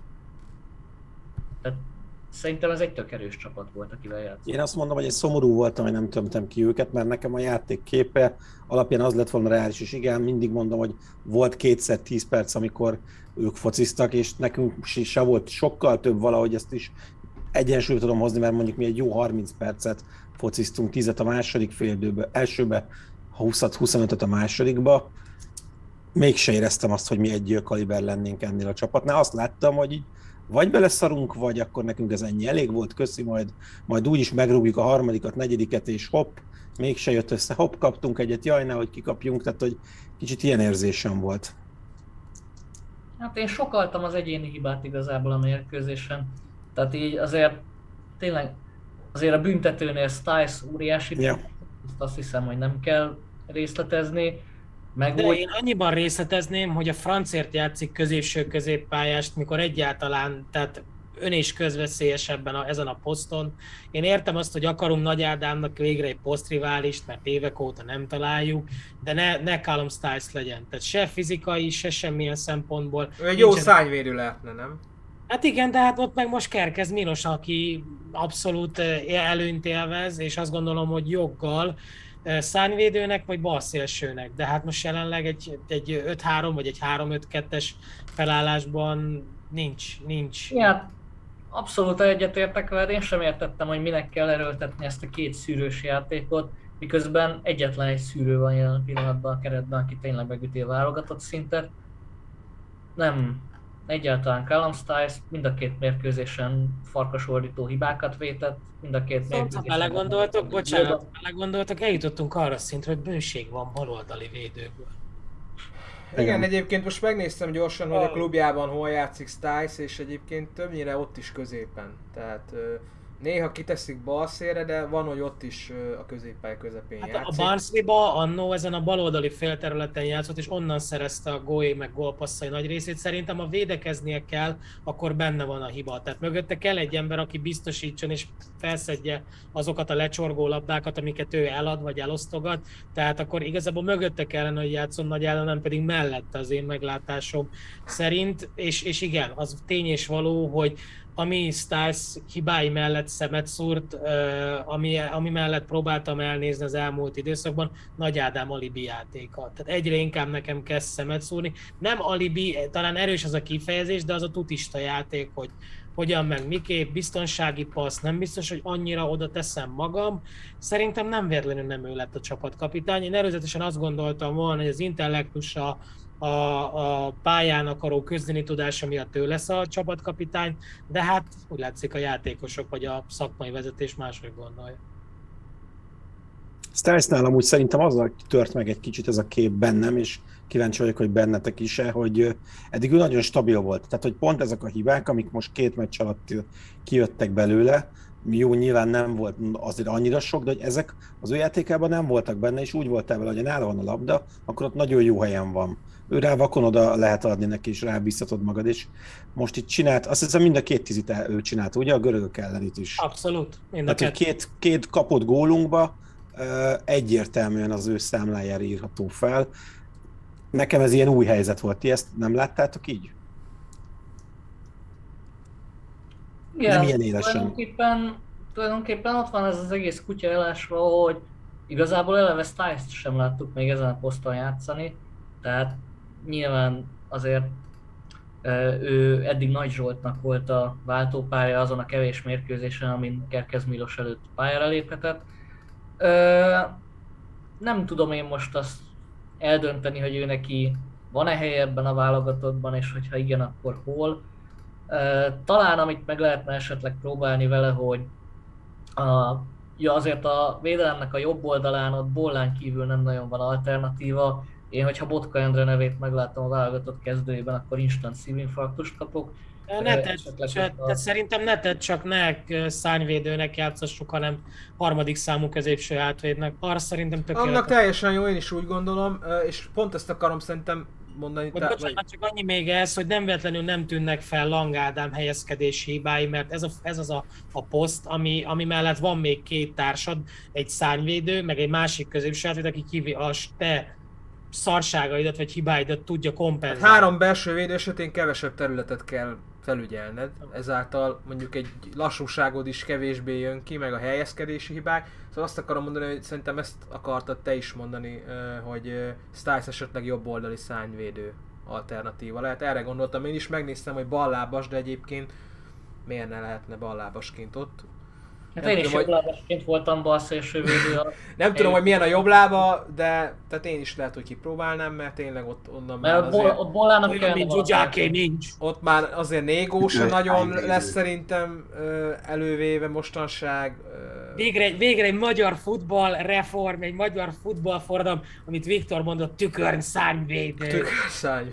Speaker 2: Tehát szerintem ez egy tök erős csapat volt, akivel játszott.
Speaker 1: Én azt mondom, hogy egy szomorú voltam, hogy nem tömtem ki őket, mert nekem a játék képe alapján az lett volna reális, és igen, mindig mondom, hogy volt kétszer tíz perc, amikor ők fociztak, és nekünk se volt sokkal több valahogy ezt is egyensúlyt tudom hozni, mert mondjuk mi egy jó harminc percet fociztunk, tízet a második fél időbe, elsőbe, húsz-huszonötöt a másodikba. Mégse éreztem azt, hogy mi egy kaliber lennénk ennél a csapatnál. Azt láttam, hogy így vagy beleszarunk, vagy akkor nekünk ez ennyi elég volt, köszi, majd, majd úgyis megrúgjuk a harmadikat, negyediket, és hopp, mégse jött össze, hopp, kaptunk egyet, jaj, nehogy kikapjunk, tehát hogy kicsit ilyen érzésem volt.
Speaker 2: Hát én sokaltam az egyéni hibát igazából a mérkőzésen. Tehát így azért tényleg azért a büntetőnél Stiles óriási,
Speaker 1: Ja.
Speaker 2: ezt azt hiszem, hogy nem kell részletezni. Meg
Speaker 5: De
Speaker 2: úgy,
Speaker 5: én annyiban részletezném, hogy a francért játszik középső középpályást, mikor egyáltalán, tehát ön is közveszélyes ebben a, ezen a poszton. Én értem azt, hogy akarom Nagy Ádámnak végre egy posztriválist, mert évek óta nem találjuk, de ne, ne Callum Stiles legyen. Tehát se fizikai, se semmilyen szempontból.
Speaker 6: Ő egy jó
Speaker 5: nincsen-
Speaker 6: szányvérű lehetne, nem?
Speaker 5: Hát igen, de hát ott meg most Kerkez Milos, aki abszolút eh, előnyt élvez, és azt gondolom, hogy joggal eh, szárnyvédőnek vagy balszélsőnek. De hát most jelenleg egy, egy öt három vagy egy három öt kettes felállásban nincs, nincs.
Speaker 2: ja, abszolút egyetértek veled, én sem értettem, hogy minek kell erőltetni ezt a két szűrős játékot, miközben egyetlen egy szűrő van jelen pillanatban a keretben, aki tényleg megüti a válogatott szintet. Nem, egyáltalán Callum Stiles mind a két mérkőzésen farkasordító hibákat vétett, mind a két
Speaker 5: Szóval, ha
Speaker 2: mérkőzésen.
Speaker 5: belegondoltok, bocsánat, belegondoltok, eljutottunk arra szintre, hogy bőség van baloldali védőből.
Speaker 6: Igen,
Speaker 1: Igen.
Speaker 6: egyébként most megnéztem gyorsan, hogy a klubjában hol játszik Stiles, és egyébként többnyire ott is középen. Tehát ö, néha kiteszik balszélre, de van, hogy ott is ö, a középpálya közepén
Speaker 5: Hát a
Speaker 6: játszik.
Speaker 5: Barnsley-ba annó ezen a baloldali félterületen játszott, és onnan szerezte a gólé meg gólpasszai nagy részét. Szerintem, ha védekeznie kell, akkor benne van a hiba. Tehát mögötte kell egy ember, aki biztosítson és felszedje azokat a lecsorgó labdákat, amiket ő elad vagy elosztogat. Tehát akkor igazából mögötte kellene, hogy játszon Nagy Ádám, nem pedig mellette az én meglátásom szerint. És, és igen, az tény és való, hogy ami Stiles hibái mellett szemet szúrt, ami, ami mellett próbáltam elnézni az elmúlt időszakban, Nagy Ádám alibi játéka. Tehát egyre inkább nekem kezd szemet szúrni. Nem alibi, talán erős az a kifejezés, de az a tutista játék, hogy hogyan meg miképp, biztonsági passz, nem biztos, hogy annyira oda teszem magam. Szerintem nem véletlenül nem ő lett a csapatkapitány. Én előzetesen azt gondoltam volna, hogy az intellektusa, a, a pályán akaró küzdeni tudása miatt ő lesz a csapatkapitány, de hát úgy látszik a játékosok vagy a szakmai vezetés máshogy gondolja.
Speaker 1: Stilesnál amúgy szerintem azzal tört meg egy kicsit ez a kép bennem, és kíváncsi vagyok, hogy bennetek is-e, hogy eddig ő nagyon stabil volt. Tehát, hogy pont ezek a hibák, amik most két meccs alatt kijöttek belőle, jó, nyilván nem volt azért annyira sok, de hogy ezek az ő játékában nem voltak benne, és úgy voltál vele, hogy nála van a labda, akkor ott nagyon jó helyen van. Ő rá vakon oda lehet adni neki, és rábíztatod magad, és most itt csinált, azt hiszem mind a két tízit ő csinált, ugye a görögök ellen itt is.
Speaker 5: Abszolút. Mind a
Speaker 1: Tehát, hogy
Speaker 5: kettő.
Speaker 1: két, két kapott gólunkba egyértelműen az ő számlájára írható fel. Nekem ez ilyen új helyzet volt. Ti ezt nem láttátok így?
Speaker 2: Igen,
Speaker 1: nem ilyen élesen.
Speaker 2: Tulajdonképpen, tulajdonképpen ott van ez az egész kutya elásva, hogy igazából eleve Styles-t sem láttuk még ezen a poszton játszani, tehát nyilván azért ő eddig Nagy Zsoltnak volt a váltópálya azon a kevés mérkőzésen, amin Kerkez Milos előtt pályára léphetett. Nem tudom én most azt eldönteni, hogy ő neki van-e helye ebben a válogatottban, és hogyha igen, akkor hol. Talán amit meg lehetne esetleg próbálni vele, hogy a, ja, azért a védelemnek a jobb oldalán ott Bollán kívül nem nagyon van alternatíva. Én, hogyha Botka Endre nevét meglátom a válogatott kezdőjében, akkor instant szívinfarktust kapok.
Speaker 5: Ne tedd, a... Szerintem ne tedd, csak ne szárnyvédőnek játszassuk, hanem harmadik számú középső hátvédnek. Arra szerintem tökéletes.
Speaker 6: Annak teljesen jó, én is úgy gondolom, és pont ezt akarom szerintem mondani.
Speaker 5: Vagy bocsánat, vagy... csak annyi még ez, hogy nem véletlenül nem tűnnek fel Lang Ádám helyezkedési hibái, mert ez, a, ez az a, a poszt, ami, ami mellett van még két társad, egy szárnyvédő, meg egy másik középső hátvéd, aki kivi a te szarságaidat vagy hibáidat tudja kompenzálni.
Speaker 6: Hát három belső védő esetén kevesebb területet kell felügyelned, ezáltal mondjuk egy lassúságod is kevésbé jön ki, meg a helyezkedési hibák. Szóval azt akarom mondani, hogy szerintem ezt akartad te is mondani, hogy Styles esetleg jobb oldali szárnyvédő alternatíva lehet. Erre gondoltam, én is megnéztem, hogy ballábas, de egyébként miért ne lehetne ballábasként ott.
Speaker 2: Hát nem én tudom, is jobblábasként voltam balszélsővédő.
Speaker 6: Nem tudom, hogy milyen a jobb lába, de tehát én is lehet, hogy kipróbálnám, mert tényleg ott onnan
Speaker 2: már azért... Mert ott Bollának kell
Speaker 5: valami. nincs.
Speaker 6: Ott már azért Négó sem nagyon lesz szerintem elővéve mostanság.
Speaker 5: Végre egy, végre egy magyar futball reform, egy magyar futball forradalom, amit Viktor mondott, tükörny szárnyvédő.
Speaker 6: Tükörny szárnyvédő.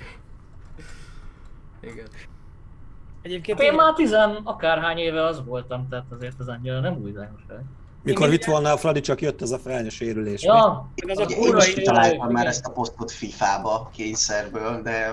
Speaker 6: Igen.
Speaker 2: Egyébként én, én már tizen akárhány éve az voltam, tehát azért az annyira nem újdonság.
Speaker 1: Mikor vitt volna a Fradi, csak jött ez a frányos sérülés.
Speaker 2: Ja,
Speaker 3: ez a én is találtam már ezt a posztot fifába kényszerből, de...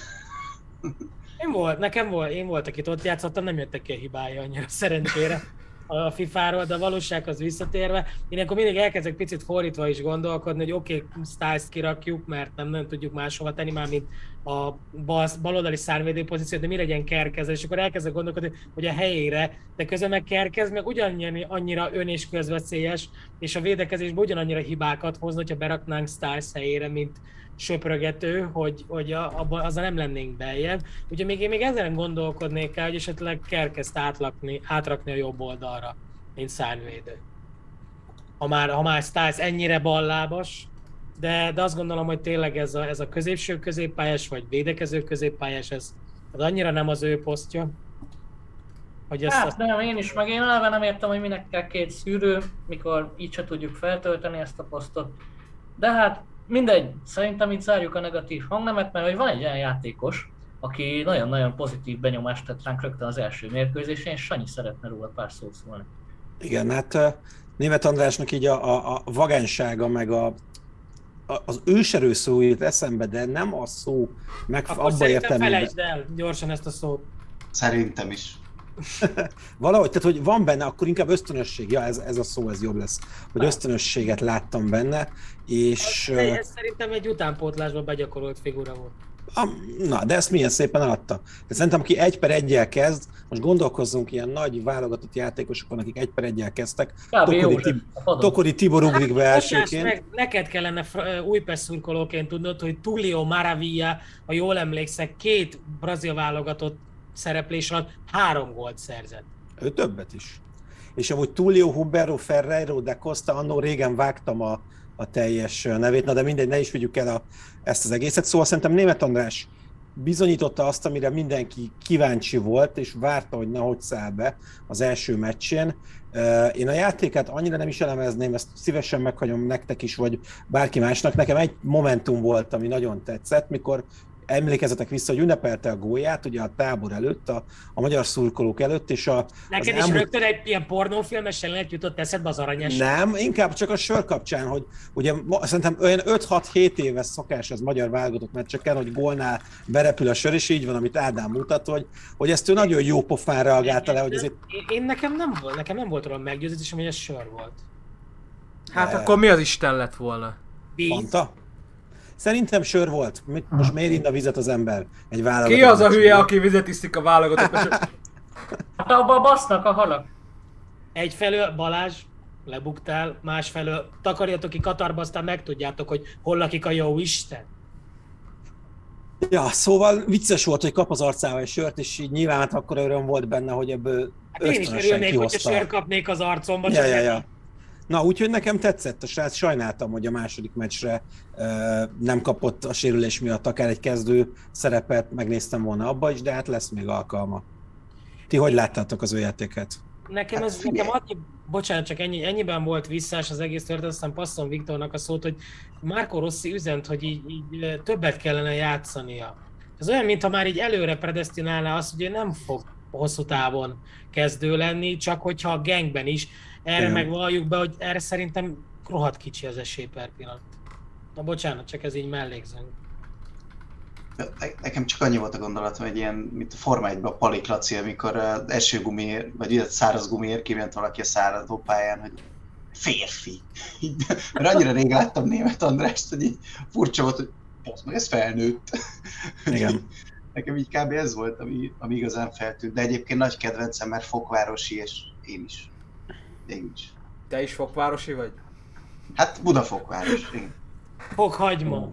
Speaker 5: Én volt, nekem volt, én volt, akit ott játszottam, nem jöttek ki a hibája annyira szerencsére a fifáról, de a valósághoz visszatérve, én akkor mindig elkezdek picit fordítva is gondolkodni, hogy oké, okay, Styles-t kirakjuk, mert nem, nem tudjuk máshova tenni, már mint a bal, baloldali szárnyvédő pozíciót, de mi legyen Kerkez, és akkor elkezdek gondolkodni, hogy a helyére, de közben meg Kerkez meg ugyanannyira annyira ön- és közveszélyes, és a védekezésben ugyanannyira hibákat hozna, hogyha beraknánk Styles helyére, mint söprögető, hogy, hogy a, abban azzal nem lennénk beljebb. Úgyhogy még én még ezen gondolkodnék el, hogy esetleg Kerkezt átlakni, átrakni a jobb oldalra, mint szárnyvédő. Ha már, ha már Styles ennyire ballábas, de, de azt gondolom, hogy tényleg ez a, ez a középső középpályás, vagy védekező középpályás, ez, ez annyira nem az ő posztja.
Speaker 2: Hogy ezt hát azt... nem, én is, meg én eleve nem értem, hogy minek kell két szűrő, mikor így se tudjuk feltölteni ezt a posztot. De hát mindegy, szerintem itt zárjuk a negatív hangnemet, mert hogy van egy olyan játékos, aki nagyon-nagyon pozitív benyomást tett ránk rögtön az első mérkőzésén, és Sanyi szeretne róla pár szót szólni.
Speaker 1: Igen, hát Németh Andrásnak így a, a, a vagánysága, meg a, a, az őserő szó jut eszembe, de nem a szó, meg
Speaker 5: Akkor
Speaker 1: abba értem.
Speaker 5: felejtsd el gyorsan ezt a szót.
Speaker 3: Szerintem is.
Speaker 1: Valahogy, tehát hogy van benne, akkor inkább ösztönösség, ja ez, ez a szó, ez jobb lesz, hogy ösztönösséget láttam benne, és...
Speaker 5: Ez, ez szerintem egy utánpótlásban begyakorolt figura volt.
Speaker 1: Na, de ezt milyen szépen adta. De szerintem, aki egy per egyel kezd, most gondolkozzunk ilyen nagy válogatott játékosokon, akik egy per egyel kezdtek, Tokori, Tib- Tokori Tibor ugrik be elsőként.
Speaker 5: Meg, neked kellene Újpest szurkolóként tudnod, hogy Tulio Maravilla, ha jól emlékszek, két brazil válogatott szereplés alatt három gólt szerzett.
Speaker 1: Ő többet is. És amúgy Tulio Hubero Ferreiro de Costa, annó régen vágtam a, a teljes nevét, na de mindegy, ne is vigyük el a, ezt az egészet. Szóval szerintem Németh András bizonyította azt, amire mindenki kíváncsi volt, és várta, hogy nehogy száll be az első meccsén. Én a játékát annyira nem is elemezném, ezt szívesen meghagyom nektek is, vagy bárki másnak. Nekem egy momentum volt, ami nagyon tetszett, mikor emlékezzetek vissza, hogy ünnepelte a gólját, ugye a tábor előtt, a, a magyar szurkolók előtt, és a...
Speaker 5: Neked is elmúlt... rögtön egy ilyen pornófilmes jelenet jutott eszedbe az aranyes?
Speaker 1: Nem, inkább csak a sör kapcsán, hogy ugye szerintem olyan öt-hat-hét éves szokás az magyar válogatott meccseken, hogy gólnál berepül a sör, és így van, amit Ádám mutat, hogy, hogy ezt ő nagyon jó pofán reagálta le, hogy ezért...
Speaker 5: Én nekem nem volt, nekem nem volt olyan meggyőződésem, hogy ez sör volt.
Speaker 6: Hát
Speaker 1: De...
Speaker 6: akkor mi az Isten lett volna?
Speaker 1: Fanta? Szerintem sör volt. Most miért inna vizet az ember? Egy válogatott.
Speaker 6: Ki az a hülye, aki vizet iszik a válogatott?
Speaker 2: Hát abban basznak a halak.
Speaker 5: Egyfelől Balázs, lebuktál, másfelől takarjatok ki Katarba, aztán megtudjátok, hogy hol lakik a jó Isten.
Speaker 1: Ja, szóval vicces volt, hogy kap az arcával egy sört, és így nyilván hát akkor öröm volt benne, hogy ebből
Speaker 5: Hát én is örülnék, hogyha sör kapnék az arcomba.
Speaker 1: Ja, ja, ja. Na, úgyhogy nekem tetszett a srác, sajnáltam, hogy a második meccsre uh, nem kapott a sérülés miatt akár egy kezdő szerepet, megnéztem volna abba is, de hát lesz még alkalma. Ti hogy láttátok az ő játékát?
Speaker 5: Nekem ez, hát, nekem annyi, bocsánat, csak ennyi, ennyiben volt visszás az egész történet, aztán passzom Viktornak a szót, hogy Marco Rossi üzent, hogy így, így többet kellene játszania. Ez olyan, mintha már így előre predesztinálná azt, hogy ő nem fog hosszú távon kezdő lenni, csak hogyha a gangben is. Erre igen. Meg valljuk be, hogy erre szerintem rohadt kicsi az esély per pillanat. Na bocsánat, csak ez így mellékzünk.
Speaker 3: Nekem csak annyi volt a gondolatom, hogy ilyen, mint a Forma egyben a Palik Laci, amikor az esőgumiért, vagy száraz gumiért kiment valaki a száradó pályán, hogy férfi. Mert annyira rég láttam Németh Andrást, hogy így furcsa volt, hogy meg ez felnőtt.
Speaker 1: Igen.
Speaker 3: Nekem így kb. Ez volt, ami, ami igazán feltűnt. De egyébként nagy kedvencem, mert fokvárosi, és én is. Én is.
Speaker 6: Te is fokvárosi vagy?
Speaker 3: Hát Budafokváros, igen.
Speaker 5: Fokhagyma.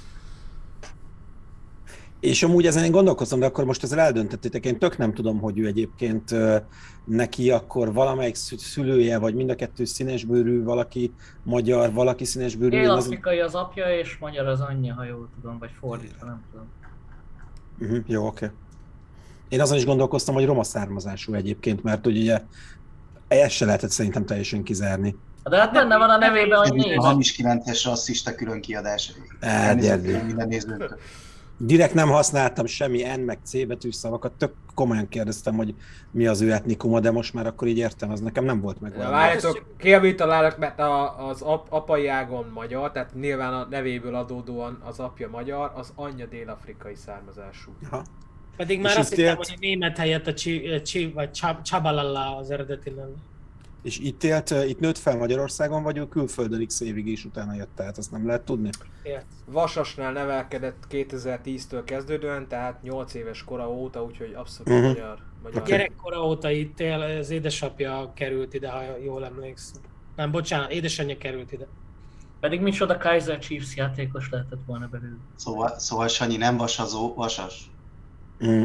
Speaker 1: És amúgy ezen én gondolkoztam, de akkor most ezzel eldöntöttétek, én tök nem tudom, hogy ő egyébként neki akkor valamelyik szülője, vagy mind a kettő színesbőrű, valaki magyar, valaki színesbőrű.
Speaker 2: Dél-afrikai az apja, és magyar az anyja, ha jól tudom, vagy fordítva, nem tudom.
Speaker 1: Uh-huh, jó, oké. Okay. Én azon is gondolkoztam, hogy roma származású egyébként, mert ugye ezt se lehetett szerintem teljesen kizárni.
Speaker 2: De hát benne van a nevében, hogy néz.
Speaker 3: A hamis kilences rasszista külön kiadás.
Speaker 1: Elnézést
Speaker 3: minden nézőtől.
Speaker 1: Direkt nem használtam semmi N meg C betűs szavakat, tök komolyan kérdeztem, hogy mi az ő etnikuma, de most már akkor így értem, az nekem nem volt meg.
Speaker 6: Várjátok, kijavítalálok, mert a, az ap, apai ágon magyar, tehát nyilván a nevéből adódóan az apja magyar, az anyja dél-afrikai származású.
Speaker 1: Aha.
Speaker 5: Pedig már azt hittem, hogy a német helyett a Csi, Csi vagy Csabalala az eredeti lenne.
Speaker 1: És itt élt, itt nőtt fel Magyarországon, vagy ő külföldön x évig is utána jött, tehát azt nem lehet tudni?
Speaker 5: Ért.
Speaker 6: Vasasnál nevelkedett kétezer-tíztől kezdődően, tehát nyolc éves kora óta, úgyhogy abszolút
Speaker 1: uh-huh.
Speaker 6: magyar. magyar.
Speaker 5: Gyerekkora óta itt él, az édesapja került ide, ha jól emlékszem. Nem, bocsánat, édesanyja került ide.
Speaker 2: Pedig micsoda Kaiser Chiefs játékos lehetett volna belőle.
Speaker 3: Szóval, szóval Sanyi nem vasazó, vasas.
Speaker 1: Mm.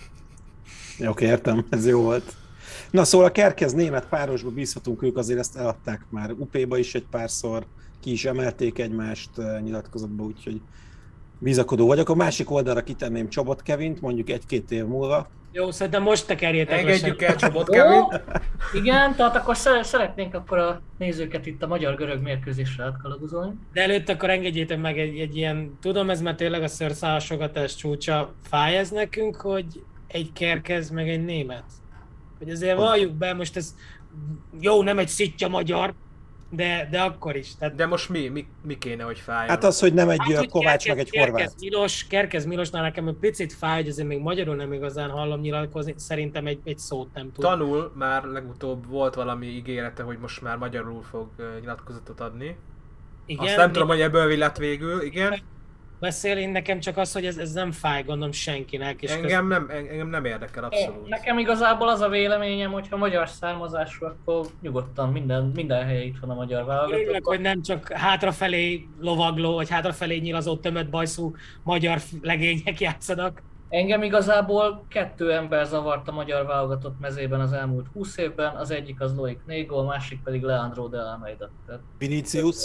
Speaker 1: Oké, okay, értem, ez jó volt. Na szóval a Kerkez német párosba bízhatunk, ők azért ezt eladták már u pé-ba is egy párszor, ki is emelték egymást nyilatkozatba, úgyhogy bizakodó vagyok. A másik oldalra kitenném Csobot Kevint, mondjuk egy-két év múlva.
Speaker 5: Jó, szerintem most tekerjétek.
Speaker 6: Engedjük el Csobot Kevint.
Speaker 2: Igen, tehát akkor szeretnénk akkor a nézőket itt a magyar-görög mérkőzésre átkalagozolni.
Speaker 5: De előtt akkor engedjétek meg egy, egy ilyen, tudom ez már tényleg a szőrszálasogatás csúcsa, fáj ez nekünk, hogy egy Kerkez meg egy német? Hogy azért valljuk be, most ez jó, nem egy szitja magyar, de, de akkor is. Tehát...
Speaker 6: De most mi? mi? Mi kéne, hogy fájjon?
Speaker 1: Hát az, hogy nem egy
Speaker 5: hát, hogy
Speaker 1: Kovács,
Speaker 5: Kerkez,
Speaker 1: meg egy
Speaker 5: Kerkez
Speaker 1: horvát.
Speaker 5: Milos, Kerkez Milosnál nekem egy picit fáj, hogy azért még magyarul nem igazán hallom nyilatkozni, szerintem egy, egy szót nem tud.
Speaker 6: Tanul, már legutóbb volt valami ígérete, hogy most már magyarul fog nyilatkozatot adni. Igen, azt nem tudom, hogy ebből mi lett végül, igen.
Speaker 5: Beszél, én nekem csak az, hogy ez, ez nem fáj, gondolom senkinek. És
Speaker 6: engem, nem, engem nem érdekel abszolút.
Speaker 2: Nekem igazából az a véleményem, hogy ha magyar származású, akkor nyugodtan minden, minden helye itt van a magyar válogatott.
Speaker 5: Örülök, hogy nem csak hátrafelé lovagló, vagy hátrafelé nyilazó tömött bajszú magyar legények játszanak.
Speaker 2: Engem igazából kettő ember zavart a magyar válogatott mezében az elmúlt húsz évben, az egyik az Loic Négó, a másik pedig Leandro de Almeida.
Speaker 1: Vinicius?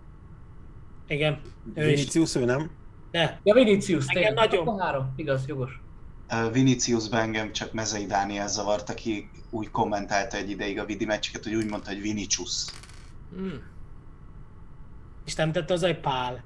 Speaker 5: Igen.
Speaker 1: Vinicius, ő nem?
Speaker 5: De.
Speaker 2: Ja, Vinicius, tényleg.
Speaker 5: Nagyon.
Speaker 2: Három, igaz, jogos.
Speaker 3: Uh, Viniciusban engem csak Mezei Dániel zavart, aki úgy kommentálta egy ideig a vidi meccseket, hogy úgy mondta, hogy Vinicius.
Speaker 5: Hmm. És nem tette az egy Pál.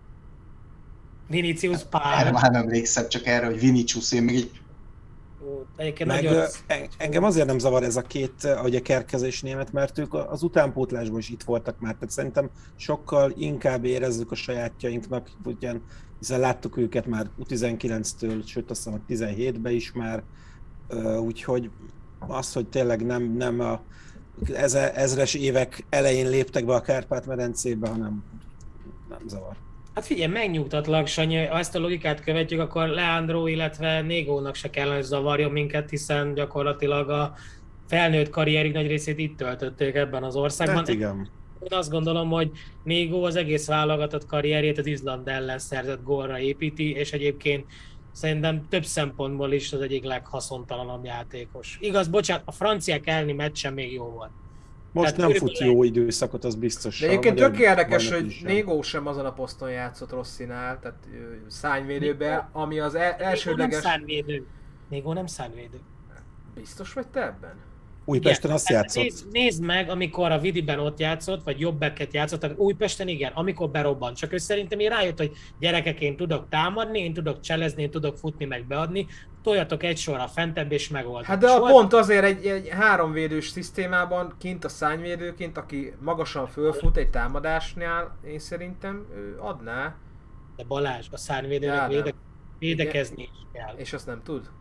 Speaker 5: Vinicius Pál.
Speaker 3: Erre már nem emlékszem, csak erre, hogy Vinicius, én még így...
Speaker 1: Meg nagyon... Engem azért nem zavar ez a két, ahogy a Kerkezés német, mert ők az utánpótlásban is itt voltak már, tehát szerintem sokkal inkább érezzük a sajátjainknak, ugyan, hiszen láttuk őket már u tizenkilenctől, sőt azt hiszem a tizenhétben is már, úgyhogy az, hogy tényleg nem, nem a eze, ezres évek elején léptek be a Kárpát-medencébe, hanem nem zavar.
Speaker 5: Hát figyelj, megnyugtatlak, Sanyi, ha ezt a logikát követjük, akkor Leandro, illetve Négónak se kellene, hogy zavarjon minket, hiszen gyakorlatilag a felnőtt karrierig nagy részét itt töltötték ebben az országban.
Speaker 1: Hát igen.
Speaker 5: Én azt gondolom, hogy Négó az egész válogatott karrierjét az Izland ellen szerzett gólra építi, és egyébként szerintem több szempontból is az egyik leghaszontalanabb játékos. Igaz, bocsánat, a franciák elleni meccsen még jó volt.
Speaker 1: Most Tehát nem fut jó időszakot, az biztos.
Speaker 6: De egyébként tök érdekes, hogy Négó sem azon a poszton játszott Rosszinál, tehát szárnyvédőben, ami az el- elsődleges...
Speaker 5: Négó nem szárnyvédő. Négó nem szárnyvédő.
Speaker 6: Biztos vagy te ebben?
Speaker 1: Újpesten
Speaker 5: igen,
Speaker 1: azt játszott.
Speaker 5: Nézd, nézd meg, amikor a Vidiben ott játszott, vagy jobbeket játszott, tehát Újpesten igen, amikor berobbant. Csak ő szerintem így rájött, hogy gyerekek, én tudok támadni, én tudok cselezni, én tudok futni, meg beadni, toljatok egy sorra fentebb és megoldani.
Speaker 6: Hát de a
Speaker 5: volt...
Speaker 6: pont azért egy, egy háromvédős szisztémában kint a szárnyvédőként, aki magasan fölfut egy támadásnál, én szerintem ő adná.
Speaker 5: De Balázs, a szárnyvédőnek véde... védekezni is kell.
Speaker 6: És azt nem tud?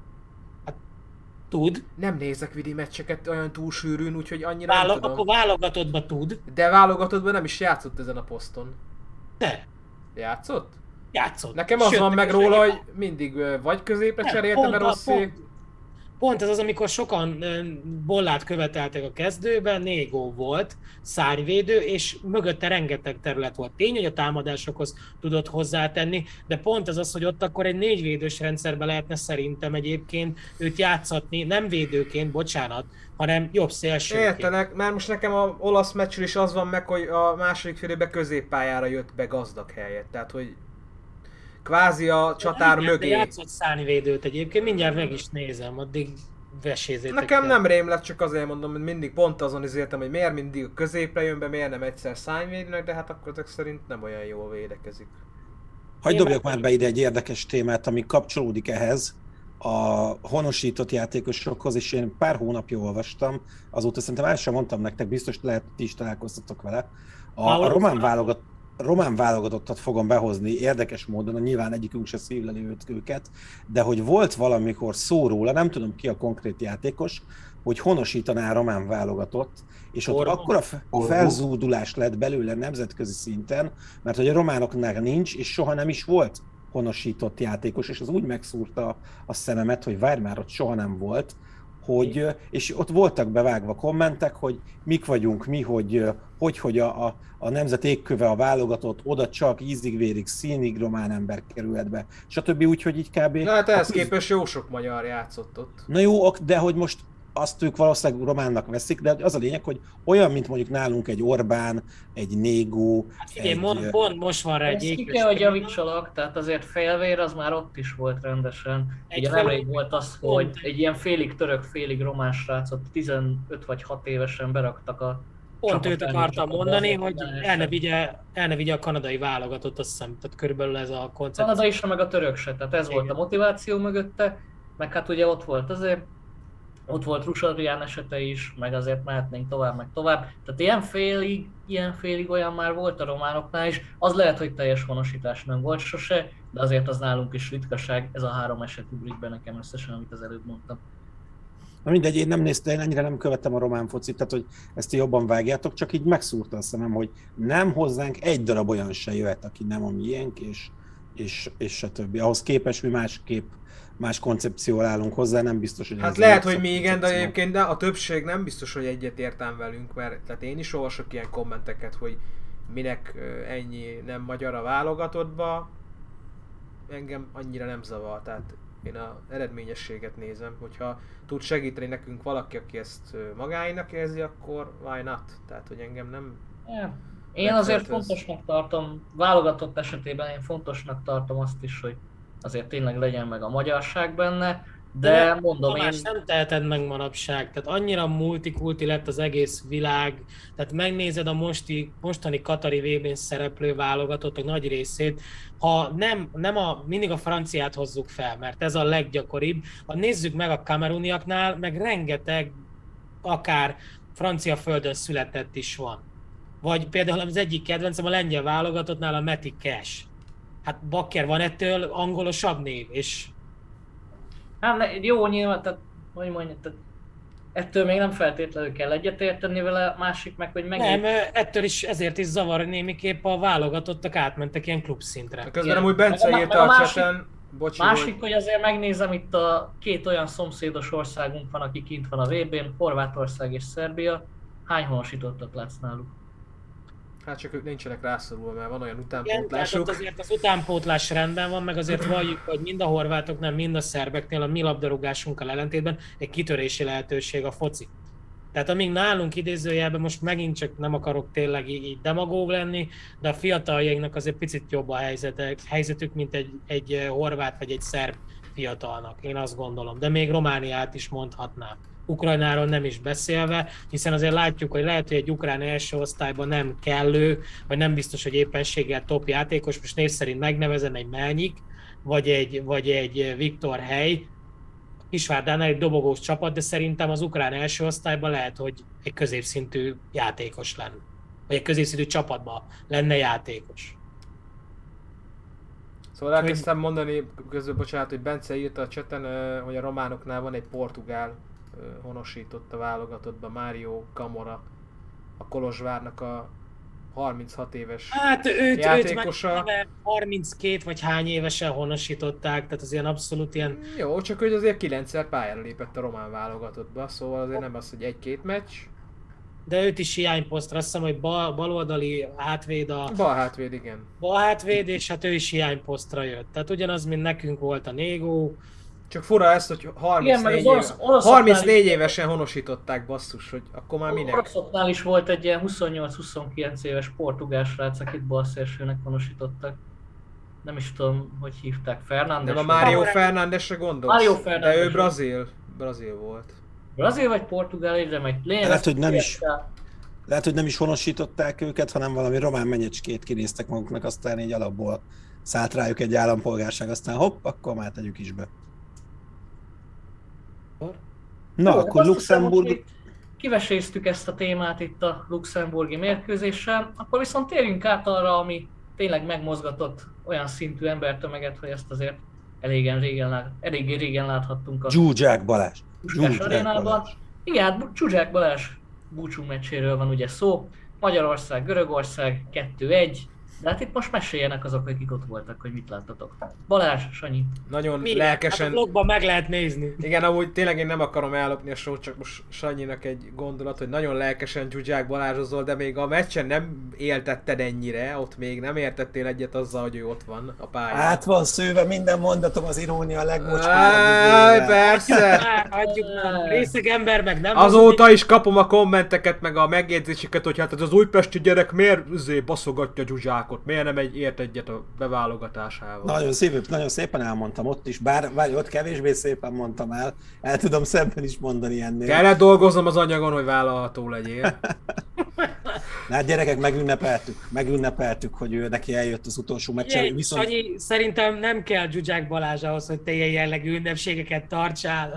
Speaker 5: Tud.
Speaker 6: Nem nézek vidi meccseket olyan túl sűrűn, úgyhogy annyira
Speaker 5: Válo-
Speaker 6: nem tudom.
Speaker 5: Akkor válogatottba tud.
Speaker 6: De válogatottban nem is játszott ezen a poszton.
Speaker 5: De.
Speaker 6: Játszott?
Speaker 5: Játszott.
Speaker 6: Nekem az Sőt, van meg róla, hogy mindig vagy középre cserélte, mert rossz
Speaker 5: pont, pont ez az, amikor sokan Bollát követeltek a kezdőben, Négó volt, szárnyvédő, és mögötte rengeteg terület volt. Tény, hogy a támadásokhoz tudott hozzátenni, de pont ez az, hogy ott akkor egy négyvédős rendszerben lehetne szerintem egyébként őt játszatni, nem védőként, bocsánat, hanem jobb szélsőként.
Speaker 6: Értelek, mert most nekem a olasz meccsről is az van meg, hogy a második félében középpályára jött be gazdag helyett, tehát hogy kvázi a csatár
Speaker 5: igen,
Speaker 6: mögé.
Speaker 5: De játszott szárnyvédőt egyébként, mindjárt meg is nézem, addig vesézzétek.
Speaker 6: Nekem
Speaker 5: el.
Speaker 6: nem rém lett, csak azért mondom, hogy mindig pont azon is értem, hogy miért mindig a középre jön be, miért nem egyszer szárnyvédőnek, de hát akkor ezek szerint nem olyan jól védekezik.
Speaker 1: Hagy dobjak már be ide egy érdekes témát, ami kapcsolódik ehhez, a honosított játékosokhoz, és én pár hónapja olvastam, azóta szerintem el sem mondtam nektek, biztos lehet, ti is találkoztatok vele. A, a román válogatott román válogatottat fogom behozni érdekes módon, nyilván egyikünk se szívleli őt, őket, de hogy volt valamikor szó róla, nem tudom ki a konkrét játékos, hogy honosítaná a román válogatott, és ott Orban. akkora felzúdulás lett belőle nemzetközi szinten, mert hogy a románoknál nincs, és soha nem is volt honosított játékos, és az úgy megszúrta a szememet, hogy várj már, ott soha nem volt, hogy, és ott voltak bevágva kommentek, hogy mik vagyunk mi, hogy hogy, hogy a, a, a nemzet égköve a válogatott, oda csak ízig-vérig színig román ember kerülhet be, stb. Úgyhogy így kb.
Speaker 6: Na hát ehhez képest jó sok magyar játszott ott.
Speaker 1: Na jó, de hogy most azt ők valószínűleg románnak veszik, de az a lényeg, hogy olyan, mint mondjuk nálunk egy Orbán, egy Négó,
Speaker 5: hát figyelj,
Speaker 1: egy...
Speaker 5: Pont, pont most van rá egy
Speaker 2: ékes. Ki kell, hogy javítsalak, tehát azért félvér az már ott is volt rendesen. Egy ugye nemrég volt az, hogy egy ilyen félig török, félig román srácot tizenöt vagy hat évesen beraktak a
Speaker 5: Pont őt akartam mondani, hogy el ne, vigye, el ne vigye a kanadai válogatott, azt hiszem, tehát körülbelül ez a koncepció.
Speaker 2: Kanada is, meg a török se, tehát ez Igen. volt a motiváció mögötte, meg hát ugye ott volt azért, ott volt Rusarján esete is, meg azért mehetnénk tovább, meg tovább. Tehát ilyen félig, ilyen félig olyan már volt a románoknál is. Az lehet, hogy teljes honosítás nem volt sose, de azért az nálunk is ritkaság. Ez a három eset ugrik be nekem összesen, amit az előbb mondtam.
Speaker 1: Na mindegy, én nem néztem, én ennyire nem követtem a román focit, tehát hogy ezt jobban vágjátok, csak így megszúrta a szemem, hogy nem hozzánk egy darab olyan se jöhet, aki nem a miénk, és, és, és a többi. Ahhoz képest mi másképp, más koncepcióval állunk hozzá, nem biztos, hogy...
Speaker 6: Hát lehet, hogy mi igen, de egyébként de a többség nem biztos, hogy egyet értem velünk, mert tehát én is olvasok ilyen kommenteket, hogy minek ennyi nem magyar a válogatottba, engem annyira nem zavar, tehát én az eredményességet nézem, hogyha tud segíteni nekünk valaki, aki ezt magáinak érzi, akkor why not? Tehát, hogy engem nem...
Speaker 2: Yeah. Én azért fontosnak tartom, válogatott esetében én fontosnak tartom azt is, hogy azért tényleg legyen meg a magyarság benne, de, de mondom
Speaker 5: Tamás,
Speaker 2: én...
Speaker 5: nem teheted meg manapság, tehát annyira multikulti lett az egész világ, tehát megnézed a mosti, mostani Katari vé bén szereplő válogatottak nagy részét, ha nem, nem a, mindig a franciát hozzuk fel, mert ez a leggyakoribb, ha nézzük meg a kameruniaknál, meg rengeteg akár francia földön született is van. Vagy például az egyik kedvencem a lengyel válogatottnál a Matty Cash. Hát bakker, van ettől angolosabb név, és...
Speaker 2: Hát jó, nyilván, tehát, hogy mondja, tehát ettől még nem feltétlenül kell egyetérteni vele, másik meg, hogy meg...
Speaker 5: Nem, ettől is, ezért is zavar, hogy némiképp a válogatottak átmentek ilyen klubszintre.
Speaker 6: Közben igen. Amúgy Bence írta a chaten, bocsi,
Speaker 2: Másik,
Speaker 6: hogy...
Speaker 2: hogy azért megnézem, itt a két olyan szomszédos országunk van, aki kint van a vé bén, Horvátország és Szerbia. Hány honosítottat látsz náluk?
Speaker 6: Hát csak ők nincsenek rászorulva, mert van olyan
Speaker 5: utánpótlásuk. Igen, azért az utánpótlás rendben van, meg azért valljuk, hogy mind a horvátoknál, mind a szerbeknél a mi labdarúgásunkkal ellentétben egy kitörési lehetőség a foci. Tehát amíg nálunk idézőjelben, most megint csak nem akarok tényleg így demagóg lenni, de a fiataljainknak azért picit jobb a helyzetek, helyzetük, mint egy, egy horvát vagy egy szerb fiatalnak, én azt gondolom. De még Romániát is mondhatnám. Ukrajnáról nem is beszélve, hiszen azért látjuk, hogy lehet, hogy egy ukrán első osztályban nem kellő, vagy nem biztos, hogy éppenséggel top játékos, most név szerint megnevezem egy Melnyik, vagy egy, vagy egy Viktor Hely, Kisvárdánál egy dobogós csapat, de szerintem az ukrán első osztályban lehet, hogy egy középszintű játékos lenne. Vagy egy középszintű csapatban lenne játékos.
Speaker 6: Szóval elkezdtem mondani közben, bocsánat, hogy Bence írta a chaten, hogy a románoknál van egy portugál honosított a válogatottban, Mário Camora, a Kolozsvárnak a harminchat éves
Speaker 5: hát őt,
Speaker 6: játékosa.
Speaker 5: Őt meg harminckét vagy hány évesen honosították, tehát az ilyen abszolút ilyen...
Speaker 6: Jó, csak hogy azért kilencszer pályára lépett a román válogatottba, szóval azért nem az, hogy egy-két meccs.
Speaker 5: De őt is hiányposztra, azt hiszem, hogy bal, baloldali hátvéd a...
Speaker 6: Bal hátvéd, igen.
Speaker 5: Bal hátvéd, és hát ő is hiányposztra jött. Tehát ugyanaz, mint nekünk volt a Négó.
Speaker 6: Csak fura ezt, hogy harmincnégy, igen, éve, harmincnégy évesen honosították, basszus, hogy akkor már minek?
Speaker 2: Oroszoknál is volt egy ilyen huszonnyolc-huszonkilenc éves portugál srác, akit balszélsőnek honosítottak. Nem is tudom, hogy hívták, Fernandes.
Speaker 6: Nem a Mário Fernándesre gondolsz?
Speaker 2: Mário Fernandes.
Speaker 6: De ő brazil, brazil volt.
Speaker 2: Brazil vagy portugál, egyre megy.
Speaker 1: Lehet, hogy nem is. Lehet, hogy nem is honosították őket, hanem valami román menyecskét kinéztek maguknak, aztán így alapból szállt rájuk egy állampolgárság, aztán hopp, akkor már tegyük is be. Na, jó, akkor Luxemburg...
Speaker 2: Hiszem, kiveséztük ezt a témát itt a luxemburgi mérkőzéssel, akkor viszont térjünk át arra, ami tényleg megmozgatott olyan szintű embertömeget, hogy ezt azért elégen régen, lát, eléggé régen láthattunk a
Speaker 1: Zsuzsák Balázs.
Speaker 2: Zsuzsák arénában. Igen, Zsuzsák Balázs búcsú meccséről van ugye szó. Magyarország, Görögország kettő egy. De hát itt most meséljenek azok, akik ott voltak, hogy mit láttatok. Balázs, Sanyi.
Speaker 6: Nagyon
Speaker 5: Mi?
Speaker 6: lelkesen...
Speaker 5: Hát a blogban meg lehet nézni.
Speaker 6: Igen, amúgy tényleg én nem akarom ellopni a show, csak most Sanyinak egy gondolat, hogy nagyon lelkesen Zsuzsák Balázsozol, de még a meccsen nem éltetted ennyire, ott még nem értettél egyet azzal, hogy ő ott van a pályán.
Speaker 1: Hát van szőve, minden mondatom az irónia
Speaker 6: legmocskósabb. Persze!
Speaker 5: Adjuk már, részeg ember meg nem...
Speaker 6: Azóta is kapom a kommenteket, meg a megjegyzéseket, hogy hát az újpesti gyerek miért azért baszogatja Zsuzsák. Miért nem egy ért egyet a beválogatásával?
Speaker 1: Nagyon szépen, nagyon szépen elmondtam ott is, bár, bár ott kevésbé szépen mondtam el, el tudom szemben is mondani ennél.
Speaker 6: Kellett dolgoznom az anyagon, hogy vállalható legyél.
Speaker 1: Na hát gyerekek, megünnepeltük, megünnepeltük, hogy ő neki eljött az utolsó meccsen.
Speaker 5: Viszont... Sanyi, szerintem nem kell Zsuzsák Balázs ahhoz, hogy te ilyen jellegű ünnepségeket tartsál.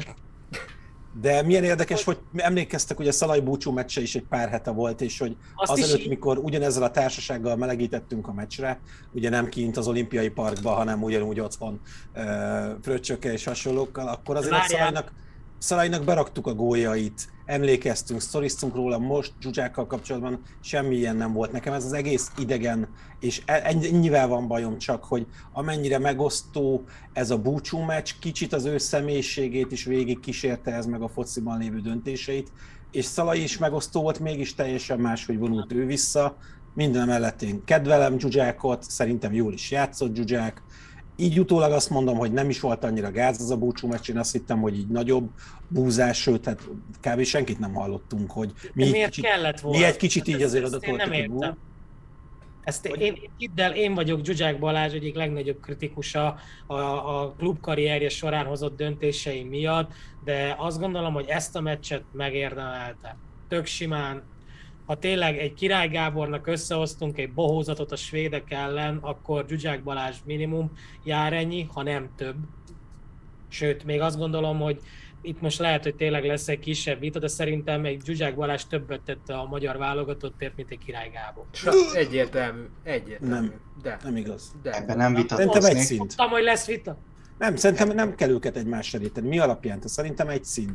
Speaker 1: De milyen érdekes, hogy emlékeztek, hogy a Szalai búcsú meccse is egy pár hete volt, és hogy azt azelőtt, mikor ugyanezzel a társasággal melegítettünk a meccsre, ugye nem kint az olimpiai parkba, hanem ugyanúgy otthon fröccsökkel és hasonlókkal, akkor azért a Szalainak, Szalainak beraktuk a góljait, emlékeztünk, sztoriztunk róla, most Zsuzsákkal kapcsolatban semmi ilyen nem volt. Nekem ez az egész idegen, és ennyivel van bajom csak, hogy amennyire megosztó ez a búcsú meccs, kicsit az ő személyiségét is végig kísérte ez meg a fociban lévő döntéseit, és Szalai is megosztó volt, mégis teljesen máshogy vonult ő vissza. Minden mellett én kedvelem Zsuzsákot, szerintem jól is játszott Zsuzsák. Így utólag azt mondom, hogy nem is volt annyira gáz az a búcsú meccs, én azt hittem, hogy így nagyobb búzás, sőt, hát kb. Senkit nem hallottunk, hogy mi,
Speaker 5: miért
Speaker 1: kicsit,
Speaker 5: kellett volna?
Speaker 1: mi egy kicsit
Speaker 5: hát
Speaker 1: így azért
Speaker 5: ezt,
Speaker 1: adatoltuk.
Speaker 5: Ezt én nem értem. Ezt én, hidd el, én vagyok Zsuzsák Balázs egyik legnagyobb kritikusa a, a klubkarrierje során hozott döntései miatt, de azt gondolom, hogy ezt a meccset megérdemelte. Tök simán. Ha tényleg egy Király Gábornak összehoztunk egy bohózatot a svédek ellen, akkor Zsuzsák Balázs minimum jár ennyi, ha nem több. Sőt, még azt gondolom, hogy itt most lehet, hogy tényleg lesz egy kisebb vita, de szerintem egy Zsuzsák Balázs többet tette a magyar válogatottért, mint egy Király Gábor.
Speaker 6: Egyértelmű, egyértelmű.
Speaker 1: Nem,
Speaker 6: de.
Speaker 1: nem igaz.
Speaker 3: De. Ebben nem vitatkoznék.
Speaker 1: Szerintem egy szint.
Speaker 5: Tudtam, hogy lesz vita.
Speaker 1: Nem, szerintem nem kell őket egymásra érteni. Mi alapján? Szerintem egy szint.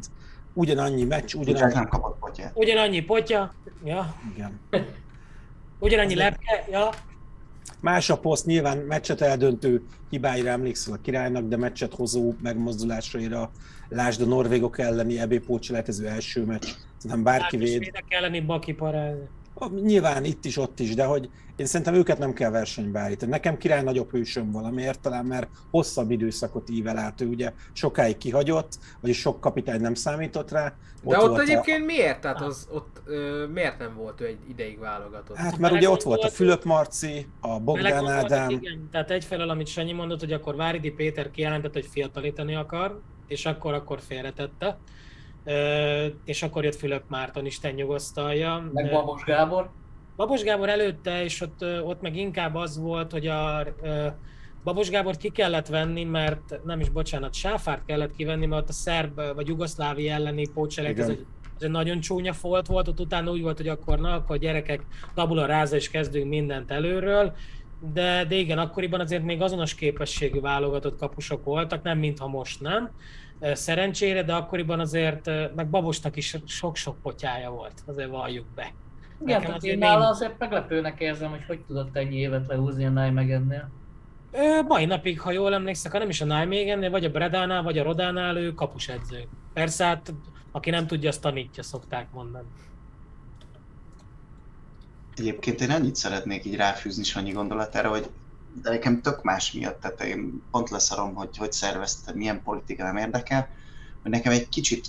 Speaker 1: ugyanannyi meccs,
Speaker 3: Ugyanannyi...
Speaker 1: ugyanannyi...
Speaker 3: nem kapott potyát.
Speaker 5: Ugyanannyi potya, ja.
Speaker 1: Igen.
Speaker 5: Ugyanannyi lepke, ja.
Speaker 1: Más a poszt, nyilván meccset eldöntő hibáira emlékszel a királynak, de meccset hozó megmozdulásaira, lásd a norvégok elleni é bé pótselejtező első meccs, szerintem bárki véd.
Speaker 5: Svédek elleni baki parád.
Speaker 1: Nyilván itt is, ott is, de hogy én szerintem őket nem kell versenybe állítani. Nekem Király nagyobb hősöm valamiért, talán mert hosszabb időszakot ível át, ő ugye sokáig kihagyott, vagyis sok kapitány nem számított rá.
Speaker 6: De ott, ott egyébként a... miért? Tehát az, ott ö, miért nem volt ő egy ideig válogatott?
Speaker 1: Hát mert ugye ott volt a Fülöp Marci, a Bogdán Ádám.
Speaker 5: Igen, tehát egyfelől, amit Sanyi mondott, hogy akkor Váridi Péter kijelentett, hogy fiatalítani akar, és akkor akkor félretette. Uh, és akkor jött Fülöp Márton, Isten nyugosztalja.
Speaker 2: Meg Babos Gábor.
Speaker 5: Babos Gábor előtte, és ott, ott meg inkább az volt, hogy a uh, Babos Gábort ki kellett venni, mert nem is bocsánat, Sáfárt kellett kivenni, mert ott a szerb vagy jugoszlávi elleni pótselejt, ez, ez egy nagyon csúnya folt volt, ott utána úgy volt, hogy akkor na, akkor gyerekek, tabula ráza és kezdünk mindent előről. De, de igen, akkoriban azért még azonos képességű válogatott kapusok voltak, nem mintha most nem. Szerencsére, de akkoriban azért, meg Babosnak is sok-sok potyája volt, azért valljuk be.
Speaker 2: Igen, tehát én nála én... azért meglepőnek érzem, hogy hogy tudott ennyi évet lehúzni a Nijmegennél.
Speaker 5: Mai napig, ha jól emlékszek, ha nem is a Nijmegennél, vagy a Bredánál, vagy a Rodánál, ő kapusedző. Persze, hát aki nem tudja, azt tanítja, szokták mondani.
Speaker 3: Egyébként én annyit szeretnék így ráfűzni Sanyi gondolatára, hogy de nekem tök más miatt, tehát én pont leszarom, hogy hogy szervezte, milyen politika nem érdekel, hogy nekem egy kicsit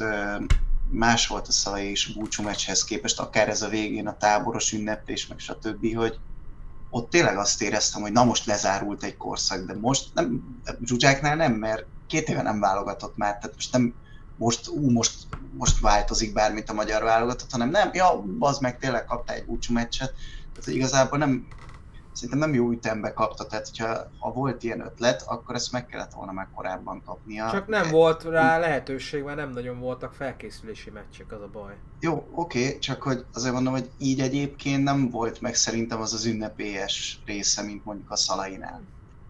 Speaker 3: más volt a Szalai és búcsú meccshez képest, akár ez a végén a táboros ünneplés, meg stb., hogy ott tényleg azt éreztem, hogy na most lezárult egy korszak, de most nem, Zsuzsáknál nem, mert két éve nem válogatott már, tehát most nem, most, ú, most, most változik bármit a magyar válogatott, hanem nem, ja, az meg tényleg kapta egy búcsú meccset, tehát igazából nem, szerintem nem jó ütembe kapta, tehát hogyha, ha volt ilyen ötlet, akkor ezt meg kellett volna már korábban kapnia.
Speaker 6: Csak nem volt rá lehetőség, mert nem nagyon voltak felkészülési meccsek, az a baj.
Speaker 3: Jó, oké, okay, csak hogy azért mondom, hogy így egyébként nem volt meg szerintem az az ünnepélyes része, mint mondjuk a Szalainál.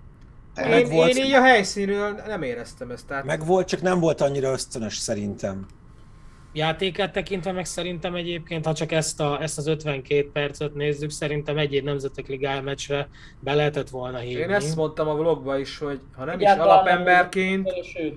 Speaker 6: Én, volt... én így a helyszínről nem éreztem ezt. Tehát...
Speaker 1: Meg volt, csak nem volt annyira ösztönös szerintem.
Speaker 5: Játékát tekintve meg szerintem egyébként, ha csak ezt, a, ezt az ötvenkét percet nézzük, szerintem egy-egy Nemzetek Ligája meccsre be lehetett volna hívni.
Speaker 6: Én ezt mondtam a vlogban is, hogy ha nem Egyáltalán is alapemberként,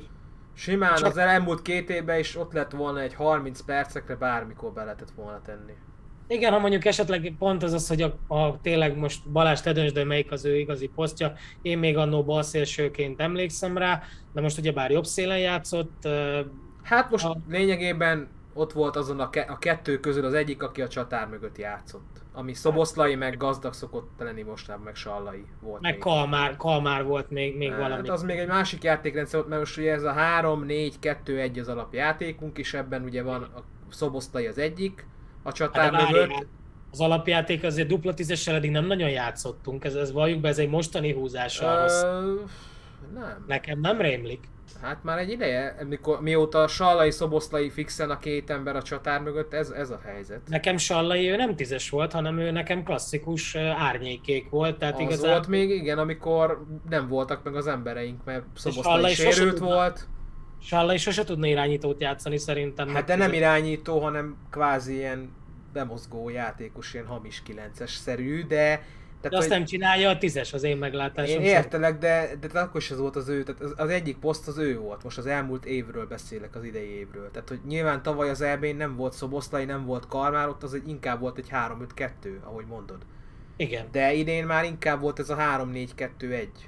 Speaker 6: simán csak... az elmúlt két évben is ott lett volna egy harminc percekre, bármikor be lehetett volna tenni.
Speaker 5: Igen, ha mondjuk esetleg pont az az, hogy a, a tényleg most Balázs, te döntsd, de melyik az ő igazi posztja. Én még annó balszélsőként emlékszem rá, de most ugyebár jobb szélen játszott.
Speaker 6: Hát most a... lényegében ott volt azon a, ke- a kettő közül az egyik, aki a csatár mögött játszott. Ami Szoboszlai, meg Gazdag szokott lenni mostában, meg Sallai volt.
Speaker 5: Meg Kalmár, Kalmár volt még, még hát, valami.
Speaker 6: Az még egy másik játékrendszer volt, mert most ugye ez a három négy kettő egy az alapjátékunk, és ebben ugye van a Szoboszlai az egyik, a csatár hát mögött.
Speaker 5: Az alapjáték azért dupla tízessel eddig nem nagyon játszottunk, ez, ez valljuk be, ez egy mostani húzás.
Speaker 6: Ö... Nem.
Speaker 5: Nekem nem rémlik.
Speaker 6: Hát már egy ideje, mikor, mióta Sallai, Szoboszlai fixen a két ember a csatár mögött, ez, ez a helyzet.
Speaker 5: Nekem Sallai, ő nem tízes volt, hanem ő nekem klasszikus árnyékék volt. Tehát
Speaker 6: az
Speaker 5: igazán...
Speaker 6: volt még, igen, amikor nem voltak meg az embereink, mert Szoboszlai sérült volt.
Speaker 5: Sallai sose tudna irányítót játszani szerintem.
Speaker 6: Hát de nem irányító, hanem kvázi ilyen bemozgó játékos, ilyen hamis kilences-szerű, de...
Speaker 5: Tehát, de azt hogy... nem csinálja a tízes, az én meglátásom.
Speaker 6: Én értelek, de, de akkor is az volt az ő, tehát az, az egyik poszt az ő volt, most az elmúlt évről beszélek, az idei évről. Tehát, hogy nyilván tavaly az é bén nem volt Szoboszlai, nem volt Kalmár, ott az egy, inkább volt egy három öt kettő, ahogy mondod.
Speaker 5: Igen.
Speaker 6: De idén már inkább volt ez a három négy kettő egy.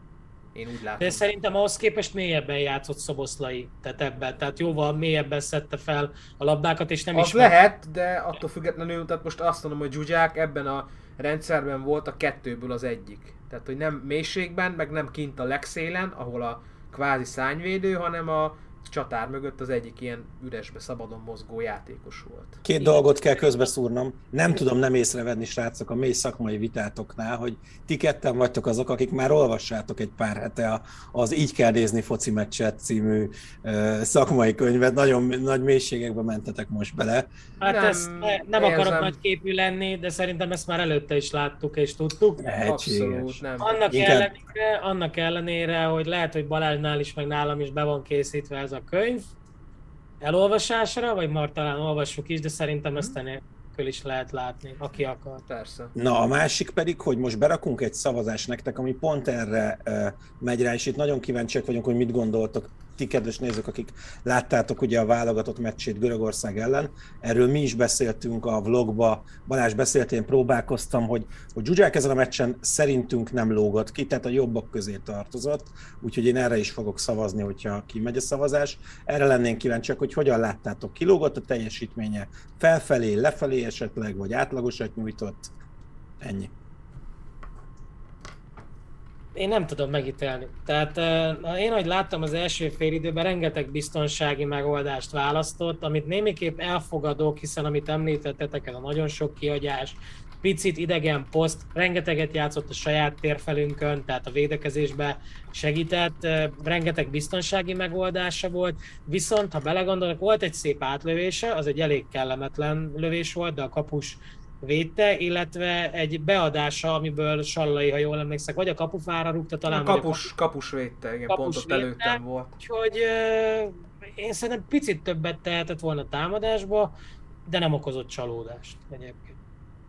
Speaker 6: Én úgy látom.
Speaker 5: De szerintem ahhoz képest mélyebben játszott Szoboszlai, tehát ebben, tehát jóval mélyebben szedte fel a labdákat, és nem
Speaker 6: az
Speaker 5: is...
Speaker 6: lehet, de attól függetlenül, tehát most azt mondom, hogy Zsuzsák ebben a rendszerben volt a kettőből az egyik. Tehát, hogy nem mélységben, meg nem kint a legszélen, ahol a kvázi szárnyvédő, hanem a csatár mögött az egyik ilyen üresbe szabadon mozgó játékos volt.
Speaker 1: Két Igen. dolgot kell közbeszúrnom. Nem tudom nem észrevenni, srácok, a mély szakmai vitátoknál, hogy ti ketten vagytok azok, akik már olvassátok egy pár hete az Így kell nézni foci meccset című szakmai könyvet. Nagyon nagy mélységekbe mentetek most bele.
Speaker 5: Hát nem, ezt ne, nem akarok nagy képű lenni, de szerintem ezt már előtte is láttuk és tudtuk.
Speaker 6: Abszolút nem.
Speaker 5: Annak, Inkább... ellenére, annak ellenére, hogy lehet, hogy Balázsnál is, meg nálam is be van készítve ez a könyv. elolvasásra, vagy már talán olvassuk is, de szerintem ezt enélkül is lehet látni, aki akar.
Speaker 6: Persze.
Speaker 1: Na, a másik pedig, hogy most berakunk egy szavazást nektek, ami pont erre uh, megy rá, és itt nagyon kíváncsiak vagyunk, hogy mit gondoltok ti, kedves nézők, akik láttátok ugye a válogatott meccsét Görögország ellen. Erről mi is beszéltünk a vlogba, Balázs beszélt, én próbálkoztam, hogy, hogy Zsuzsák ezen a meccsen szerintünk nem lógott ki, tehát a jobbak közé tartozott, úgyhogy én erre is fogok szavazni, hogyha kimegy a szavazás. Erre lennénk kíváncsiak, hogy hogyan láttátok, kilógott a teljesítménye, felfelé, lefelé esetleg, vagy átlagosat nyújtott, ennyi.
Speaker 5: Én nem tudom megítélni. Tehát uh, én, ahogy láttam az első fél időben, rengeteg biztonsági megoldást választott, amit némiképp elfogadok, hiszen amit említettetek, ez a nagyon sok kihagyás, picit idegen poszt, rengeteget játszott a saját térfelünkön, tehát a védekezésbe segített, uh, rengeteg biztonsági megoldása volt, viszont ha belegondolok, volt egy szép átlövése, az egy elég kellemetlen lövés volt, de a kapus védte, illetve egy beadása, amiből Sallai, ha jól emlékszek, vagy a kapufára rúgta talán.
Speaker 6: A kapus, a kapus védte, igen, kapus pont ott előttem volt.
Speaker 5: Úgyhogy euh, én szerintem picit többet tehetett volna támadásba, de nem okozott csalódást egyébként.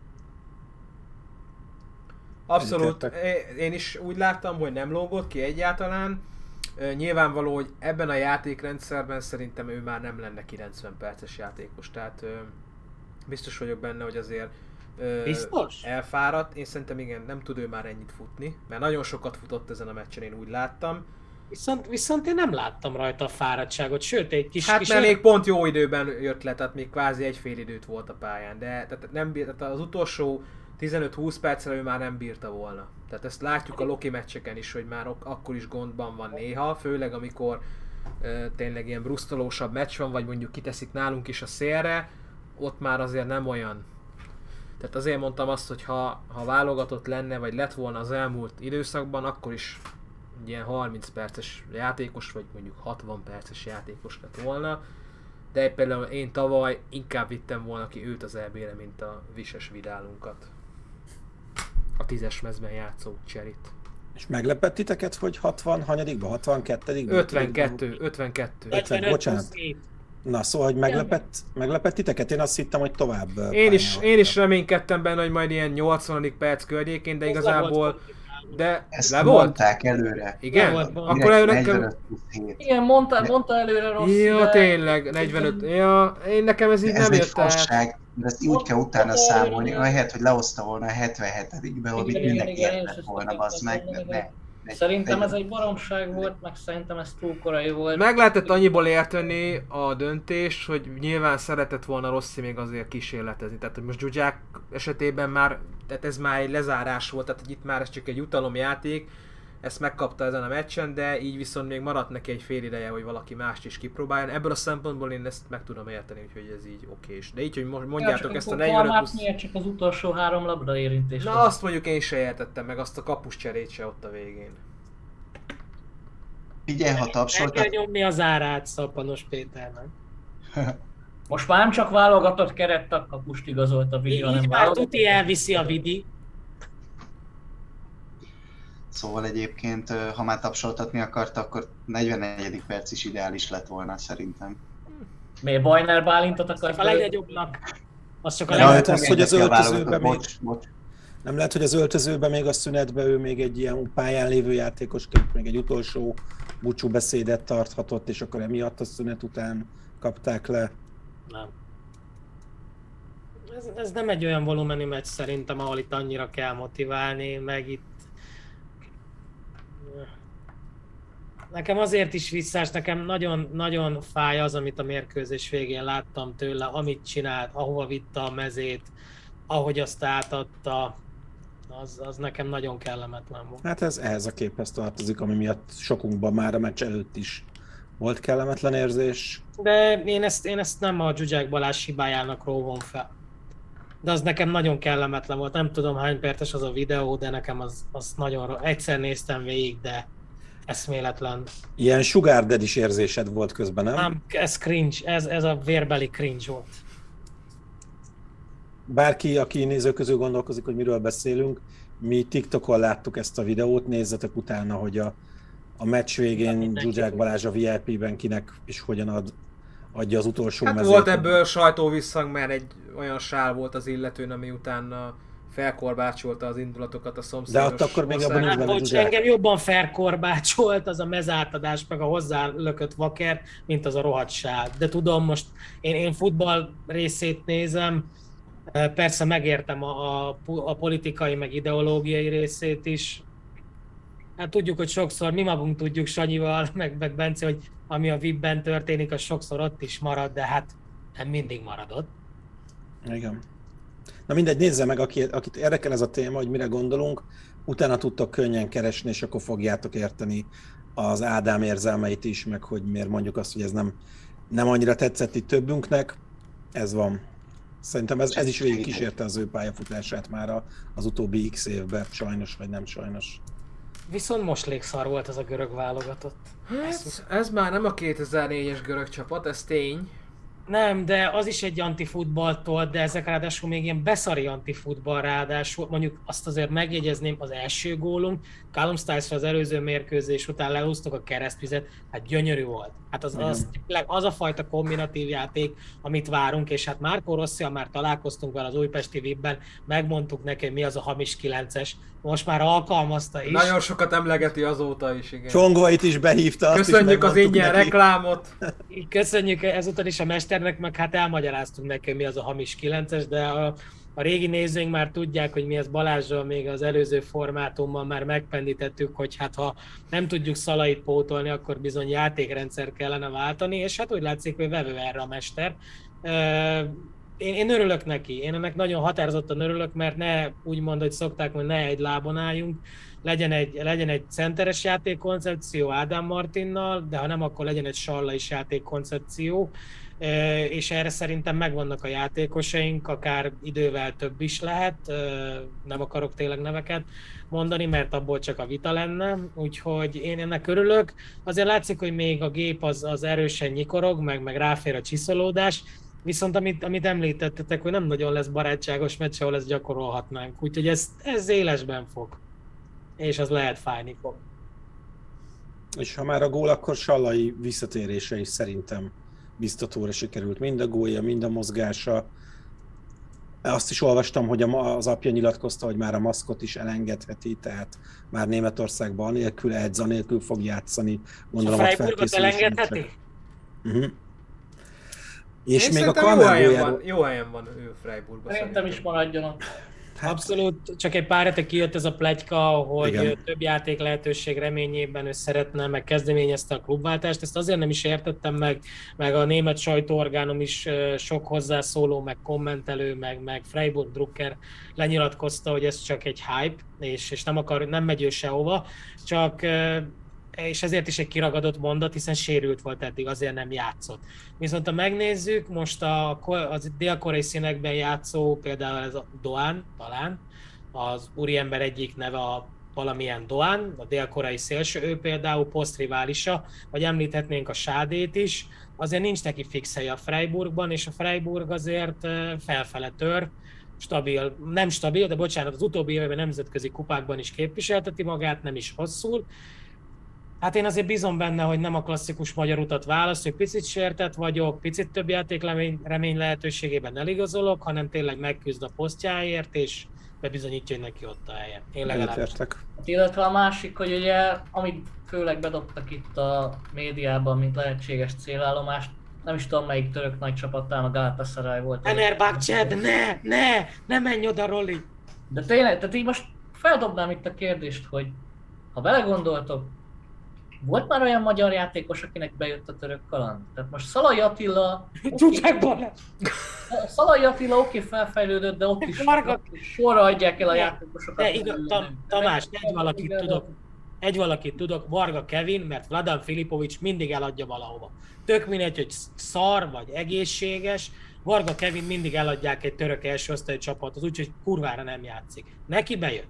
Speaker 6: Abszolút, én is úgy láttam, hogy nem lógott ki egyáltalán. Nyilvánvaló, hogy ebben a játékrendszerben szerintem ő már nem lenne kilencven perces játékos, tehát biztos vagyok benne, hogy azért
Speaker 5: Biztos?
Speaker 6: elfáradt. Én szerintem igen, nem tud ő már ennyit futni, mert nagyon sokat futott ezen a meccsen, én úgy láttam.
Speaker 5: Viszont, viszont én nem láttam rajta a fáradtságot, sőt egy kis...
Speaker 6: Hát
Speaker 5: kis
Speaker 6: mert még pont jó időben jött le, tehát még kvázi egy fél időt volt a pályán, de tehát nem, tehát az utolsó tizenöt-húsz percre ő már nem bírta volna. Tehát ezt látjuk a Loki meccseken is, hogy már akkor is gondban van néha, főleg amikor uh, tényleg ilyen brusztolósabb meccs van, vagy mondjuk kiteszik nálunk is a szélre, ott már azért nem olyan. Tehát azért mondtam azt, hogy ha, ha válogatott lenne, vagy lett volna az elmúlt időszakban, akkor is ilyen harminc perces játékos, vagy mondjuk hatvan perces játékos lett volna. De például én tavaly inkább vittem volna ki őt az é bé-re, mint a Vises Vidálunkat. A tízes mezben játszó Cserit.
Speaker 1: És meglepett titeket, hogy hatvan, hanyadikba, hatvankettedikbe?
Speaker 6: ötvenkettő, ötvenkettő.
Speaker 1: ötven, bocsánat. Na, szóval, hogy meglepett, meglepett titeket? Én azt hittem, hogy tovább...
Speaker 6: Én is, én is reménykedtem benne, hogy majd ilyen nyolcvadik perc környékén, de ez igazából... De
Speaker 3: ezt
Speaker 6: le
Speaker 3: mondták volt? előre.
Speaker 6: Igen? Akkor előre nekem...
Speaker 2: Igen, mondta, mondta előre Rossi.
Speaker 6: Ja, de... tényleg, negyvenöt. Ja, én nekem ez így
Speaker 3: ez
Speaker 6: nem jött át. Ez egy fasság,
Speaker 3: mert ezt úgy kell utána számolni, ahelyett, hogy lehozta volna a hetvenhetedikbe, amit mindenki értett volna, bazd meg, mert ne.
Speaker 2: Szerintem ez egy baromság volt, meg szerintem ez túl korai volt.
Speaker 6: Meg lehetett annyiból érteni a döntés, hogy nyilván szeretett volna Rossi még azért kísérletezni. Tehát hogy most Zsuzsák esetében már, tehát ez már egy lezárás volt, tehát hogy itt már ez csak egy jutalomjáték, ezt megkapta ezen a meccsen, de így viszont még maradt neki egy fél ideje, hogy valaki mást is kipróbáljon. Ebből a szempontból én ezt meg tudom érteni, úgyhogy ez így okés. De így, hogy most mondjátok ja, ezt a negyvenöt plusz...
Speaker 2: miért csak az utolsó három labda érintés?
Speaker 6: Na azt mondjuk én se értettem meg, azt a kapuscserét se ott a végén.
Speaker 3: Figyelj, ha tapsoltak...
Speaker 5: El kell nyomni az árát Szappanos Péternek.
Speaker 2: Most már nem csak válogatott kerettak kapust igazolt a Vidi, hanem
Speaker 5: válogatott. Így már tuti elviszi a Vidi.
Speaker 3: Szóval egyébként, ha már tapsoltatni akarta, akkor negyvennegyedik perc is ideális lett volna szerintem.
Speaker 2: Miért Bajnár Bálintot akarsz?
Speaker 5: A legnagyobbnak. Az csak a
Speaker 1: ja,
Speaker 5: legnagyobb.
Speaker 1: Az, hogy az öltözőben még...
Speaker 3: Bocs, bocs.
Speaker 1: Nem lehet, hogy az öltözőben még a szünetben ő még egy ilyen pályán lévő játékosként még egy utolsó búcsú beszédet tarthatott, és akkor emiatt a szünet után kapták le.
Speaker 5: Nem. Ez, ez nem egy olyan volumenű meccs szerintem, ahol itt annyira kell motiválni, meg itt... Nekem azért is visszás, nekem nagyon, nagyon fáj az, amit a mérkőzés végén láttam tőle, amit csinált, ahova vitte a mezét, ahogy azt átadta, az, az nekem nagyon kellemetlen volt.
Speaker 1: Hát ez ehhez a képhez tartozik, ami miatt sokunkban már a meccs előtt is volt kellemetlen érzés.
Speaker 5: De én ezt, én ezt nem a Zsuzsák Balázs hibájának róvom fel. De az nekem nagyon kellemetlen volt. Nem tudom hány perces az a videó, de nekem az, az nagyon... Egyszer néztem végig, de eszméletlen.
Speaker 1: Ilyen sugar daddy-s érzésed volt közben, nem?
Speaker 5: Nem, ez cringe. Ez, ez a vérbeli cringe volt.
Speaker 1: Bárki, aki néző közül gondolkozik, hogy miről beszélünk, mi TikTokon láttuk ezt a videót, nézzetek utána, hogy a, a meccs végén Zsuzsák Balázs a vé i pé-ben kinek és hogyan ad adja az utolsó
Speaker 6: hát
Speaker 1: mezét.
Speaker 6: volt ebből sajtóvisszhang, mert egy olyan sál volt az illetőn, ami utána felkorbácsolta az indulatokat a szomszédos.
Speaker 1: De ott akkor még abban
Speaker 5: Hát, bocs, engem jobban felkorbácsolt az a mezátadás, meg a hozzálökött vaker, mint az a rohadt sál. De tudom, most én, én futball részét nézem, persze megértem a, a, a politikai, meg ideológiai részét is. Hát tudjuk, hogy sokszor mi magunk tudjuk Sanyival, meg, meg Bence, hogy ami a vé i pé-ben történik, az sokszor ott is marad, de hát nem mindig maradott.
Speaker 1: Igen. Na mindegy, nézze meg, akit, akit érdekel ez a téma, hogy mire gondolunk, utána tudtok könnyen keresni, és akkor fogjátok érteni az Ádám érzelmeit is, meg hogy miért mondjuk azt, hogy ez nem, nem annyira tetszett itt többünknek. Ez van. Szerintem ez, ez is végig kísérte az ő pályafutását már az utóbbi x évben, sajnos vagy nem sajnos.
Speaker 5: Viszont most légszar volt az a görög válogatott.
Speaker 6: Ez, ez már nem a kétezer-négyes görög csapat, ez tény.
Speaker 5: Nem, de az is egy antifutballtól, de ezek ráadásul még ilyen beszari antifutball ráadásul. Mondjuk azt azért megjegyezném, az első gólunk, Callum Stiles az előző mérkőzés után lehúztuk a keresztvizet, hát gyönyörű volt. Hát az, az, az a fajta kombinatív játék, amit várunk, és hát Marco Rossival már találkoztunk vele az újpesti vé i pé-ben, megmondtuk neki, mi az a hamis kilences, most már alkalmazta is.
Speaker 6: Nagyon sokat emlegeti azóta is, igen.
Speaker 1: Csongvait is behívta.
Speaker 6: Köszönjük az ingyen reklámot.
Speaker 5: Köszönjük ezúttal is a mesternek, meg hát elmagyaráztunk neki, mi az a hamis kilences, de a, a régi nézőink már tudják, hogy mi az Balázsral még az előző formátumban már megpendítettük, hogy hát ha nem tudjuk Szalait pótolni, akkor bizony játékrendszer kellene váltani, és hát úgy látszik, hogy vevő erre a mester. Én, én örülök neki, én ennek nagyon határozottan örülök, mert ne úgy mond, hogy szokták, hogy ne egy lábon álljunk, legyen egy, legyen egy centeres játékkoncepció Ádám Martinnal, de ha nem, akkor legyen egy Sallais játékkoncepció, és erre szerintem megvannak a játékosaink, akár idővel több is lehet, nem akarok tényleg neveket mondani, mert abból csak a vita lenne, úgyhogy én ennek örülök. Azért látszik, hogy még a gép az, az erősen nyikorog, meg, meg ráfér a csiszolódás, viszont amit, amit említettetek, hogy nem nagyon lesz barátságos meccs, ahol ezt gyakorolhatnánk, úgyhogy ez, ez élesben fog, és az lehet fájni fog.
Speaker 1: És ha már a gól, akkor Sallai visszatérése is szerintem biztatóra sikerült. Mind a gólja, mind a mozgása. Azt is olvastam, hogy az apja nyilatkozta, hogy már a maszkot is elengedheti, tehát már Németországban anélkül edz, anélkül fog játszani.
Speaker 5: Gondolom, a Freiburgot elengedheti?
Speaker 1: Uh-huh. És
Speaker 6: én
Speaker 1: még a
Speaker 6: jó helyen, van, jó helyen van ő Freiburgban.
Speaker 2: Szerintem is maradjanak.
Speaker 5: Hát, abszolút, csak egy pár hete kijött ez a pletyka, hogy igen, több játék lehetőség reményében ő szeretne, meg kezdeményezte a klubváltást. Ezt azért nem is értettem meg, meg a német sajtóorgánum is sok hozzászóló, meg kommentelő, meg, meg Freiburg Drucker lenyilatkozta, hogy ez csak egy hype, és, és nem, akar, nem megy ő sehova, csak és ezért is egy kiragadott mondat, hiszen sérült volt eddig, azért nem játszott. Viszont ha megnézzük, most a, a dél-koreai színekben játszó, például ez a Doan, talán, az úriember egyik neve a valamilyen Doan, a dél-koreai szélső, ő például posztriválisa, vagy említhetnénk a Sádét is, azért nincs neki fix helye a Freiburgban, és a Freiburg azért felfele tör, stabil, nem stabil, de bocsánat, az utóbbi években nemzetközi kupákban is képviselteti magát, nem is rosszul. Hát én azért bízom benne, hogy nem a klasszikus magyar utat választjuk, picit sértett vagyok, picit több játék remény lehetőségében eligazolok, hanem tényleg megküzd a posztjáért, és bebizonyítja, hogy neki ott a helye. Én legalábbis.
Speaker 2: Illetve a másik, hogy ugye, amit főleg bedobtak itt a médiában, mint lehetséges célállomást, nem is tudom melyik török nagy csapattán, a Galatasaray volt.
Speaker 5: Fenerbahce, de ne, ne, ne menj oda, Roli!
Speaker 2: De tényleg, tehát így most feldobnám itt a kérdést, hogy ha belegondoltok, volt már olyan magyar játékos, akinek bejött a török kaland? Tehát most Szalai Attila...
Speaker 5: Okay,
Speaker 2: Szalai Attila oké, okay, felfejlődött, de ott is, ott is sorra adják el a játékosokat.
Speaker 5: De igaz, Tam, Tamás, egy valakit tudok, egy valakit tudok, Varga Kevin, mert Vladan Filipovics mindig eladja valahova. Tök mindegy, hogy szar vagy egészséges, Varga Kevin mindig eladják egy török első osztályú csapathoz, úgyhogy kurvára nem játszik. Neki bejött.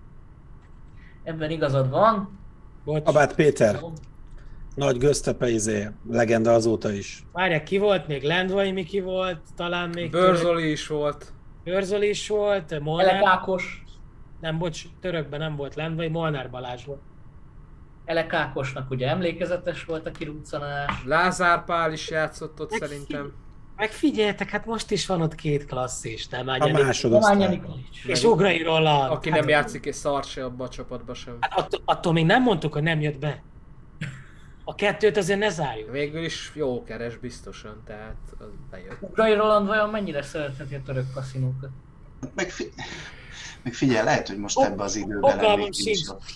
Speaker 2: Ebben igazad van.
Speaker 5: Bocs.
Speaker 1: Abát Péter. Nagy Göztepe izé, legenda azóta is.
Speaker 5: Várják, ki volt még? Lendvai Miki volt, talán még...
Speaker 6: Börzoli is volt.
Speaker 5: Börzoli is volt, Molnár...
Speaker 2: Elek Ákos.
Speaker 5: Nem, bocs, törökben nem volt Lendvai, Molnár Balázs volt.
Speaker 2: Elek Ákosnak ugye emlékezetes volt a kiruccanás.
Speaker 6: Lázár Pál is játszott ott
Speaker 5: Meg
Speaker 6: szerintem.
Speaker 5: Meg figyeljetek, hát most is van ott két klasszis, nem?
Speaker 1: A másodosztály.
Speaker 5: És Ugrai Roland.
Speaker 6: Aki
Speaker 5: hát,
Speaker 6: nem játszik és szar se abban a csapatban sem.
Speaker 5: Hát attól, attól még nem mondtuk, hogy nem jött be. A kettőt azért ne zárjuk.
Speaker 6: Végül is jó keres biztosan, tehát az bejött.
Speaker 2: Ugrai Roland vajon mennyire szeretheti a török kaszinókat?
Speaker 3: Meg, fi- meg figyelj, lehet, hogy most ebbe az időben
Speaker 5: fogalmam
Speaker 3: lennék
Speaker 5: sincs.
Speaker 3: is ott.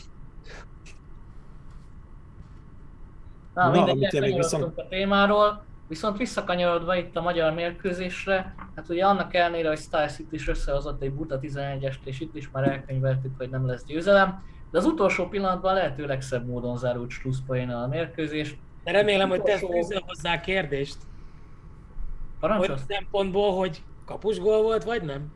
Speaker 2: Na,
Speaker 1: Na,
Speaker 2: mindegy,
Speaker 1: amit én még
Speaker 2: elkanyarodtunk
Speaker 1: viszont-
Speaker 2: a témáról, viszont visszakanyarodva itt a magyar mérkőzésre, hát ugye annak ellenére, hogy Styles itt is összehozott egy buta tizenegyest, és itt is már elkönyveltük, hogy nem lesz győzelem, de az utolsó pillanatban lehető legszebb módon zárult slusszpoénnal a mérkőzés.
Speaker 5: De remélem, hogy te
Speaker 2: Utolsó-
Speaker 5: fűzöl hozzá kérdést.
Speaker 2: Parancsolsz?
Speaker 5: Olyan szempontból, hogy kapusgól volt, vagy nem?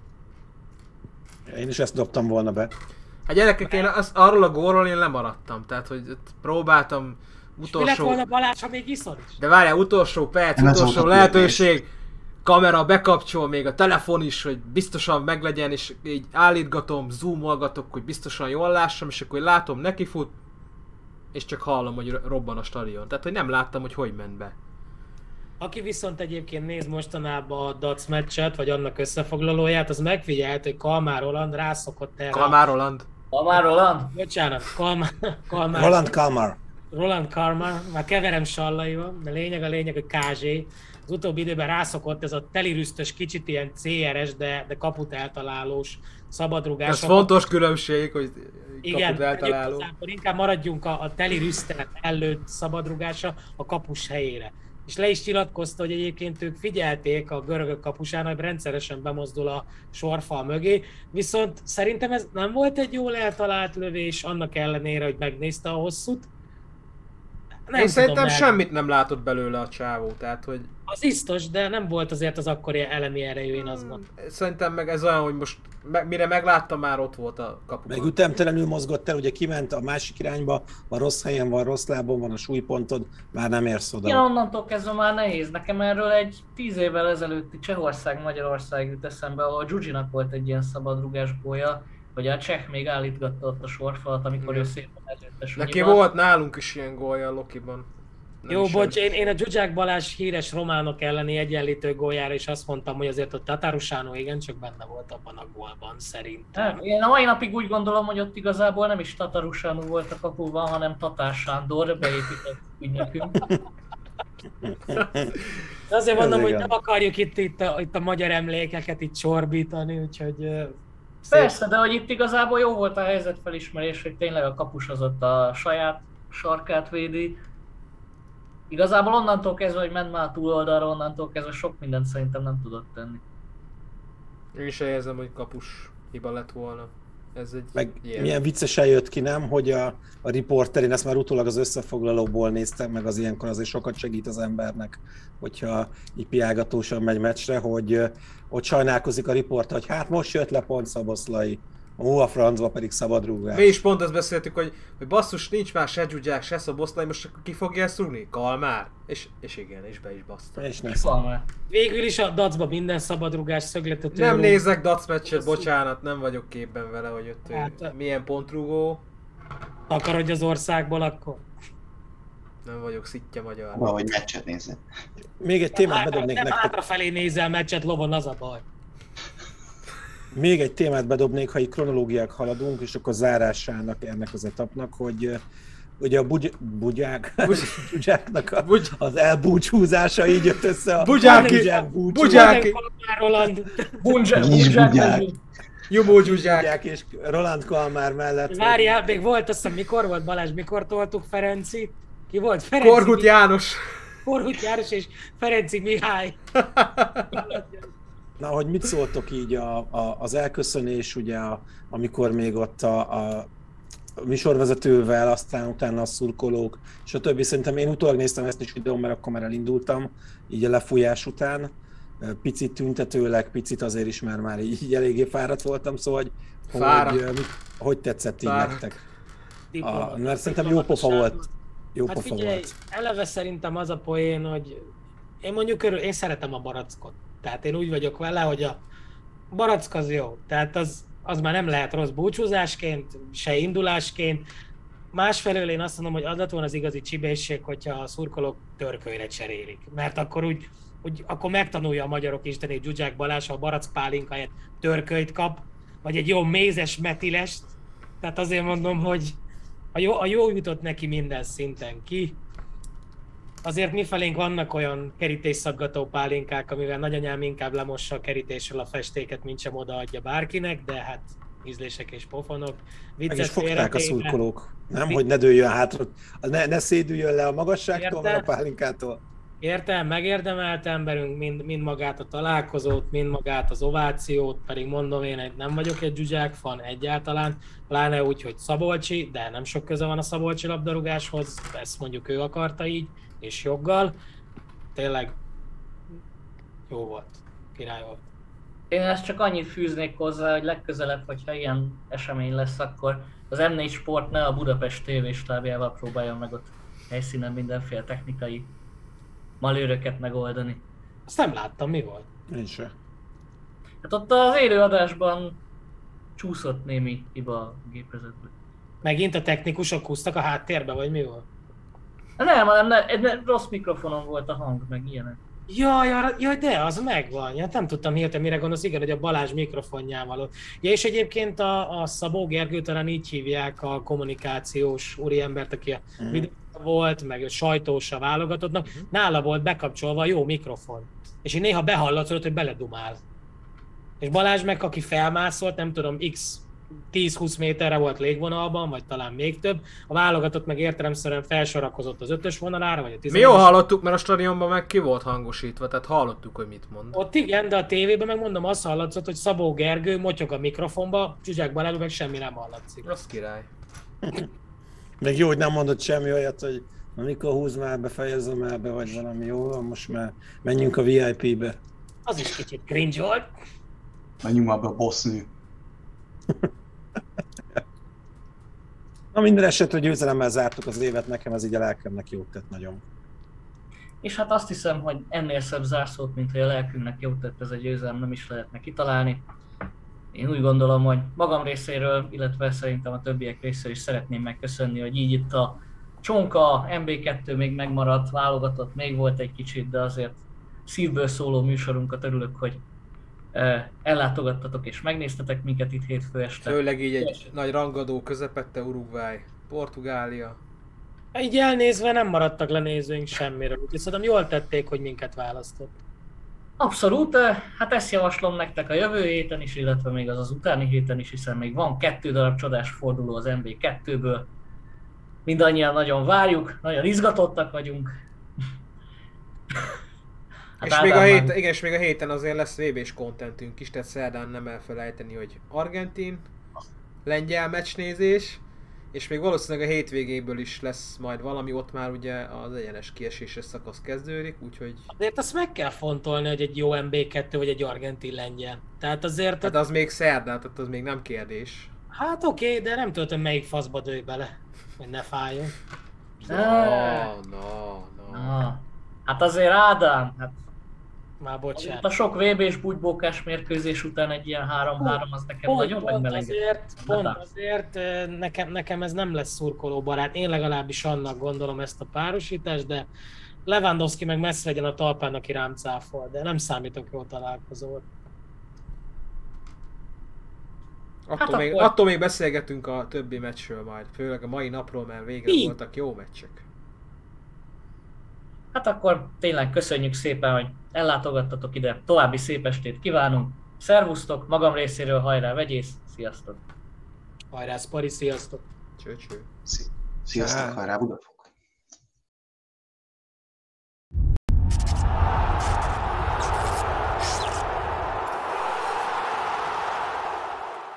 Speaker 1: Én is ezt dobtam volna be.
Speaker 6: Hát gyerekek, én az, arról a gólról én lemaradtam, tehát hogy ott próbáltam
Speaker 5: Mi lett
Speaker 6: utolsó...
Speaker 5: volna Balázs, ha még iszol is?
Speaker 6: De várjál, utolsó perc,
Speaker 3: Nem ez
Speaker 6: utolsó
Speaker 3: volt a
Speaker 6: lehetőség, kamera bekapcsol, még a telefon is, hogy biztosan meglegyen, és így állítgatom, zoomolgatok, hogy biztosan jól lássam, és akkor látom, nekifut, és csak hallom, hogy robban a stadion. Tehát, hogy nem láttam, hogy hogy ment be.
Speaker 5: Aki viszont egyébként néz mostanában a dac meccset, vagy annak összefoglalóját, az megfigyelt, hogy Kalmár Roland rászokott erre.
Speaker 6: Kalmár Roland.
Speaker 2: Kalmár Roland?
Speaker 5: Bocsánat, Kalmár... Kalmár
Speaker 1: Roland Kalmar.
Speaker 5: Roland Kalmár, már keverem sallaival, de lényeg a lényeg, hogy ká zé. Az utóbbi időben rászokott ez a telirüsztös, kicsit ilyen cé er es, de, de kaput eltalálós szabadrugás.
Speaker 6: Ez fontos különbség, hogy
Speaker 5: Igen,
Speaker 6: kaput eltaláló.
Speaker 5: igazából inkább maradjunk a, a teli rüsztelet előtt szabadrugása a kapus helyére. És le is nyilatkozta, hogy egyébként ők figyelték a görögök kapusán, hogy rendszeresen bemozdul a sorfal mögé, viszont szerintem ez nem volt egy jól eltalált lövés, annak ellenére, hogy megnézte a hosszút. Nem
Speaker 6: Én
Speaker 5: tudom,
Speaker 6: szerintem
Speaker 5: mert
Speaker 6: semmit nem látott belőle a csávó, tehát hogy
Speaker 5: az biztos, de nem volt azért az akkori elemi erejű, én azt mondom.
Speaker 6: szerintem meg ez olyan, hogy most me- mire megláttam, már ott volt a kapuban.
Speaker 1: Meg ütemtelenül mozgott el, ugye kiment a másik irányba, a rossz helyen van, rossz lábon van a súlypontod, már nem érsz oda.
Speaker 2: Igen, onnantól kezdve már nehéz. Nekem erről egy tíz évvel ezelőtti Csehország-Magyarország jut eszembe, ahol Gyugyinak volt egy ilyen szabadrugás gólja, hogy a cseh még állítgatta ott a sorfalat, amikor ő szépen előtte
Speaker 6: Neki volt nálunk is ilyen gólja a Lokiban. Nem
Speaker 5: Jó,
Speaker 6: is
Speaker 5: bocs, én, én a Zsuzsák Balázs híres románok elleni egyenlítő góljára is azt mondtam, hogy azért ott Tatarusánó igencsak benne volt abban a gólban, szerintem.
Speaker 2: Nem, én a mai napig úgy gondolom, hogy ott igazából nem is Tatarusánú volt a kapuban, hanem Tatár Sándor beépített ügynökünk.
Speaker 5: De azért mondom,
Speaker 1: Ez
Speaker 5: hogy
Speaker 1: igen.
Speaker 5: nem akarjuk itt, itt, a, itt a magyar emlékeket itt csorbítani, úgyhogy... ö,
Speaker 2: Persze, de hogy itt igazából jó volt a helyzetfelismerés, hogy tényleg a kapus az ott a saját sarkát védi. Igazából onnantól kezdve, hogy ment már a túloldalra, onnantól kezdve sok mindent szerintem nem tudott tenni.
Speaker 6: Én is érzem, hogy kapus hiba lett volna. Ez egy
Speaker 1: Meg
Speaker 6: ilyen.
Speaker 1: milyen viccesen jött ki, nem, hogy a, a riporter, én ezt már utólag az összefoglalóból néztem, meg az ilyenkor azért sokat segít az embernek, hogyha így piálgatósan megy meccsre, hogy ö, ott sajnálkozik a riporter, hogy hát most jött le pont Szoboszlai, ó, a francba pedig szabadrúgás.
Speaker 6: Mi is pont azt beszéltük, hogy, hogy basszus, nincs már se Zsuzsák, se Szoboszlai, most akkor ki fogja ezt rúgni? Kalmár? És, és igen, és be is baszta.
Speaker 1: És ne
Speaker 2: Van már.
Speaker 5: Végül is a dacba minden szabadrugás szögletet.
Speaker 6: Nem
Speaker 5: ő-
Speaker 6: nézek dac meccset, bocsánat, nem vagyok képben vele, hogy ott ő
Speaker 5: Hát,
Speaker 6: milyen pontrúgó.
Speaker 5: Akarodj az országból akkor.
Speaker 6: Nem vagyok szittya magyar.
Speaker 3: Valahogy meccset nézett.
Speaker 1: Még egy témát
Speaker 5: Hátra,
Speaker 1: bedobnék
Speaker 5: nem
Speaker 1: nektek.
Speaker 5: hátrafelé nézel meccset, lovon az a baj.
Speaker 1: Még egy témát bedobnék, ha így kronológiák haladunk, és akkor zárásának ennek az etapnak, hogy ö, ugye a bugy, bugyák, bugyáknak a,
Speaker 6: Bugy-
Speaker 1: az elbúcsúzása így jött össze a
Speaker 6: Bugyáki-
Speaker 1: bugyák búcsú.
Speaker 6: Bugyáki-
Speaker 5: Kalmár Roland.
Speaker 2: Bunzsák,
Speaker 3: Nyis
Speaker 2: bunzsák,
Speaker 3: bugyák.
Speaker 2: bunzsák.
Speaker 6: Jumó Zsuzsák.
Speaker 1: Bugyák és Roland Kalmár mellett.
Speaker 5: Várjál, még volt, azt hiszem, mikor volt Balázs, mikor toltuk Ferenci? Ki volt? Ferenci
Speaker 6: Korhut János.
Speaker 5: Korhut János és Ferenci Mihály.
Speaker 1: Na, hogy mit szóltok így a, a, az elköszönés, ugye, a, amikor még ott a, a műsorvezetővel, aztán utána a szurkolók, és a többi. Szerintem én utólag néztem ezt is videón, mert akkor már elindultam, így a lefújás után. Picit tüntetőleg, picit azért is, mert már így, így eléggé fáradt voltam, szóval hogy,
Speaker 6: Fáradt.
Speaker 1: hogy, mit- hogy tetszett így
Speaker 6: Fáradt.
Speaker 1: nektek?
Speaker 5: Diplomata-
Speaker 1: A, mert szerintem jó pofa volt. Jó
Speaker 5: Hát
Speaker 1: pofa
Speaker 5: figyelj,
Speaker 1: volt.
Speaker 5: eleve szerintem az a poén, hogy én mondjuk örül, én szeretem a barackot. Tehát én úgy vagyok vele, hogy a barack az jó. Tehát az, az már nem lehet rossz búcsúzásként, se indulásként. Másfelől én azt mondom, hogy az lett volna az igazi csibészség, hogyha a szurkolók törkölyre cserélik. Mert akkor úgy, úgy akkor megtanulja a magyarok isteni, hogy Zsuzsák Balázs, ha a barack pálinka helyett törkölyt kap, vagy egy jó mézes metilest. Tehát azért mondom, hogy a jó, a jó jutott neki minden szinten ki. Azért mifelénk vannak olyan kerítésszaggató pálinkák, amivel nagyanyám inkább lemossa a kerítéssel a festéket, mint sem odaadja bárkinek, de hát ízlések és pofonok.
Speaker 1: Meg is fogták a szurkolók, nem? Hogy ne dőljön hátra, ne, ne szédüljön le a magasságtól, vagy a pálinkától.
Speaker 5: Értem, megérdemelte emberünk mind, mind magát a találkozót, mind magát az ovációt, pedig mondom én, nem vagyok egy Zsuzsák fan egyáltalán, pláne úgy, hogy Szabolcsi, de nem sok köze van a Szabolcsi labdarúgáshoz, ezt mondjuk ő akarta így, és joggal. Tényleg jó volt, király volt.
Speaker 2: Én ezt csak annyit fűznék hozzá, hogy legközelebb, hogyha ilyen esemény lesz, akkor az em négy Sport ne a Budapest té vé stábjával próbálja meg ott helyszínen mindenféle technikai malőröket megoldani.
Speaker 5: Azt nem láttam, mi volt?
Speaker 1: Én sem.
Speaker 2: Hát ott az élőadásban csúszott némi hiba a gépezetből.
Speaker 5: Megint a technikusok húztak a háttérbe, vagy mi volt?
Speaker 2: Nem, hanem ne, ne, rossz mikrofonon volt a hang, meg ilyenek.
Speaker 5: Jaj, jaj, jaj, de az megvan. Ja, nem tudtam hirtelen mire gondolsz, igen, hogy a Balázs mikrofonjával ott. Ja, és egyébként a, a Szabó Gergő, talán így hívják a kommunikációs úriembert, aki a mm. videó volt, meg a sajtós a válogatottnak, mm. nála volt bekapcsolva a jó mikrofon. És így néha behallatszott, hogy beledumál. És Balázs meg, aki felmászolt, nem tudom, x tíz-húsz méterre volt légvonalban, vagy talán még több. A válogatott meg értelemszerűen felsorakozott az ötös vonalára, vagy a tizenegy.
Speaker 6: Mi jól hallottuk, mert a stadionban meg ki volt hangosítva, tehát hallottuk, hogy mit mond.
Speaker 5: Ott igen, de a tévében meg mondom, azt hallatszott, hogy Szabó Gergő motyog a mikrofonba, Zsuzsák Balázs meg semmi nem hallatszik.
Speaker 6: Az király.
Speaker 1: Még jó, hogy nem mondott semmi olyat, hogy na mikor húz már be, fejezzem már be, vagy valami jó, most már menjünk a vé i pé-be.
Speaker 5: Az is kicsit cringe volt.
Speaker 3: Menjünk már be a boss nő.
Speaker 1: Na minden esetre győzelemmel zártuk az évet, nekem ez így a lelkemnek jót tett nagyon.
Speaker 2: És hát azt hiszem, hogy ennél szebb zárszót, mint hogy a lelkünknek jót tett ez a győzelem, nem is lehetne kitalálni. Én úgy gondolom, hogy magam részéről, illetve szerintem a többiek részéről is szeretném megköszönni, hogy így itt a csonka, em bé kettő még megmaradt, válogatott, még volt egy kicsit, de azért szívből szóló műsorunkat örülök, hogy ellátogattatok és megnéztetek minket itt hétfő este.
Speaker 6: Főleg így egy és... nagy rangadó közepette Uruguay, Portugália.
Speaker 5: Így elnézve nem maradtak le nézőink semmiről, úgyhogy szerintem jól tették, hogy minket választott.
Speaker 2: Abszolút, hát ezt javaslom nektek a jövő héten is, illetve még az az utáni héten is, hiszen még van kettő darab csodás forduló az em bé kettőből. Mindannyian nagyon várjuk, nagyon izgatottak vagyunk.
Speaker 6: Hát és, még a héten, igen, és még a héten azért lesz vé bés kontentünk is, tehát szerdán nem elfelejteni, hogy argentin, lengyel meccsnézés, és még valószínűleg a hétvégéből is lesz majd valami, ott már ugye az egyenes kieséses szakasz kezdődik, úgyhogy...
Speaker 5: Azért azt meg kell fontolni, hogy egy jó em bé kettő vagy egy argentin lengyel. Tehát azért...
Speaker 6: Hát az még szerdán, tehát az még nem kérdés.
Speaker 5: Hát oké, okay, de nem tudom, melyik faszba dőj bele, hogy ne fájjon.
Speaker 6: No, no, no.
Speaker 2: Na, hát azért Ádám, hát...
Speaker 5: Már bocsánat.
Speaker 2: A sok vé bés bugybókás mérkőzés után egy ilyen három-három az nekem
Speaker 5: pont,
Speaker 2: nagyon
Speaker 5: pont
Speaker 2: megmelegít.
Speaker 5: Azért, pont azért nekem, nekem ez nem lesz szurkolóbarát. Én legalábbis annak gondolom ezt a párosítást, de Lewandowski meg messze legyen a talpán, aki rám cáfol, de nem számítok jó találkozót.
Speaker 6: Attól,
Speaker 2: hát
Speaker 6: még,
Speaker 2: akkor...
Speaker 6: attól még beszélgetünk a többi meccsről majd, főleg a mai napról, mert végre Mi? voltak jó meccsek.
Speaker 2: Hát akkor tényleg köszönjük szépen, hogy ellátogattatok ide, további szép estét kívánunk. Szervusztok, magam részéről hajrá vegyész, sziasztok!
Speaker 5: Hajrá Spari, sziasztok!
Speaker 6: Cső, cső.
Speaker 3: Sziasztok, hajrá Budapest!